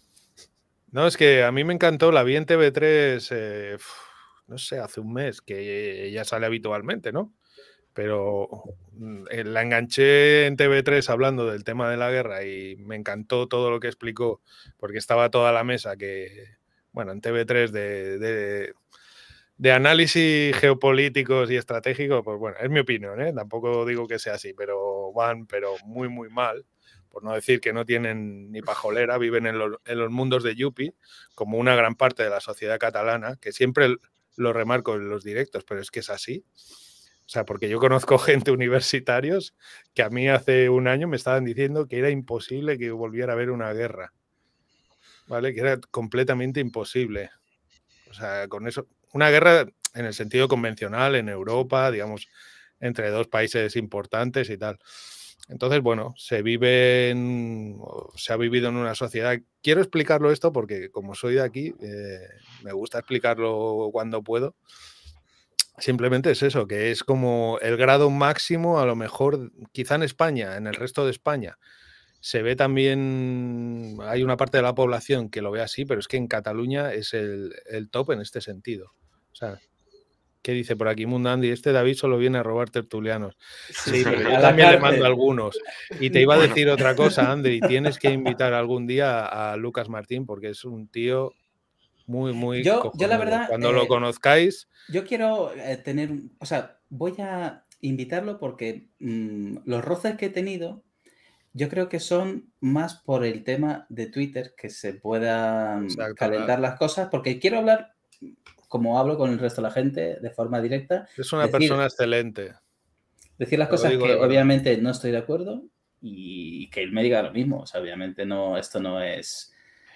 No, es que a mí me encantó, la vi en T V tres, eh, uf, no sé, hace un mes, que ella sale habitualmente, ¿no? Pero mm, eh, la enganché en T V tres hablando del tema de la guerra y me encantó todo lo que explicó, porque estaba toda la mesa que, bueno, en T V tres de, de, de análisis geopolíticos y estratégicos, pues bueno, es mi opinión, ¿eh? Tampoco digo que sea así, pero van, pero muy, muy mal. Por no decir que no tienen ni pajolera, viven en los, en los mundos de Yupi, como una gran parte de la sociedad catalana, que siempre lo remarco en los directos, pero es que es así. O sea, porque yo conozco gente universitarios que a mí hace un año me estaban diciendo que era imposible que volviera a haber una guerra, ¿vale? Que era completamente imposible. O sea, con eso, una guerra en el sentido convencional en Europa, digamos, entre dos países importantes y tal. Entonces, bueno, se vive en, se ha vivido en una sociedad. Quiero explicarlo esto porque como soy de aquí, eh, me gusta explicarlo cuando puedo. Simplemente es eso, que es como el grado máximo, a lo mejor, quizá en España, en el resto de España. Se ve también, hay una parte de la población que lo ve así, pero es que en Cataluña es el, el top en este sentido. O sea, ¿qué dice por aquí Mundandi? Este David solo viene a robar tertulianos. Sí, pero yo A la también le cárcel. mando algunos. Y te iba a Bueno. decir otra cosa, Andri, tienes que invitar algún día a Lucas Martín porque es un tío muy, muy Yo, yo la cojonudo. verdad, Cuando eh, lo conozcáis, yo quiero eh, tener, un- o sea, voy a invitarlo porque mm, los roces que he tenido, yo creo que son más por el tema de Twitter, que se puedan Exacto, calentar las cosas, porque quiero hablar, como hablo con el resto de la gente, de forma directa, es una decir, persona excelente. decir las Te lo cosas digo que de verdad. obviamente no estoy de acuerdo y que él me diga lo mismo. O sea, obviamente no, esto no es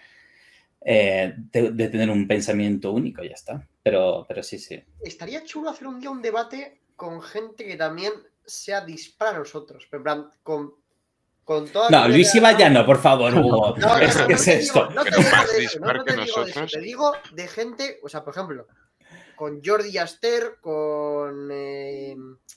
eh, de, de tener un pensamiento único, ya está. Pero, pero sí, sí. Estaría chulo hacer un día un debate con gente que también sea dispara a nosotros. Pero en plan, con, con toda No, Luis Iba ya no, por favor, Hugo. No, no, ¿Qué es, no, ¿qué no es te esto? digo, no te Pero digo más de eso, no, dispar no que te digo de eso, nosotros. te digo de gente, o sea, por ejemplo, con Jordi Aster, con, eh,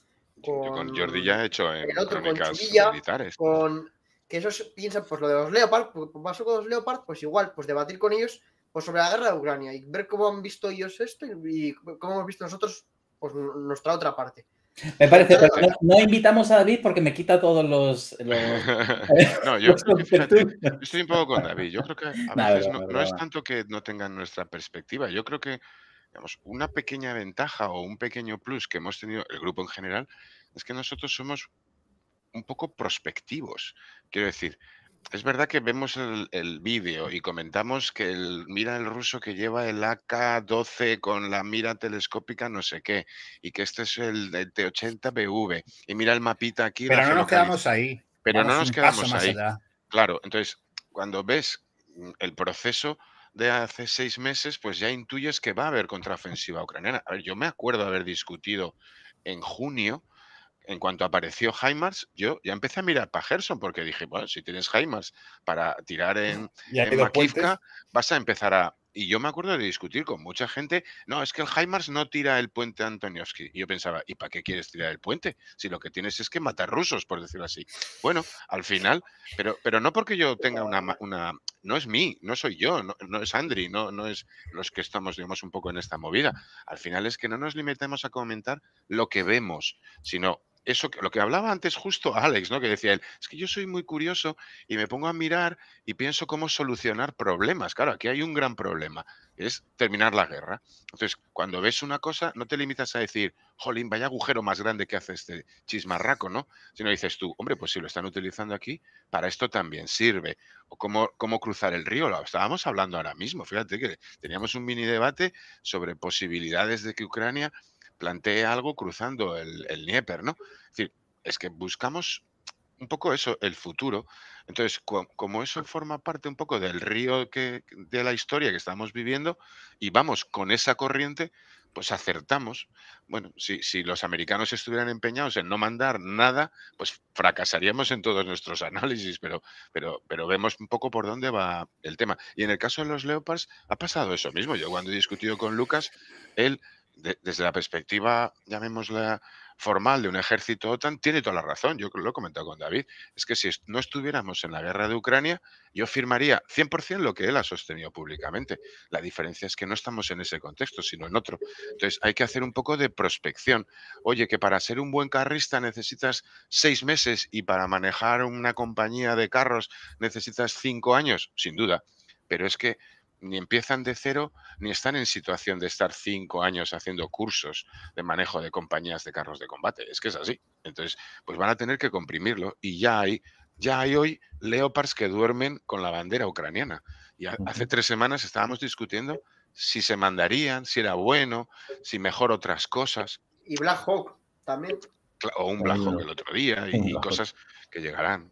Yo con con Jordi ya he hecho en el otro, con crónicas Chubilla, militares. con que esos piensan, pues lo de los Leopard, pues pasó con los Leopard, pues igual, pues debatir con ellos pues sobre la guerra de Ucrania y ver cómo han visto ellos esto y, y cómo hemos visto nosotros, pues nuestra otra parte. Me parece, pero no, no invitamos a David porque me quita todos los... los no, yo los creo que, fíjate, yo conceptos. estoy un poco con David. Yo creo que a No, veces broma, no, no es broma. tanto que no tengan nuestra perspectiva. Yo creo que, digamos, una pequeña ventaja o un pequeño plus que hemos tenido el grupo en general es que nosotros somos un poco prospectivos. Quiero decir, es verdad que vemos el, el vídeo y comentamos que el, mira el ruso que lleva el A K doce con la mira telescópica no sé qué, y que este es el, el T ochenta B V, y mira el mapita aquí. Pero la no nos geolocalización. quedamos ahí. Pero Vamos no nos un quedamos paso más ahí. allá. Claro, entonces, cuando ves el proceso de hace seis meses, pues ya intuyes que va a haber contraofensiva ucraniana. A ver, yo me acuerdo haber discutido en junio. En cuanto apareció HIMARS, yo ya empecé a mirar para Gerson porque dije, bueno, si tienes HIMARS para tirar en, Y hay en dos puentes. Makivka, vas a empezar a... Y yo me acuerdo de discutir con mucha gente, no, es que el HIMARS no tira el puente Antonievski. Y yo pensaba, ¿y para qué quieres tirar el puente? Si lo que tienes es que matar rusos, por decirlo así. Bueno, al final, pero, pero no porque yo tenga una... ma- una no es mí, no soy yo, no, no es Andri, no, no es los que estamos, digamos, un poco en esta movida. Al final es que no nos limitemos a comentar lo que vemos, sino eso, que- lo que hablaba antes justo Alex, ¿no? Que decía él, es que yo soy muy curioso y me pongo a mirar y pienso cómo solucionar problemas. Claro, aquí hay un gran problema, que es terminar la guerra. Entonces, cuando ves una cosa, no te limitas a decir, jolín, vaya agujero más grande que hace este chismarraco, ¿no? Sino dices tú, hombre, pues si lo están utilizando aquí, para esto también sirve. O cómo, cómo cruzar el río, lo estábamos hablando ahora mismo. Fíjate que teníamos un mini debate sobre posibilidades de que Ucrania plantee algo cruzando el, el Dnieper, ¿no? Es decir, es que buscamos un poco eso, el futuro. Entonces, co- como eso forma parte un poco del río que, de la historia que estamos viviendo y vamos con esa corriente, pues acertamos. Bueno, si, si los americanos estuvieran empeñados en no mandar nada, pues fracasaríamos en todos nuestros análisis, pero, pero, pero vemos un poco por dónde va el tema. Y en el caso de los Leopards ha pasado eso mismo. Yo cuando he discutido con Lucas, él, de- desde la perspectiva, llamémosla formal, de un ejército OTAN, tiene toda la razón. Yo lo he comentado con David. Es que si est- no estuviéramos en la guerra de Ucrania, yo firmaría cien por ciento lo que él ha sostenido públicamente. La diferencia es que no estamos en ese contexto, sino en otro. Entonces hay que hacer un poco de prospección. Oye, que para ser un buen carrista necesitas seis meses y para manejar una compañía de carros necesitas cinco años, sin duda. Pero es que ni empiezan de cero ni están en situación de estar cinco años haciendo cursos de manejo de compañías de carros de combate. Es que es así. Entonces, pues van a tener que comprimirlo y ya hay, ya hay hoy Leopards que duermen con la bandera ucraniana. Y ha- hace tres semanas estábamos discutiendo si se mandarían, si era bueno, si mejor otras cosas, Y Black Hawk también. cla- o un Black Hawk el otro día y, Un y Black Hawk. cosas que llegarán.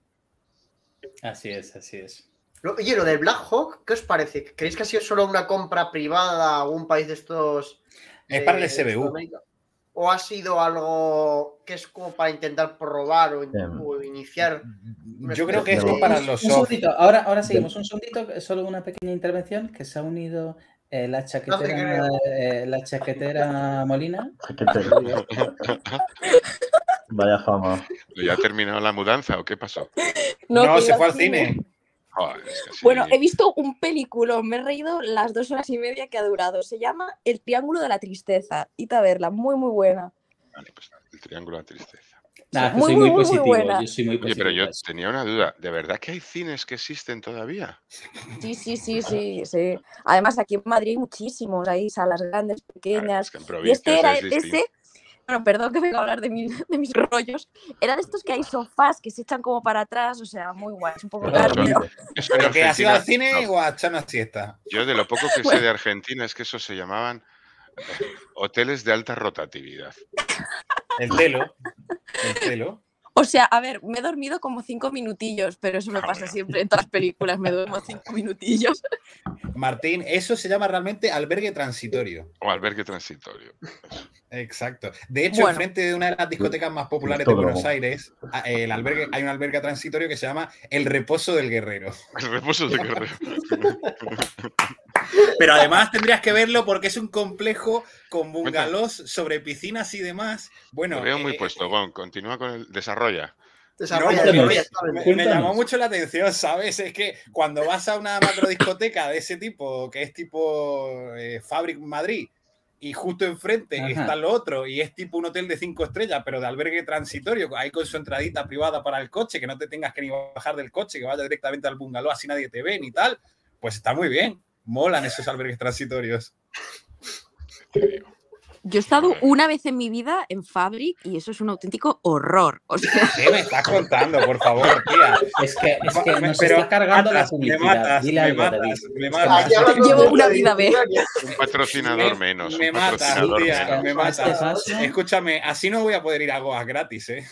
Así es, así es. Lo- Oye, lo del Black Hawk, ¿qué os parece? ¿Creéis que ha sido solo una compra privada a un país de estos? Es de- para el de S B U. Sudamérica? ¿O ha sido algo que es como para intentar probar o, in- Em. o iniciar? una Yo creo que especie esto de- para Un- los un soft. segundito, ahora, ahora seguimos. Un segundito, solo una pequeña intervención que se ha unido eh, la chaquetera, creo. eh, la chaquetera Molina. Que te- Vaya fama. ¿Ya ha terminado la mudanza o qué pasó? No, No, que se iba fue al al cine. Joder, es que sí. Bueno, he visto un peliculón, me he reído las dos horas y media que ha durado. Se llama El Triángulo de la Tristeza. Id a verla, muy, muy buena. Vale, pues el triángulo de tristeza. Nada, que muy, soy muy, muy, muy, muy positivo. buena. Yo soy muy Oye, positivo. pero yo eso. tenía una duda. ¿De verdad que hay cines que existen todavía? Sí, sí, sí, sí, sí. Además, aquí en Madrid hay muchísimos, hay salas grandes, Claro, pequeñas. es que en Y provincias este era es distinto. ese, bueno, perdón que venga a hablar de, mi- de mis rollos. Era de estos que hay sofás que se echan como para atrás, o sea, muy guay. Es un poco Pero caro, Eso, pero eso en ¿Pero que has ido Argentina. al cine no. o a echar una siesta? Yo de lo poco que sé Bueno. de Argentina es que eso se llamaban eh, hoteles de alta rotatividad. El telo. El telo. O sea, a ver, me he dormido como cinco minutillos, pero eso me Ah, pasa bueno. siempre en todas las películas, me duermo cinco minutillos. Martín, eso se llama realmente albergue transitorio. O albergue transitorio. Exacto. De hecho, Bueno. enfrente de una de las discotecas más populares de Todo. Buenos Aires, a- el albergue, hay un albergue transitorio que se llama El Reposo del Guerrero. El reposo de guerrero. Pero además tendrías que verlo porque es un complejo con bungalows sobre piscinas y demás. Bueno, Lo veo muy eh, puesto. Gon, continúa con el desarrolla. no, Desarrolla, porque desarrolla, me, ¿sabes? me- me Cuéntanos. llamó mucho la atención, ¿sabes? Es que cuando vas a una macrodiscoteca de ese tipo, que es tipo eh, Fabric Madrid, y justo enfrente Ajá. está lo otro, y es tipo un hotel de cinco estrellas, pero de albergue transitorio, ahí con su entradita privada para el coche, que no te tengas que ni bajar del coche, que vaya directamente al bungalow, así nadie te ve ni tal, pues está muy bien. Molan esos albergues transitorios. Te digo. Yo he estado Joder. una vez en mi vida en Fabric y eso es un auténtico horror. O sea, ¿Qué me estás contando, por favor, tía? Es que, es que Me- nos pero está cargando la matas, me publicidad. matas, Dile me algo, matas, David. me Es que matas. Aquí hablando Llevo de una la vida B. Ucrania. Un patrocinador Me- menos. me un matas, patrocinador tía, menos. me A este matas. paso- Escúchame, así no voy a poder ir a Goas gratis, ¿eh?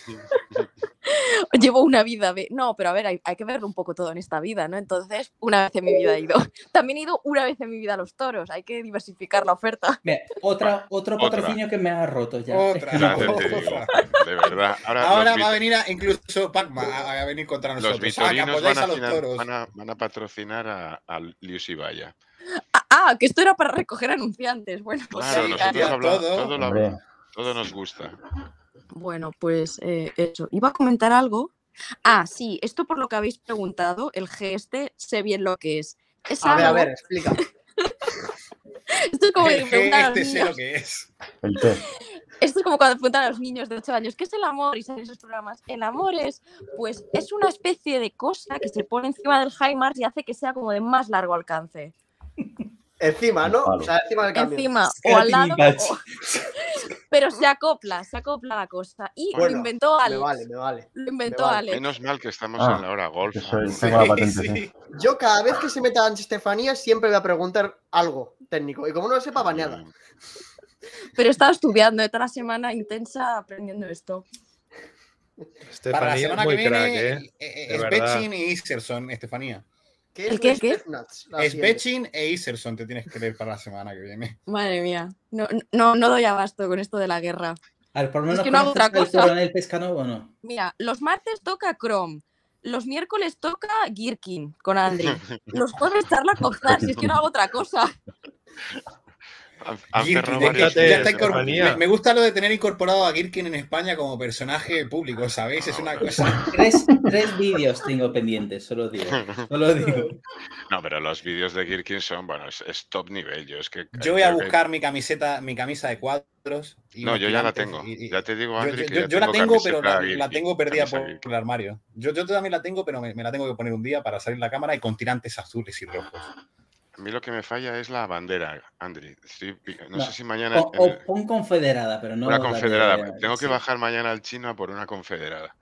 llevo una vida B. No, pero a ver, hay, hay que verlo un poco todo en esta vida, ¿no? Entonces, una vez en mi vida he ido. También he ido una vez en mi vida a los toros. Hay que diversificar la oferta. Mira, otra, otro Otra. patrocinio que me ha roto ya. Otra. Es que no Ya te, puedo. te digo. De verdad. Ahora, Ahora los, va a vit- venir a, incluso Pacma a, a venir contra los nosotros. Ah, que vitorinos apoyáis van a a, los finan- toros. van a, van a patrocinar a, a Lius y Vaya. Ah, ah, que esto era para recoger anunciantes. Bueno, pues Claro, sí, nosotros ya, hablamos, todo. todo, lo- Hombre, todo nos gusta. Bueno, pues eh, eso. Iba a comentar algo. Ah, sí, esto por lo que habéis preguntado, el G este, sé bien lo que es. Es A ver, a algo- ver, explica. Esto es como El que preguntan a los este sé niños. lo que es. el té. Esto es como cuando preguntan a los niños de ocho años, ¿qué es el amor? Y salen esos programas. El amor es, pues, es una especie de cosa que se pone encima del HIMARS y hace que sea como de más largo alcance. Encima, ¿no? Palo. O sea, encima del cambio. Encima o al lado, Scratching o- pero se acopla, se acopla la cosa. Y lo Bueno, inventó Me Alex. vale, me vale. Lo inventó me vale. Alex. Menos mal que estamos Ah, en la hora golf. que soy- ¿no? tengo la patente, Sí, sí. sí. Yo cada vez que se meta Anchi Estefanía siempre voy a preguntar algo técnico. Y como no lo sepa, baneada. Mm, Pero he estado estudiando toda la semana intensa aprendiendo esto. Para la Estefanía es semana muy que crack, viene, ¿eh? eh, De es verdad. Betchin y Iserson, Estefanía. ¿Qué ¿El es qué, los qué? Chestnuts? La Es siguiente. Betchin e Iserson te tienes que leer para la semana que viene. Madre mía. No, no, no doy abasto con esto de la guerra. A ver, por lo menos que no hago ¿conoces otra al cosa. coronel Pescanova o no? Mira, los martes toca Chrome. Los miércoles toca Girkin con Andri. Los jueves charla Cozar, si es que no hago otra cosa. Han, han Girkin, cerrado es que varios Fíjate, ya sitios está en incorpor- Estefanía. me, me gusta lo de tener incorporado a Girkin en España como personaje público, ¿sabéis? Es una cosa. Tres, tres vídeos tengo pendientes, solo digo. Solo digo. No, pero los vídeos de Girkin son, bueno, es, es top nivel. Yo es que Yo voy a creo que- buscar mi camiseta, mi camisa de cuadros. y No, unos yo ya la tirantes tengo. y- y- Ya te digo, Yo, Andri, yo- que yo- ya yo la tengo, pero camiseta la, la Girkin, tengo perdida camisa por Girkin. el armario. Yo, yo también la tengo, pero me, me la tengo que poner un día para salir en la cámara y con tirantes azules y rojos. A mí lo que me falla es la bandera, Andri. Estoy- no, No, sé si mañana... O, en o el- pon confederada, pero no. una la de- confederada. Tengo que sí, bajar mañana al chino a por una confederada.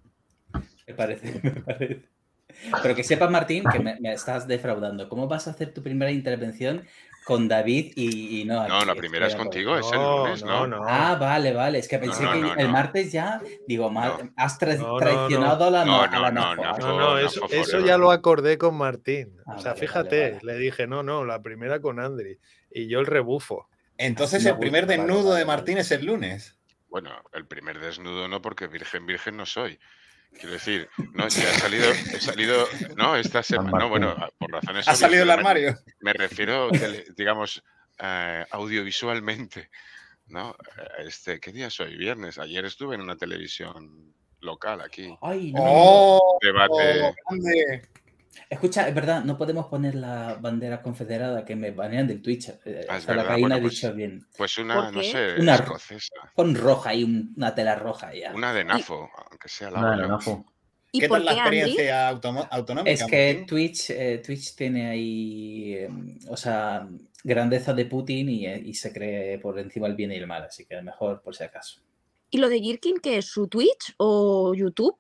Me parece, me parece. Pero que sepas, Martín, que me, me estás defraudando. ¿Cómo vas a hacer tu primera intervención con David y, y no aquí? No, la primera es Espera, contigo, es el No, lunes, no, ¿no? no. Ah, vale, vale. Es que pensé no, que no, el no. martes ya, digo, ma- No. has tra- No, no, traicionado a la no. no, a la No, no, no, no, No, no, no, eso, no, eso forever. ya lo acordé con Martín. Ah, o sea, vale, fíjate, vale, vale. le dije, no, no, la primera con Andri. Y yo el rebufo. Entonces Me el primer gusta, vale, desnudo vale, de vale. Martín es el lunes. Bueno, el primer desnudo no, porque virgen, virgen no soy. Quiero decir, no, si ha salido, he salido, no, esta semana, no, bueno, por razones Ha obvias, salido del pero me- armario. Me refiero, tele- digamos, eh, audiovisualmente, ¿no? Eh, Este, ¿qué día es hoy? Viernes. Ayer estuve en una televisión local aquí. Ay, no. ¡Oh! Debate. grande! Escucha, es verdad, no podemos poner la bandera confederada que me banean del Twitch. Eh, Ah, es hasta la verdad, caína bueno, he pues- dicho bien. Pues una, ¿Por no qué? sé, Una- escocesa. Pon roja y un- una tela roja ya. Una de Nafo, aunque sea la Nada, hago yo. Nafo. ¿Y ¿Qué por tal la qué, Andri? experiencia automo- autonómica? Es que Martín? Twitch, eh, Twitch tiene ahí, eh, o sea, grandeza de Putin y, eh, y se cree por encima el bien y el mal, así que mejor por si acaso. ¿Y lo de Girkin qué es? ¿Su Twitch o YouTube?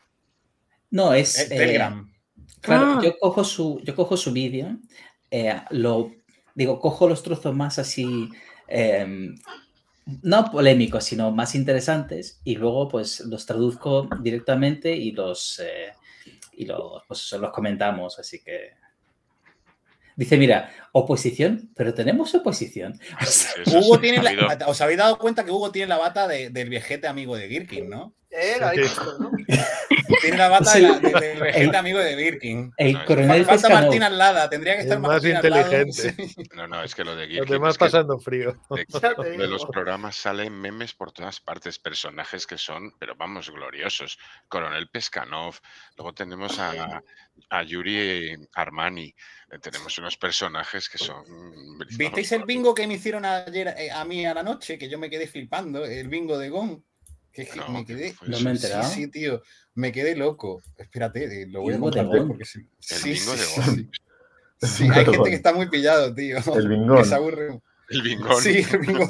No, es... Eh, eh, Telegram. Claro, Ah. yo cojo su, yo cojo su vídeo, eh, lo digo, cojo los trozos más así, eh, no polémicos, sino más interesantes, y luego pues los traduzco directamente y los, eh, y los, pues, eso, los comentamos, así que... Dice, mira, oposición, pero tenemos oposición. O sea, Eso Hugo sí, tiene ha la- habido- ¿Os habéis dado cuenta que Hugo tiene la bata de- del viejete amigo de Birkin, ¿no? Eh, lo habéis visto, ¿no? Tiene la bata Sí. de la- de- del viejete El- amigo de Birkin. el No, es- coronel Falta Pescanov. Martín al lado, tendría que Es estar más Martín al lado. inteligente. Sí. No, no, es que lo de Los Girkin demás es que pasando frío. de, Ya te de los digo. programas salen memes por todas partes, personajes que son, pero vamos, gloriosos. Coronel Pescanov, luego tenemos a, a Yuri Armani, eh, tenemos unos personajes que son... ¿Visteis el bingo que me hicieron ayer eh, a mí a la noche? Que yo me quedé flipando, el bingo de Gon. Que es que No, me ¿qué quedé. fue No eso? me he Sí, enterado. sí, tío. Me quedé loco. Espérate, eh, lo voy a Bingo de compartir Gon. porque sí. El Sí, bingo sí, de sí, Gon. sí. Sí, hay gente que está muy pillado, tío. El bingón. Que se aburre. El bingón. Sí, el bingo.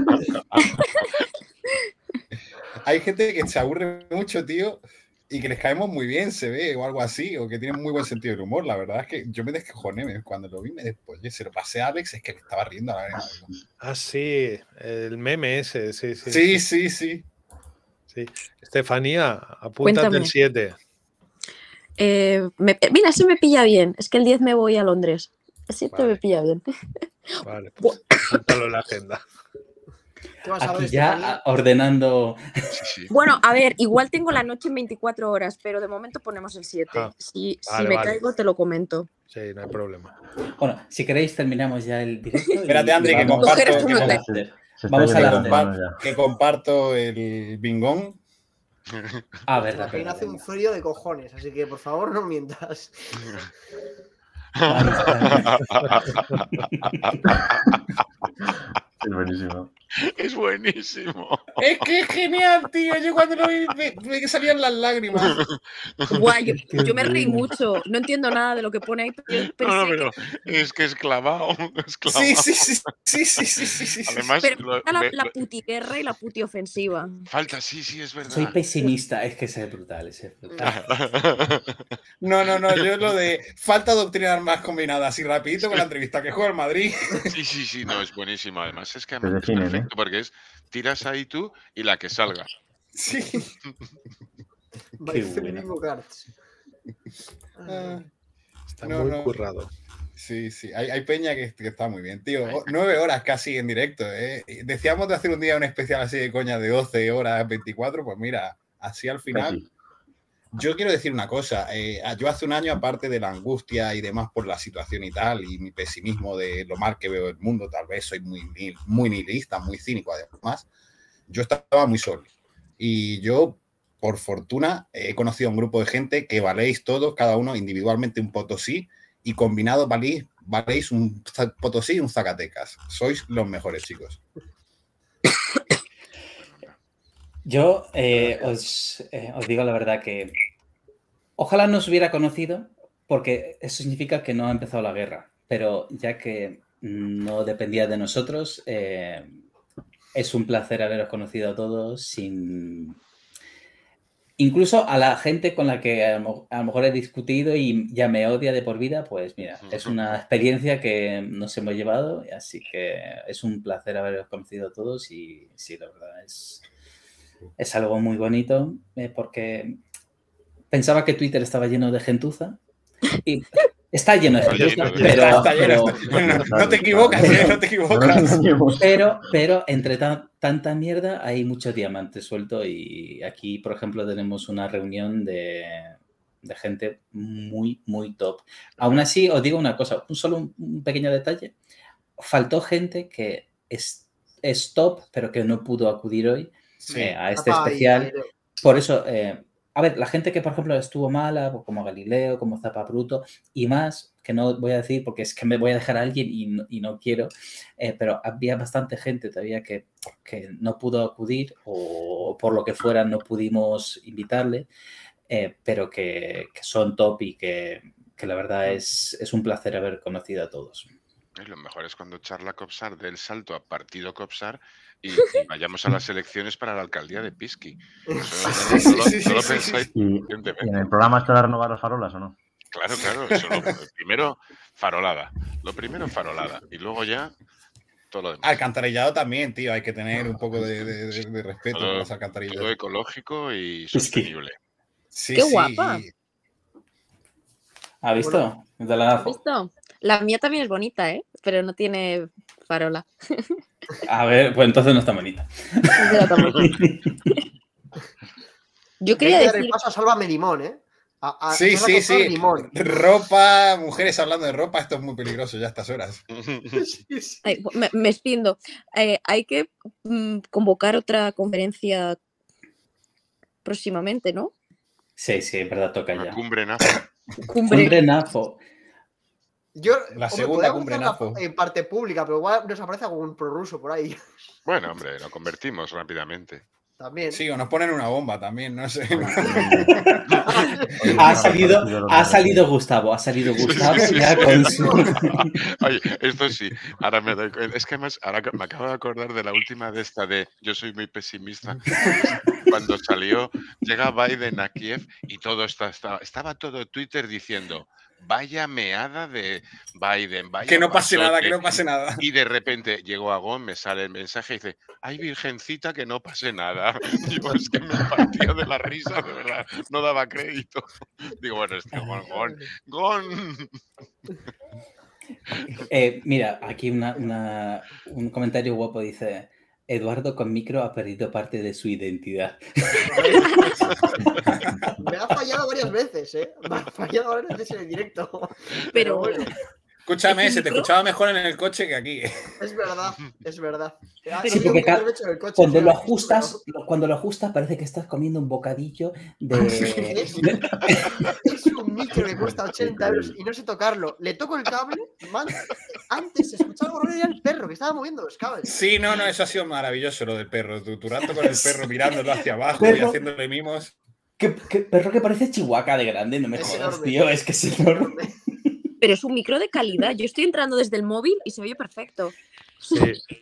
Hay gente que se aburre mucho, tío, y que les caemos muy bien, se ve, o algo así, o que tienen muy buen sentido del humor. La verdad es que yo me descojoné me- cuando lo vi, me despollé. Se lo pasé a Alex, es que me estaba riendo a la vez. Ah, sí, el meme ese, sí, sí. Sí, sí, sí. sí. Estefanía, apúntate Cuéntame. el siete. Eh, me- mira, ese me pilla bien. Es que el diez me voy a Londres. El siete Vale. me pilla bien. Vale, pues apúntalo en la agenda. ¿Qué vas a ver, aquí Estefanía? ya ordenando... Sí, sí. Bueno, a ver, igual tengo la noche en veinticuatro horas, pero de momento ponemos el siete. Ah, si si vale, me vale. caigo, te lo comento. Sí, no hay problema. Bueno, si queréis terminamos ya el directo. y- Espérate, Andri, y que vamos- comparto, Coger esto que, no com- te- after. Se está Vamos a yendo la las after. manos ya. que comparto el bingón. Ah, verdad, Aquí verdad, hace un venga. frío de cojones, así que por favor no mientas. Vale, está Es buenísimo. Es buenísimo. Es que es genial, tío. Yo cuando lo vi me, me salían las lágrimas. Guay, yo, Qué yo me reí bueno. mucho. No entiendo nada de lo que pone ahí, pero yo No, no, pensé pero que... es que es clavado. Es clavado. Sí, sí, sí, sí, sí, sí, sí, sí. Además, Pero lo- falta la, ve- la lo- putiguerra y la putiofensiva. falta, sí, sí, es verdad. Soy pesimista, es que ese es brutal, ese es brutal. No, no, no, yo lo de falta doctrinar más combinada, así rapidito con la entrevista que juega el Madrid. Sí, sí, sí, no, es buenísimo. Además, es que Te además es definen, ¿eh? perfecto porque es tiras ahí tú y la que salga. Sí. By bueno. Free Bingo Cards. Ah, Está No, muy no. currado. sí, sí. Hay, hay peña que, que está muy bien, tío. O- Nueve horas casi en directo, ¿eh? Decíamos de hacer un día un especial así de coña de doce horas, veinticuatro, pues mira, así al final. Casi. Yo quiero decir una cosa, eh, yo hace un año, aparte de la angustia y demás por la situación y tal, y mi pesimismo de lo mal que veo el mundo, tal vez soy muy, nihil- muy nihilista, muy cínico además, yo estaba muy solo. Y yo, por fortuna, he conocido a un grupo de gente que valéis todos, cada uno individualmente un Potosí, y combinado valéis, valéis un za- Potosí y un Zacatecas. Sois los mejores, chicos. Yo eh, os, eh, os digo la verdad que ojalá nos hubiera conocido porque eso significa que no ha empezado la guerra, pero ya que no dependía de nosotros, eh, es un placer haberos conocido a todos sin... Incluso a la gente con la que a lo, a lo mejor he discutido y ya me odia de por vida, pues mira, es una experiencia que nos hemos llevado, así que es un placer haberos conocido a todos y sí, la verdad es, es algo muy bonito eh, porque pensaba que Twitter estaba lleno de gentuza y está lleno de Está gentuza, lleno de- pero, Está lleno, pero- está- bueno, no te equivocas, ¿eh? No te No nos equivocas. engañemos. Pero, pero entre ta- tanta mierda hay mucho diamante suelto y aquí, por ejemplo, tenemos una reunión de, de gente muy, muy top. Aún así, os digo una cosa, un solo un, un pequeño detalle. Faltó gente que es, es top, pero que no pudo acudir hoy Sí. eh, a este Zapa y especial. Galileo. Por eso, eh, a ver, la gente que, por ejemplo, estuvo mala, pues, como Galileo, como Zapa Bruto y más, que no voy a decir porque es que me voy a dejar a alguien y no, y no quiero, eh, pero había bastante gente todavía que, que no pudo acudir o por lo que fuera no pudimos invitarle, eh, pero que, que son top y que, que la verdad es, es un placer haber conocido a todos. Y lo mejor es cuando charla Copsar del salto a partido Copsar y, y vayamos a las elecciones para la alcaldía de Pisqui. Eso no, no lo- Sí, sí, no lo sí, sí. pensáis ¿Y, y conscientemente. en el programa está de renovar los farolas o no? Claro, claro. Eso lo- primero, farolada. Lo primero, farolada. Y luego ya todo lo demás. Alcantarillado también, tío. Hay que tener un poco de, de, de, de respeto Todo, por los alcantarillados. todo ecológico y Es que- sostenible. Sí, ¡Qué sí, guapa! y- ¿Ha visto? Es de la ¿Has Nafo. visto? La mía también es bonita, ¿eh? Pero no tiene farola. A ver, pues entonces no está bonita. No era tan bonita. Yo Hay quería que dar el decir, paso a Sálvame Limón, ¿eh? A- a- Sí, Sálvame sí, con sí. Limón. Ropa, mujeres hablando de ropa, esto es muy peligroso ya a estas horas. Sí, sí. ay, me, me extiendo. Eh, hay que mm, convocar otra conferencia próximamente, ¿no? Sí, sí, es verdad, toca Una ya. cumbre Nafo. Cumbre. Cumbre Nafo. Yo, La hombre, segunda podríamos cumbre hacerla Nafo. en parte pública, pero igual nos aparece algún prorruso por ahí Bueno, hombre, lo convertimos rápidamente. también. Sí, o nos ponen una bomba también, no sé. Ha salido, ha salido Gustavo, ha salido Gustavo sí, sí, ya sí. con su... Oye, esto sí, ahora me doy cuenta. Es que además, ahora que me acabo de acordar de la última de esta de yo soy muy pesimista. Cuando salió, llega Biden a Kiev y todo está, estaba, estaba todo Twitter diciendo vaya meada de Biden, vaya Que no pase nada, pasote". que no pase nada. Y de repente llegó Agón, me sale el mensaje y dice, ay virgencita que no pase nada. Digo, es que me partía de la risa, de verdad, no daba crédito. Digo, bueno, este Gon, Gon, Gon. Eh, mira, aquí una, una- un comentario guapo dice, Eduardo con micro ha perdido parte de su identidad. Me ha fallado varias veces, ¿eh? Me ha fallado varias veces en el directo. Pero, Pero bueno, Escúchame, ¿Es se un te micro? escuchaba mejor en el coche que aquí. es verdad, es verdad. Ha Pero sido porque un ca- haberme hecho en el coche, Cuando sí, lo sí, ajustas, lo- cuando lo ajustas parece que estás comiendo un bocadillo de... Es, es un micro que cuesta ochenta euros y no sé tocarlo. Le toco el cable, man, antes se escuchaba algo raro y era el perro que estaba moviendo los cables. Sí, no, no, eso ha sido maravilloso lo del perro. Tu, tu rato con el perro mirándolo hacia abajo y Perro. haciéndole mimos. ¿Qué, qué perro que parece Chihuahua de grande? No me Es jodas, enorme. tío, es que es enorme. Pero es un micro de calidad. Yo estoy entrando desde el móvil y se oye perfecto. Sí.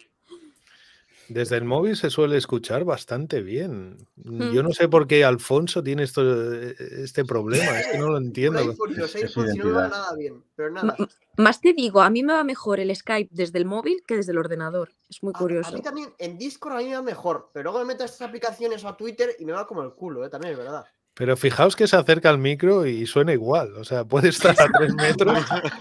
Desde el móvil se suele escuchar bastante bien. Yo no sé por qué Alfonso tiene esto, este problema, es que no lo Un entiendo. iPhone y los Es iPhones y no me va identidad. nada bien, pero nada. M- Más te digo, a mí me va mejor el Skype desde el móvil que desde el ordenador. Es muy A, a curioso. mí también en Discord a mí me va mejor, pero luego me meto a estas aplicaciones o a Twitter y me va como el culo, ¿eh? También es verdad. Pero fijaos que se acerca al micro y suena igual. O sea, puede estar a tres metros.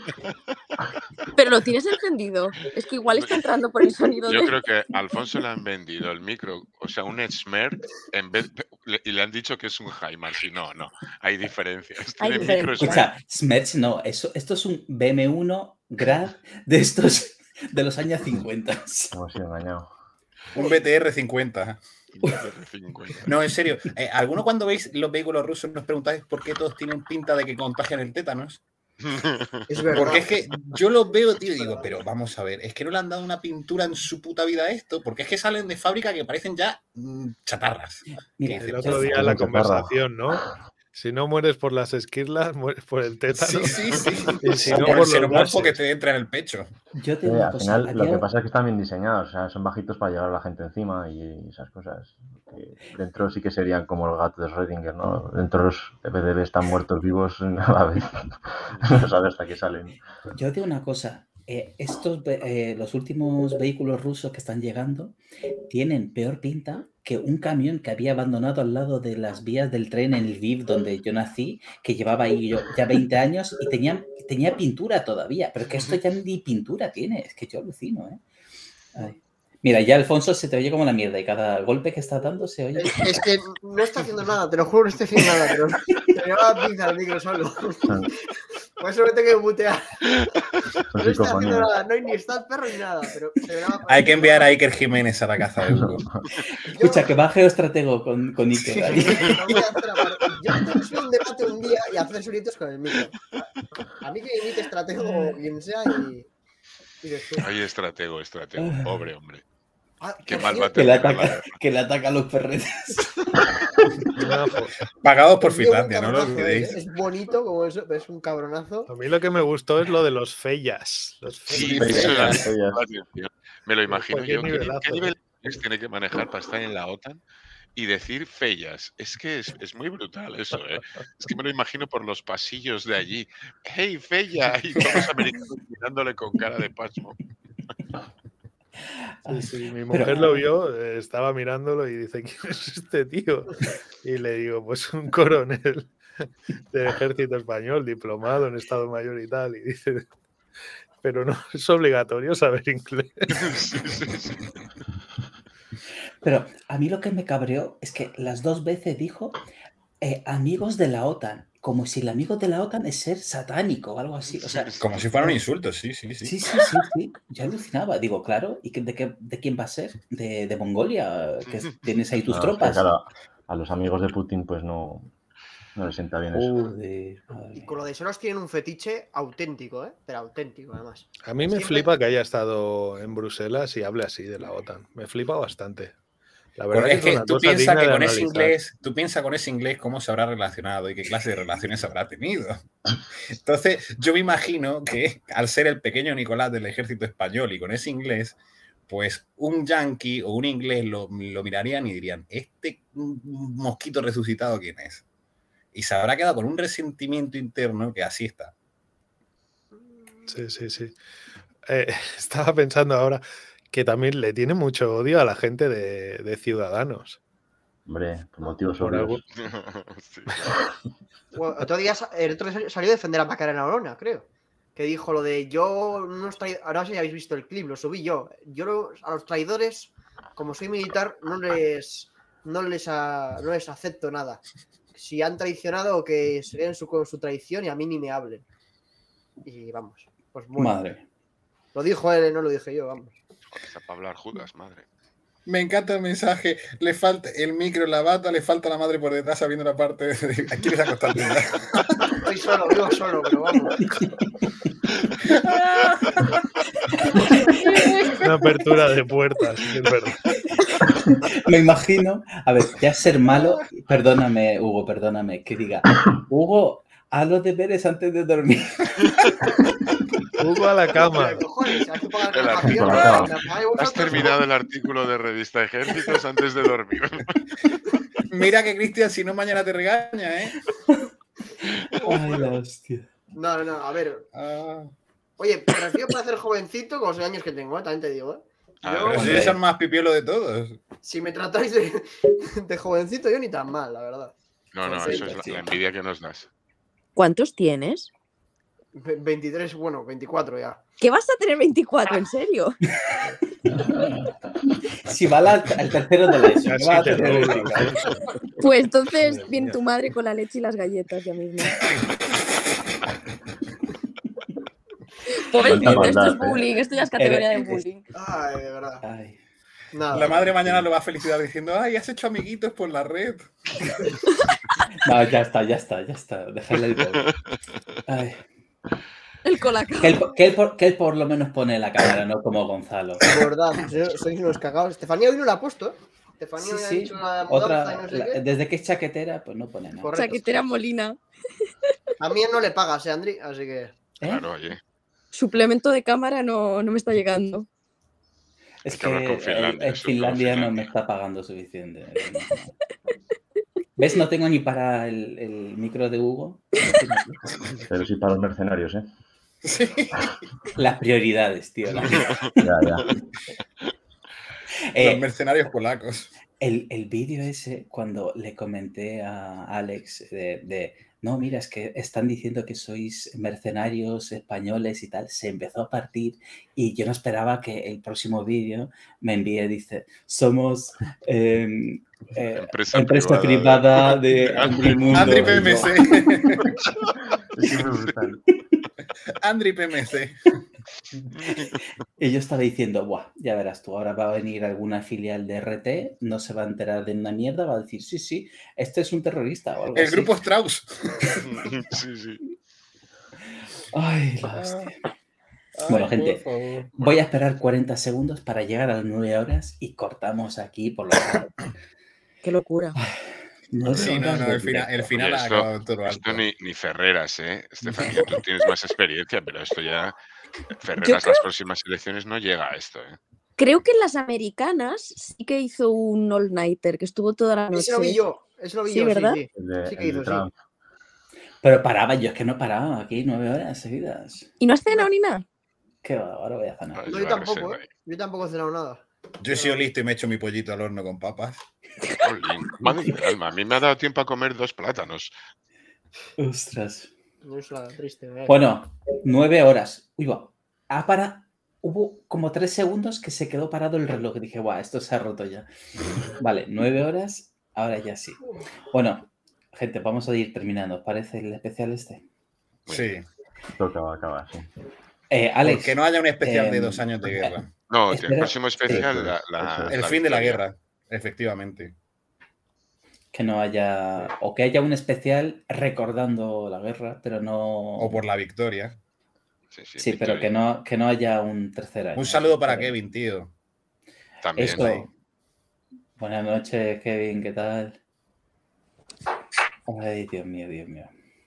Pero lo tienes encendido. Es que igual está entrando por el sonido Yo de... creo que a Alfonso le han vendido el micro, o sea, un Smerk, en vez le- y le han dicho que es un HiMax. Y no, no, hay diferencias. Hay Tiene micro diferencias. Smerk. Escucha, Smerch no, eso, esto es un B M uno Grad de estos de los años cincuenta. Hemos sido engañados. Un B T R cincuenta. cincuenta. No, en serio. Eh, ¿Alguno cuando veis los vehículos rusos nos preguntáis por qué todos tienen pinta de que contagian el tétanos? Es verdad. Porque es que yo los veo, tío, y digo, pero vamos a ver, es que no le han dado una pintura en su puta vida a esto, porque es que salen de fábrica que parecen ya mm, chatarras. Mira, El yo- otro día Cosa la chatarra. conversación, ¿no? Si no mueres por las esquirlas, mueres por el tétano. Sí, sí, sí. Y si O no, por por el los xenomorfo que gases. te entra en el pecho. yo te Sí, digo una al cosa, final a lo día- que pasa es que están bien diseñados, o sea, son bajitos para llevar a la gente encima y esas cosas. Que dentro sí que serían como el gato de Schrödinger, ¿no? Dentro los E P D B están muertos vivos a la vez. No sabes hasta qué salen. yo te digo una cosa, eh, estos, ve- eh, los últimos vehículos rusos que están llegando tienen peor pinta que un camión que había abandonado al lado de las vías del tren en Lviv, donde yo nací, que llevaba ahí yo ya veinte años y tenía, tenía pintura todavía, pero que esto ya ni pintura tiene, es que yo alucino, ¿eh? Ay. Mira, ya Alfonso se te oye como la mierda y cada golpe que está dando se oye. Es, es que no está haciendo nada, te lo juro, no estoy haciendo nada, pero se me va a pinzar el micro solo. Por eso me tengo que mutear. Son No está haciendo psicofonías. nada, no hay ni está el perro ni nada, pero se me va a Hay que enviar a Iker Jiménez a la caza de Hugo. Escucha, que va Geostratego con, con Iker ahí. No voy a hacer aparte. Yo tengo que subir un debate un día y hacer sonidos con el micro. A mí que me imite estratego o quien sea y. y después. Ay, estratego, estratego, pobre hombre. Ah, Qué por mal va a cierto, Que le terminar la ataca, guerra. que le ataca a los perretes. Una fo- Pagados por es un Finlandia, no lo cabronazo, olvidéis. ¿eh? Es bonito como eso, pero es un cabronazo. A mí lo que me gustó es lo de los fellas. Los Sí, fellas. eso era- Ellas- la atención. Me lo imagino Qué yo. ¿Qué, ni- nivelazo, qué ¿eh? nivel tiene que manejar para estar en la OTAN y decir fellas? Es que es, es muy brutal eso, ¿eh? Es que me lo imagino por los pasillos de allí. ¡Hey, fella! Y todos los americanos mirándole con cara de pasmo. Sí, sí, mi Pero- mujer lo vio, eh, estaba mirándolo y dice, ¿quién es este tío? Y le digo, pues un coronel del ejército español, diplomado en Estado Mayor y tal. Y dice, pero no es obligatorio saber inglés. Sí, sí, sí. Pero a mí lo que me cabreó es que las dos veces dijo eh, amigos de la OTAN, como si el amigo de la OTAN es ser satánico o algo así. O sea, Como si fuera un insulto, sí, sí, sí. sí, sí, sí, sí. Yo alucinaba. Digo, claro, ¿y qué- de, qué, de quién va a ser? ¿De, de Mongolia? Que es- tienes ahí tus No, es que, tropas. claro, a los amigos de Putin pues no, no les sienta bien eso. Joder, madre Y mía. con lo de Soros tienen un fetiche auténtico, ¿eh? Pero auténtico, además. A mí me Siempre- flipa que haya estado en Bruselas y hable así de la OTAN. Me flipa bastante. La verdad Porque es que es que una tú cosa piensas digna que de con ese analizar. inglés, tú piensas con ese inglés cómo se habrá relacionado y qué clase de relaciones habrá tenido. Entonces, yo me imagino que al ser el pequeño Nicolás del ejército español y con ese inglés, pues un yanqui o un inglés lo, lo mirarían y dirían, ¿este mosquito resucitado quién es? Y se habrá quedado con un resentimiento interno que así está. Sí, sí, sí. Eh, estaba pensando ahora que también le tiene mucho odio a la gente de, de Ciudadanos. Hombre, por motivos Por obvios. algo- Sí, claro. Bueno, otro día, sa- el otro día salió a defender a Macarena Olona, creo. Que dijo lo de yo no os traigo. Ahora sí habéis visto el clip, lo subí yo. Yo lo- a los traidores, como soy militar, no les no les, a- no les acepto nada. Si han traicionado, que se queden su, con su traición y a mí ni me hablen. Y vamos, pues bueno. Madre. Lo dijo él, no lo dije yo, vamos. Joder, está para hablar Judas, madre. Me encanta el mensaje. Le falta el micro en la bata, le falta la madre por detrás sabiendo la parte de... ¿Quieres acostarte ya? Estoy solo, vivo solo, pero vamos. Una apertura de puertas, sí que es verdad. Me imagino, a ver, ya ser malo, perdóname, Hugo, perdóname, que diga, Hugo, haz los deberes antes de dormir. Hugo a la cama. Pero, cojones, hay que pagar El calefacción, artículo. ¿no? ¿Me pagáis Has vosotros? terminado el artículo de Revista Ejércitos antes de dormir. Mira que Cristian, si no mañana te regaña, ¿eh? Ay, la hostia. No, no, no, a ver. Ah, Oye, me refiero para ser jovencito con los años que tengo, ¿eh? También te digo, ¿eh? Ah, Yo, pero si hombre. eres el más pipiolo de todos. si me tratáis de, de jovencito, yo ni tan mal, la verdad. No, no, Sí, eso es la, sí. la envidia que nos das. ¿Cuántos tienes? Ve- veintitrés, bueno, veinticuatro ya. ¿Qué vas a tener veinticuatro, en serio? Si va la- al tercero de la ESO, ¿qué Casi va a te tener? doblo, Alfonso. Pues entonces Madre viene mía. tu madre con la leche y las galletas ya mismo. Pobrecito, Cuánta esto es maldad, ¿eh? bullying, esto ya es categoría de Eres- bullying. Ay, de verdad. Ay. Nada. La madre mañana lo va a felicitar diciendo, ay, has hecho amiguitos por la red. No, ya está, ya está, ya está. Déjale el pobre. Ay. El colacao. Que él, que, él por, que él por lo menos pone la cámara, no como Gonzalo. De verdad, so- sois unos cagados. Estefanía hoy no la ha puesto, ¿eh? Estefanía Sí, hoy ha sí. dicho la mudanza Otra, y no sé la- qué. desde que es chaquetera, pues no pone nada. Correcto. Chaquetera Molina. A mí no le pagas, ¿eh, Andri? Así que. ¿Eh? Claro, oye. Suplemento de cámara no, no me está llegando. Es Hay que que hablar con eh, Finlandia, eh, eso con Finlandia no me Finlandia. está pagando suficiente. ¿Ves? No tengo ni para el, el micro de Hugo. Pero sí para los mercenarios, ¿eh? Sí. Las prioridades, tío. las- Ya, ya. Eh, Los mercenarios polacos. El, el vídeo ese, cuando le comenté a Alex de, de, no, mira, es que están diciendo que sois mercenarios españoles y tal, se empezó a partir y yo no esperaba que el próximo vídeo me envíe, dice, somos eh, eh, Empresa empresa, privada privada de- de, de Andri Mundo. Andri Y P M yo, C. Es que es brutal. Andri P M C. Y yo estaba diciendo, buah, ya verás tú, ahora va a venir alguna filial de R T, no se va a enterar de una mierda, va a decir, sí, sí, este es un terrorista o algo El así. grupo Strauss. Sí, sí. Ay, la hostia. Ay, Bueno, por gente, favor. voy a esperar cuarenta segundos para llegar a las nueve horas y cortamos aquí por lo que... Qué locura. Nueve Sí, no, horas no, de el final, el directo. final Oye, ha esto- acabado en todo Esto alto. ni, ni Ferreras, ¿eh? Estefanía, tú tienes más experiencia, pero esto ya. Ferreras, Yo las creo- próximas elecciones no llega a esto, ¿eh? Creo que en las americanas sí que hizo un all-nighter, que estuvo toda la noche. Ese lo vi yo. Ese lo vi Sí, yo, ¿verdad? sí, sí. El de, Sí que el de hizo, sí. Trump. Pero paraba, yo es que no paraba aquí nueve horas seguidas. ¿Y no has cenado ni nada? ¿Qué va? Ahora voy a cenar. No, yo tampoco, ¿eh? Yo tampoco he cenado nada. Yo he sido listo y me he hecho mi pollito al horno con papas. Jolín, madre del alma, a mí me ha dado tiempo a comer dos plátanos. Ostras. No es nada triste. ¿eh? Bueno, nueve horas. Uy, va. Ah, para... Hubo como tres segundos que se quedó parado el reloj. Y dije, guau, esto se ha roto ya. Vale, nueve horas. Ahora ya sí. Bueno, gente, vamos a ir terminando. ¿Os parece el especial este? Sí. Toca acabar, sí. Eh, Alex. Que no haya un especial eh, de dos años de guerra. No, Espera, el próximo especial, sí, la, la- El la fin de la victoria. guerra, efectivamente. Que no haya... O que haya un especial recordando la guerra, pero no... O por la victoria. Sí, sí, Sí, pero victoria. que no, que no haya un tercer año. Un saludo para Pero- Kevin, tío. También. Eso. ahí. Buenas noches, Kevin, ¿qué tal? Ay, Dios mío, Dios mío.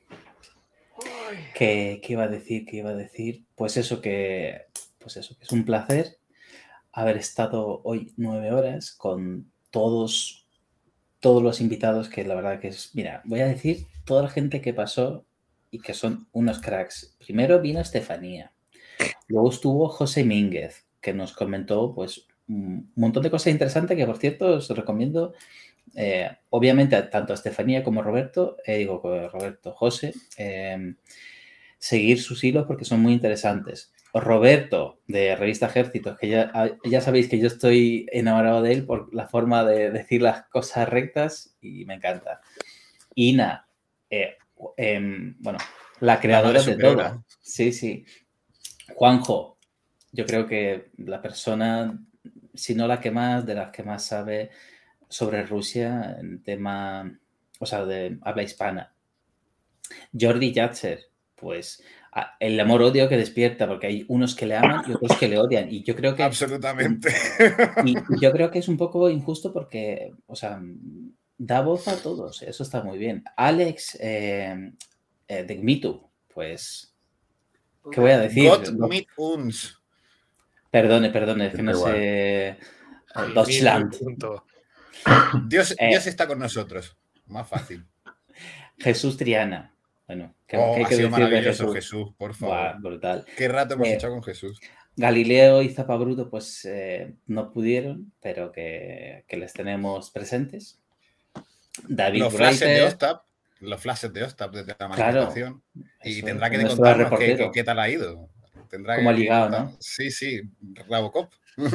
¿Qué, qué iba a decir? ¿Qué iba a decir? Pues eso que, pues eso, que es un placer haber estado hoy nueve horas con todos, todos los invitados que la verdad que es, mira, voy a decir toda la gente que pasó y que son unos cracks. Primero vino Estefanía, luego estuvo José Mínguez, que nos comentó pues un montón de cosas interesantes que, por cierto, os recomiendo. Eh, obviamente, tanto a Estefanía como a Roberto, eh, digo, Roberto, José, eh, seguir sus hilos porque son muy interesantes. Roberto, de Revista Ejércitos, que ya, ya sabéis que yo estoy enamorado de él por la forma de decir las cosas rectas y me encanta. Ina, eh, eh, bueno, la creadora madre de superiora. todo. Sí, sí. Juanjo, yo creo que la persona, si no la que más, de las que más sabe sobre Rusia en tema, o sea, de habla hispana. Jordi Yatzer, pues el amor-odio que despierta, porque hay unos que le aman y otros que le odian. Y yo creo que... Absolutamente. Y yo creo que es un poco injusto porque, o sea, da voz a todos. Eso está muy bien. Alex eh, eh, de Mitu, pues... ¿Qué voy a decir? Gott No, mit uns. perdone, perdone, es que no Igual. sé... Deutschland. Punto. Dios, Eh. Dios está con nosotros. Más fácil. Jesús Triana. Bueno, ¿qué, Oh, qué hay ha que sido decir de maravilloso Jesús? Jesús, por favor. Buah, brutal. Qué rato hemos Eh, echado con Jesús. Galileo y Zapabruto pues eh, no pudieron, pero que, que les tenemos presentes. David Los flashes de Breiter, Ostap, los flashes de Ostap desde la Claro, manifestación. y eso, tendrá que nuestro contarnos qué, reportero. qué- qué tal ha ido. Tendrá Cómo ha que ligado, contar- ¿no? Sí, sí, Rabocop.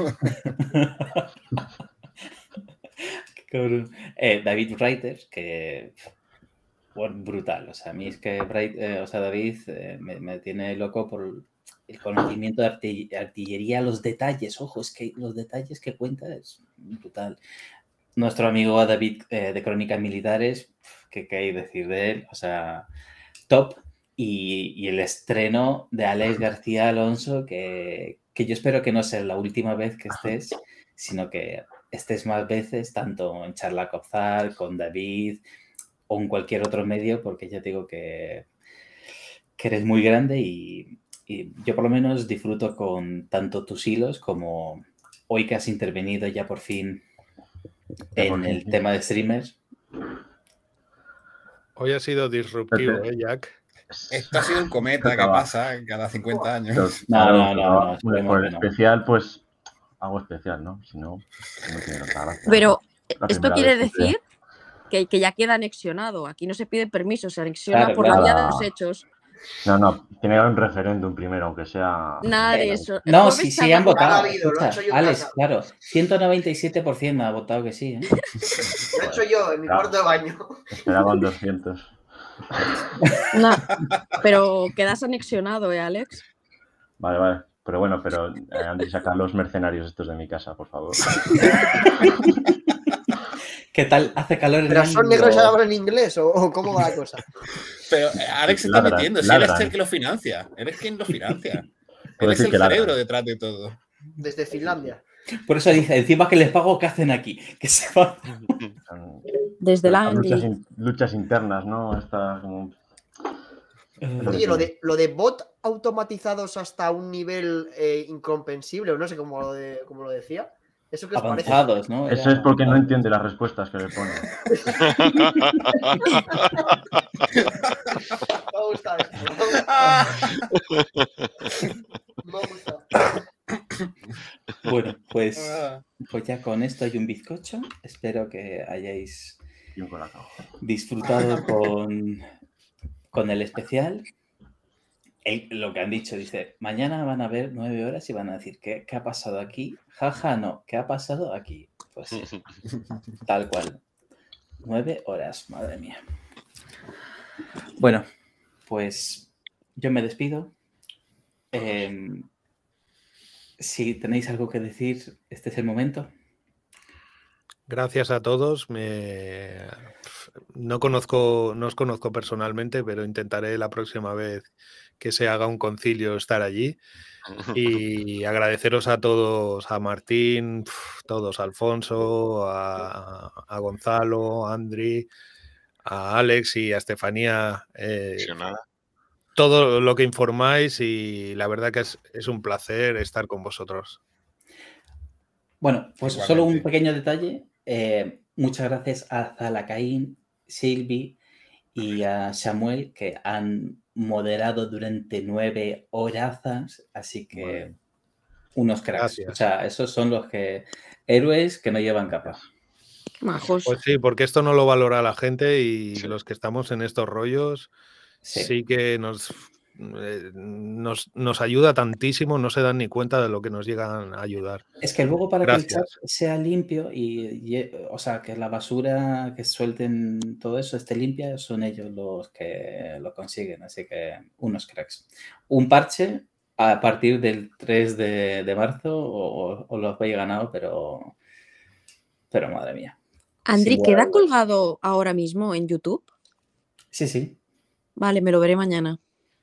Qué cabrón. Eh, David Breiter, que bueno, brutal. O sea, a mí es que Breit- eh, o sea, David eh, me, me tiene loco por el conocimiento de arti- artillería, los detalles. Ojo, es que los detalles que cuenta es brutal. Nuestro amigo David eh, de Crónicas Militares, ¿qué, qué hay que decir de él? O sea, top. Y, y el estreno de Alex García Alonso, que, que yo espero que no sea la última vez que estés, sino que estés más veces, tanto en Charla Copzar, con David o en cualquier otro medio, porque ya te digo que, que eres muy grande y, y yo por lo menos disfruto con tanto tus hilos como hoy que has intervenido ya por fin en el tema de streamers. Hoy ha sido disruptivo, ¿eh, Jack? Esto ha sido un cometa que Acaba. pasa cada cincuenta años. No, no, no, pero, no, esperemos por que el no. especial, pues hago especial, ¿no? Si no, no tiene tanta gracia. Pero La esto primera quiere vez que- decir que, que ya queda anexionado. Aquí no se pide permiso, se anexiona Claro, por claro. la vía de los hechos. No, no, tiene que haber un referéndum primero, aunque sea. Nada de Eh, eso. El No, jueves sí, se sí, ha han votado. votado. Ha habido, lo he Escucha, hecho yo en Alex, casa. claro, ciento noventa y siete por ciento ha votado que sí. ¿eh? Lo he hecho yo en mi Claro. cuarto de baño. Esperaban doscientos. No, pero quedas anexionado, ¿eh, Alex? Vale, vale. Pero bueno, pero eh, han de sacar los mercenarios estos de mi casa, por favor. ¿Qué tal? ¿Hace calor en ¿Pero el son negros y hablan inglés o, o cómo va la cosa? Pero eh, Alex se está Ladran, metiendo. Si él es ladran. el que lo financia. Él es quien lo financia. Él Puede es ser el que ladran. cerebro detrás de todo. Desde Finlandia. Por eso dice, encima que les pago, ¿qué hacen aquí? Que se van. Son- Desde la son luchas, Angli. in- luchas internas, ¿no? Está como. Oye, lo de, lo de bot automatizados hasta un nivel eh, incomprensible, o no sé cómo lo, de, cómo lo decía. ¿Eso qué os parece? Avanzados, ¿no? Eso Era es porque no avanzado. entiende las respuestas que le ponen. Me ha gustado esto. Me ha gustado. Bueno, pues, Ah. pues ya con esto hay un bizcocho. Espero que hayáis Y un colacao. disfrutado con, con el especial. El- lo que han dicho, dice, mañana van a ver nueve horas y van a decir, ¿qué, qué ha pasado aquí? Jaja, no, ¿qué ha pasado aquí? Pues sí, tal cual. Nueve horas, madre mía. Bueno, pues yo me despido. Em, si tenéis algo que decir, este es el momento. Gracias a todos. Me... No conozco, no os conozco personalmente, pero intentaré la próxima vez que se haga un concilio estar allí. Y agradeceros a todos, a Martín, pf, todos, a Alfonso, a, a Gonzalo, a Andri, a Alex y a Estefanía, eh, Sí, nada. todo lo que informáis y la verdad que es, es un placer estar con vosotros. Bueno, pues solo un Igualmente. pequeño detalle. Eh, muchas gracias a Zalacaín, Silvi y a Samuel que han moderado durante nueve horazas, así que Bueno. unos cracks. Gracias. O sea, esos son los que héroes que no llevan capa. Majos. Pues sí, porque esto no lo valora la gente y Sí. los que estamos en estos rollos Sí. sí, que nos, eh, nos, nos ayuda tantísimo, no se dan ni cuenta de lo que nos llegan a ayudar. Es que luego para que el chat Gracias. sea limpio y, y, o sea, que la basura que suelten todo eso esté limpia, son ellos los que lo consiguen. Así que unos cracks. Un parche a partir del tres de, de marzo o, o lo habéis ganado, pero, pero madre mía. Andri, Sin ¿queda duda. colgado ahora mismo en YouTube? Sí, sí. Vale, me lo veré mañana.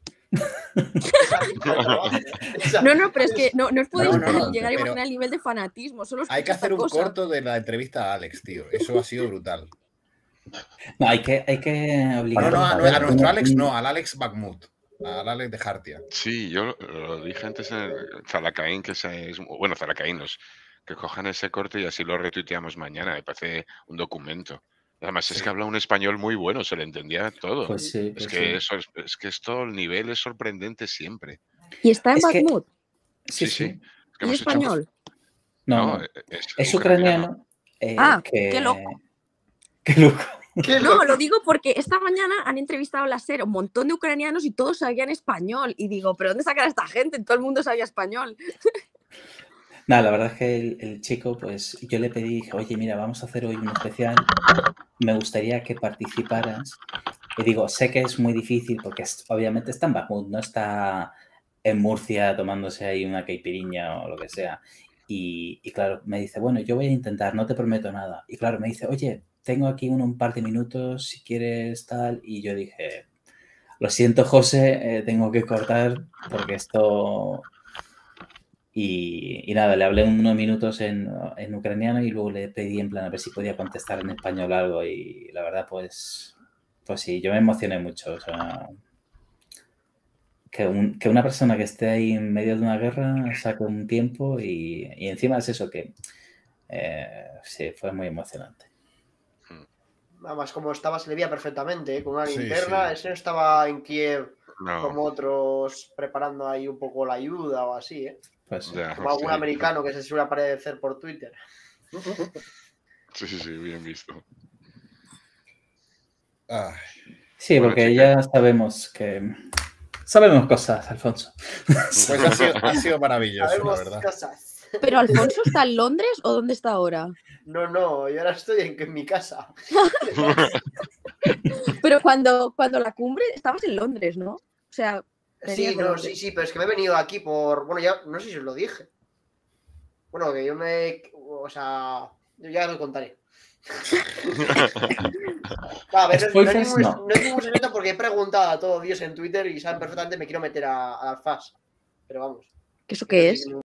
Esa- No, no, pero es que no, no os podéis No, no, no, llegar a pero imaginar el nivel de fanatismo. Solo Hay que escucho hacer esta un cosa. corto de la entrevista a Alex, tío. Eso ha sido brutal. No, hay que, hay que No, obligar no, a, a a ver nuestro un- Alex un- no, al Alex Bakhmut. Al Alex de Hartia. Sí, yo lo, lo dije antes en el Zalacaín, que ese es, bueno, Zalacaínos, que cojan ese corte y así lo retuiteamos mañana. Me parece un documento. Además, es Sí. que habla un español muy bueno, se le entendía todo. Pues sí, es, pues que sí. eso es, es que esto, el nivel es sorprendente siempre. Y está en Es que- Bakhmut. Sí, Sí, sí. sí. Es que ¿Y hemos hecho un- español? No, No, no. es, Es ucraniano. eh, Ah, que... qué loco. Qué loco. Qué No, loco. lo digo porque esta mañana han entrevistado a la SER a un montón de ucranianos y todos sabían español. Y digo, ¿pero dónde sacan a esta gente? Todo el mundo sabía español. Nada, la verdad es que el, el chico, pues yo le pedí, dije, oye, mira, vamos a hacer hoy un especial. Me gustaría que participaras. Y digo, sé que es muy difícil porque es- obviamente está en Bakhmut, no está en Murcia tomándose ahí una caipiriña o lo que sea. Y, y claro, me dice, bueno, yo voy a intentar, no te prometo nada. Y claro, me dice, oye, tengo aquí un, un par de minutos, si quieres tal. Y yo dije, lo siento, José, eh, tengo que cortar porque esto... Y, y nada, le hablé unos minutos en, en ucraniano y luego le pedí en plan a ver si podía contestar en español algo y la verdad pues, pues sí, yo me emocioné mucho. O sea, que, un- que una persona que esté ahí en medio de una guerra saque un tiempo y, y encima es eso que eh, sí, fue muy emocionante. Nada más como estaba, se le veía perfectamente, ¿eh? Con una Sí, linterna. sí. Ese no estaba en Kiev No, como otros preparando ahí un poco la ayuda o así, ¿eh? Pues sí. ya, Como algún sí. americano que se suele aparecer por Twitter. Sí, sí, sí, bien visto. Ay, Sí, Bueno, porque chicas. ya sabemos que sabemos cosas, Alfonso. pues ha sido, ha sido maravilloso, la Sabemos verdad. cosas. ¿Pero Alfonso está en Londres o dónde está ahora? No, no, yo ahora estoy en, en mi casa. Pero cuando, cuando la cumbre estabas en Londres, ¿no? O sea, Sí, venías de no, Londres. sí, sí, pero es que me he venido aquí por. Bueno, ya no sé si os lo dije. Bueno, que yo me. O sea, yo ya lo contaré. Va, a ver, no, es- no es Spoilers, ningún, no. no es ningún secreto porque he preguntado a todos Dios en Twitter y saben perfectamente me quiero meter a, a Alfaz. Pero vamos. ¿Eso no qué es es? ningún